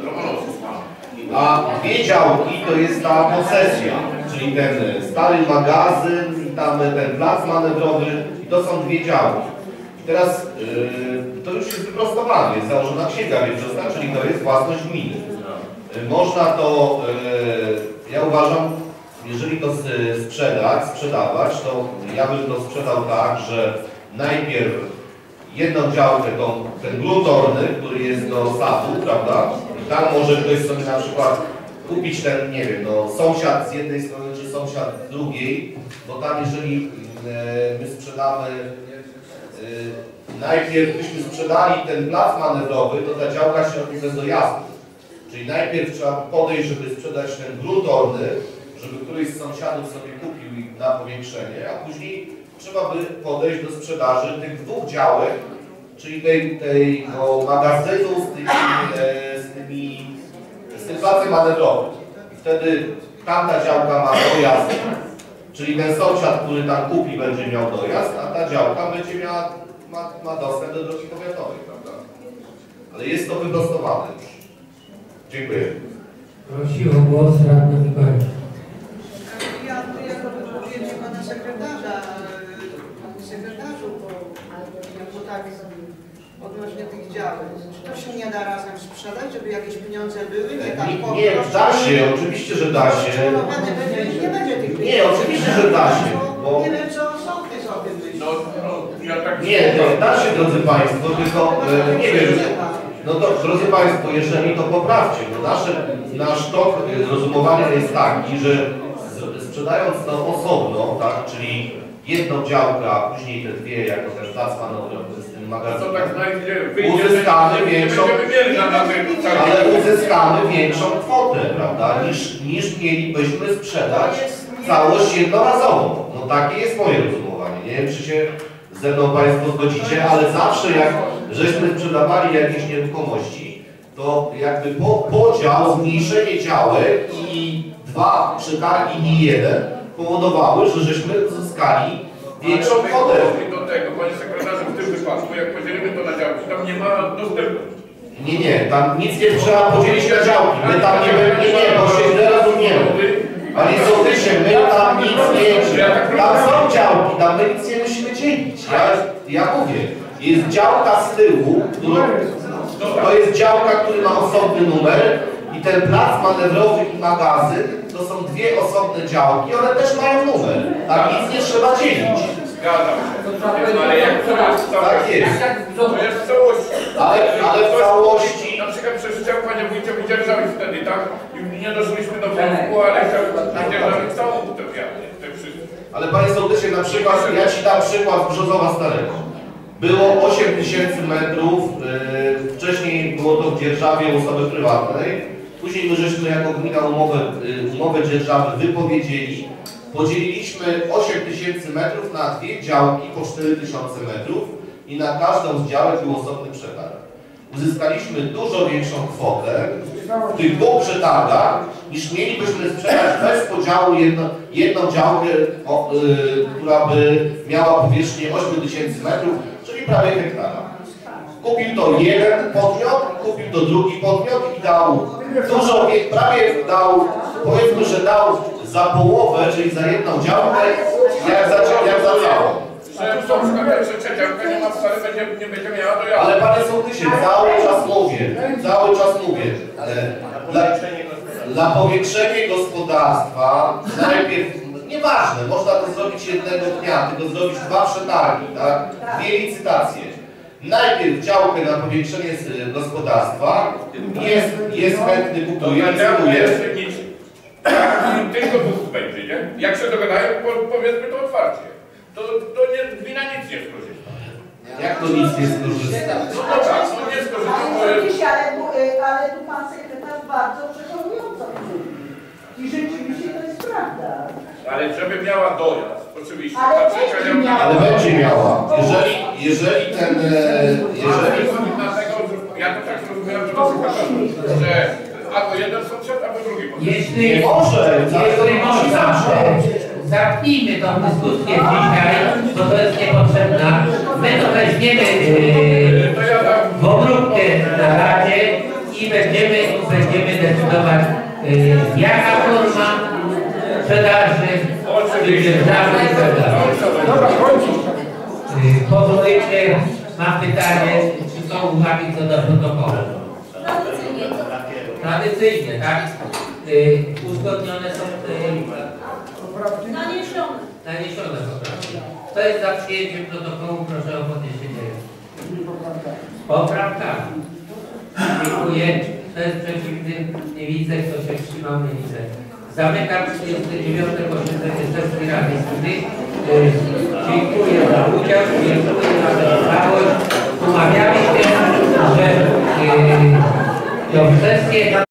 A dwie działki to jest ta posesja, czyli ten stary magazyn i tam ten plac manewrowy i to są dwie działki. I teraz yy, to już jest wyprostowane, jest założona księga wieczorna, czyli to jest własność gminy. Yy, można to, yy, ja uważam, jeżeli to sprzedać, sprzedawać, to ja bym to sprzedał tak, że najpierw jedną działkę, tą, ten grunt orny, który jest do sadu, prawda? I tam może ktoś sobie na przykład kupić ten, nie wiem, no sąsiad z jednej strony, czy sąsiad z drugiej, bo tam jeżeli e, my sprzedamy, e, najpierw byśmy sprzedali ten plac manewrowy, to ta działka się robi bez dojazdu. Czyli najpierw trzeba podejść, żeby sprzedać ten grunt orny, żeby któryś z sąsiadów sobie kupił na powiększenie, a później trzeba by podejść do sprzedaży tych dwóch działek, czyli tej, tej no, magazynu z tymi, e, z tymi z tym placem manewrowym. I wtedy tamta działka ma dojazd, czyli ten sąsiad, który tam kupi, będzie miał dojazd, a ta działka będzie miała ma, ma dostęp do drogi powiatowej, prawda? Ale jest to wyprostowane już. Dziękuję. Prosi o głos radny Mikołaj. Ja jako wypowiedzi pana sekretarza, sekretarzu, bo jako tak odnośnie tych działek. Czy to się nie da razem sprzedać, żeby jakieś pieniądze były? Nie, tak nie, nie da się, oczywiście, że da się. Nie będzie tych pieniędzy. Nie, oczywiście, że da się. Bo... Nie wiem, co sądy sobie myślą. No, no, ja tak... Nie, no, da się, drodzy Państwo, tylko e, nie wiem. No to, drodzy Państwo, jeżeli to poprawcie, bo nasze, nasz tok rozumowania jest taki, że sprzedając to osobno, tak, czyli jedną działkę, a później te dwie, jako ten plac manewrowy z tym magazynem, uzyskamy większą, ale uzyskamy większą kwotę, prawda, niż, niż mielibyśmy sprzedać całość jednorazowo. No takie jest moje rozumowanie. Nie wiem, czy się ze mną Państwo zgodzicie, ale zawsze jak żeśmy sprzedawali jakieś nieruchomości, to jakby po, podział, zmniejszenie działek i dwa przetargi i jeden powodowały, że żeśmy zyskali większą kwotę. Do tego, panie sekretarzu, w tym wypadku, jak podzielimy to na działki, tam nie ma dostępu. Nie, nie, tam nic nie trzeba podzielić na działki. My tam nie, nie, nie, bo się źle rozumiemy. Panie sołtysie, my tam nic nie, tam są działki, tam my nic nie musimy dzielić. Ja, ja mówię, jest działka z tyłu, którą... To jest działka, który ma osobny numer i ten plac manewrowy i magazyn to są dwie osobne działki, one też mają numer. Tak nic nie trzeba dzielić. Zgadzam się. Ale jak to jest w Tak całości? jest. To jest w całości. Ale, ale w całości... Na przykład przez chciał Panie Wójcie wydzierżawić wtedy, tak? I nie doszliśmy do wniosku, ale chciał wydzierżawić całą tę wiarę. Ale Panie Sołtysie, na przykład, ja Ci dam przykład Brzozowa Starego. Było osiem tysięcy metrów, yy, wcześniej było to w dzierżawie osoby prywatnej. Później my żeśmy jako gmina umowę, yy, umowę dzierżawy wypowiedzieli. Podzieliliśmy osiem tysięcy metrów na dwie działki po cztery tysiące metrów i na każdą z działek był osobny przetarg. Uzyskaliśmy dużo większą kwotę w tych dwóch przetargach, niż mielibyśmy sprzedać bez podziału jedno, jedną działkę, o, yy, która by miała powierzchnię osiem tysięcy metrów, czyli prawie hektara. Kupił to jeden podmiot, kupił to drugi podmiot i dał dużo, prawie dał, powiedzmy, że dał za połowę, czyli za jedną działkę, jak za, jak za całą. Że są przykład, że trzecia działka nie ma wcale, będzie, nie będzie miała dojazdu. Ale Panie Sołtysie, cały czas mówię, cały czas mówię, dla, dla powiększenia gospodarstwa najpierw, nieważne, można to zrobić jednego dnia, tylko zrobić dwa przetargi, tak? Dwie licytacje. Najpierw działkę na powiększenie gospodarstwa, jest, jest chętny, kupuje, licytuje. Tylko Bóg będzie, nie? Jak się dogadają, powiedzmy to otwarcie. To, to nie, gmina nic nie skorzysta. Jak to nic nie skorzysta? No tak, no nie skorzysta. Ale, ale tu pan sekretarz bardzo przekonująco mówi. I rzeczywiście to jest prawda. Ale żeby miała dojazd, oczywiście. Ale, będzie miała. Ale będzie miała. Jeżeli, jeżeli ten... Jeżeli... Dlatego, ja to tak zrozumiałem, że to że albo jeden sąsiad, albo drugi. Jeśli nie może, jeśli można, zamknijmy tą dyskusję dzisiaj, bo to jest niepotrzebna. My to weźmiemy yy, w obróbkę na radzie i będziemy, będziemy decydować, yy, jaka forma sprzedaży, dzierżawy i tak dalej. Yy, Pozwólcie, mam pytanie, czy są uwagi co do protokołu? Tradycyjnie, tak? Yy, uzgodnione są yy, Naniesione. naniesione poprawki. Kto jest za przyjęciem protokołu, proszę o podniesienie ręki. Poprawkami. Dziękuję. Kto jest przeciwny? Nie widzę. Kto się wstrzymał? Nie widzę. Zamykam trzydzieste dziewiąte posiedzenie sesji Rady Gminy. Yy, dziękuję za udział, dziękuję za wytrwałość. Umawiamy się, że yy, tę sesję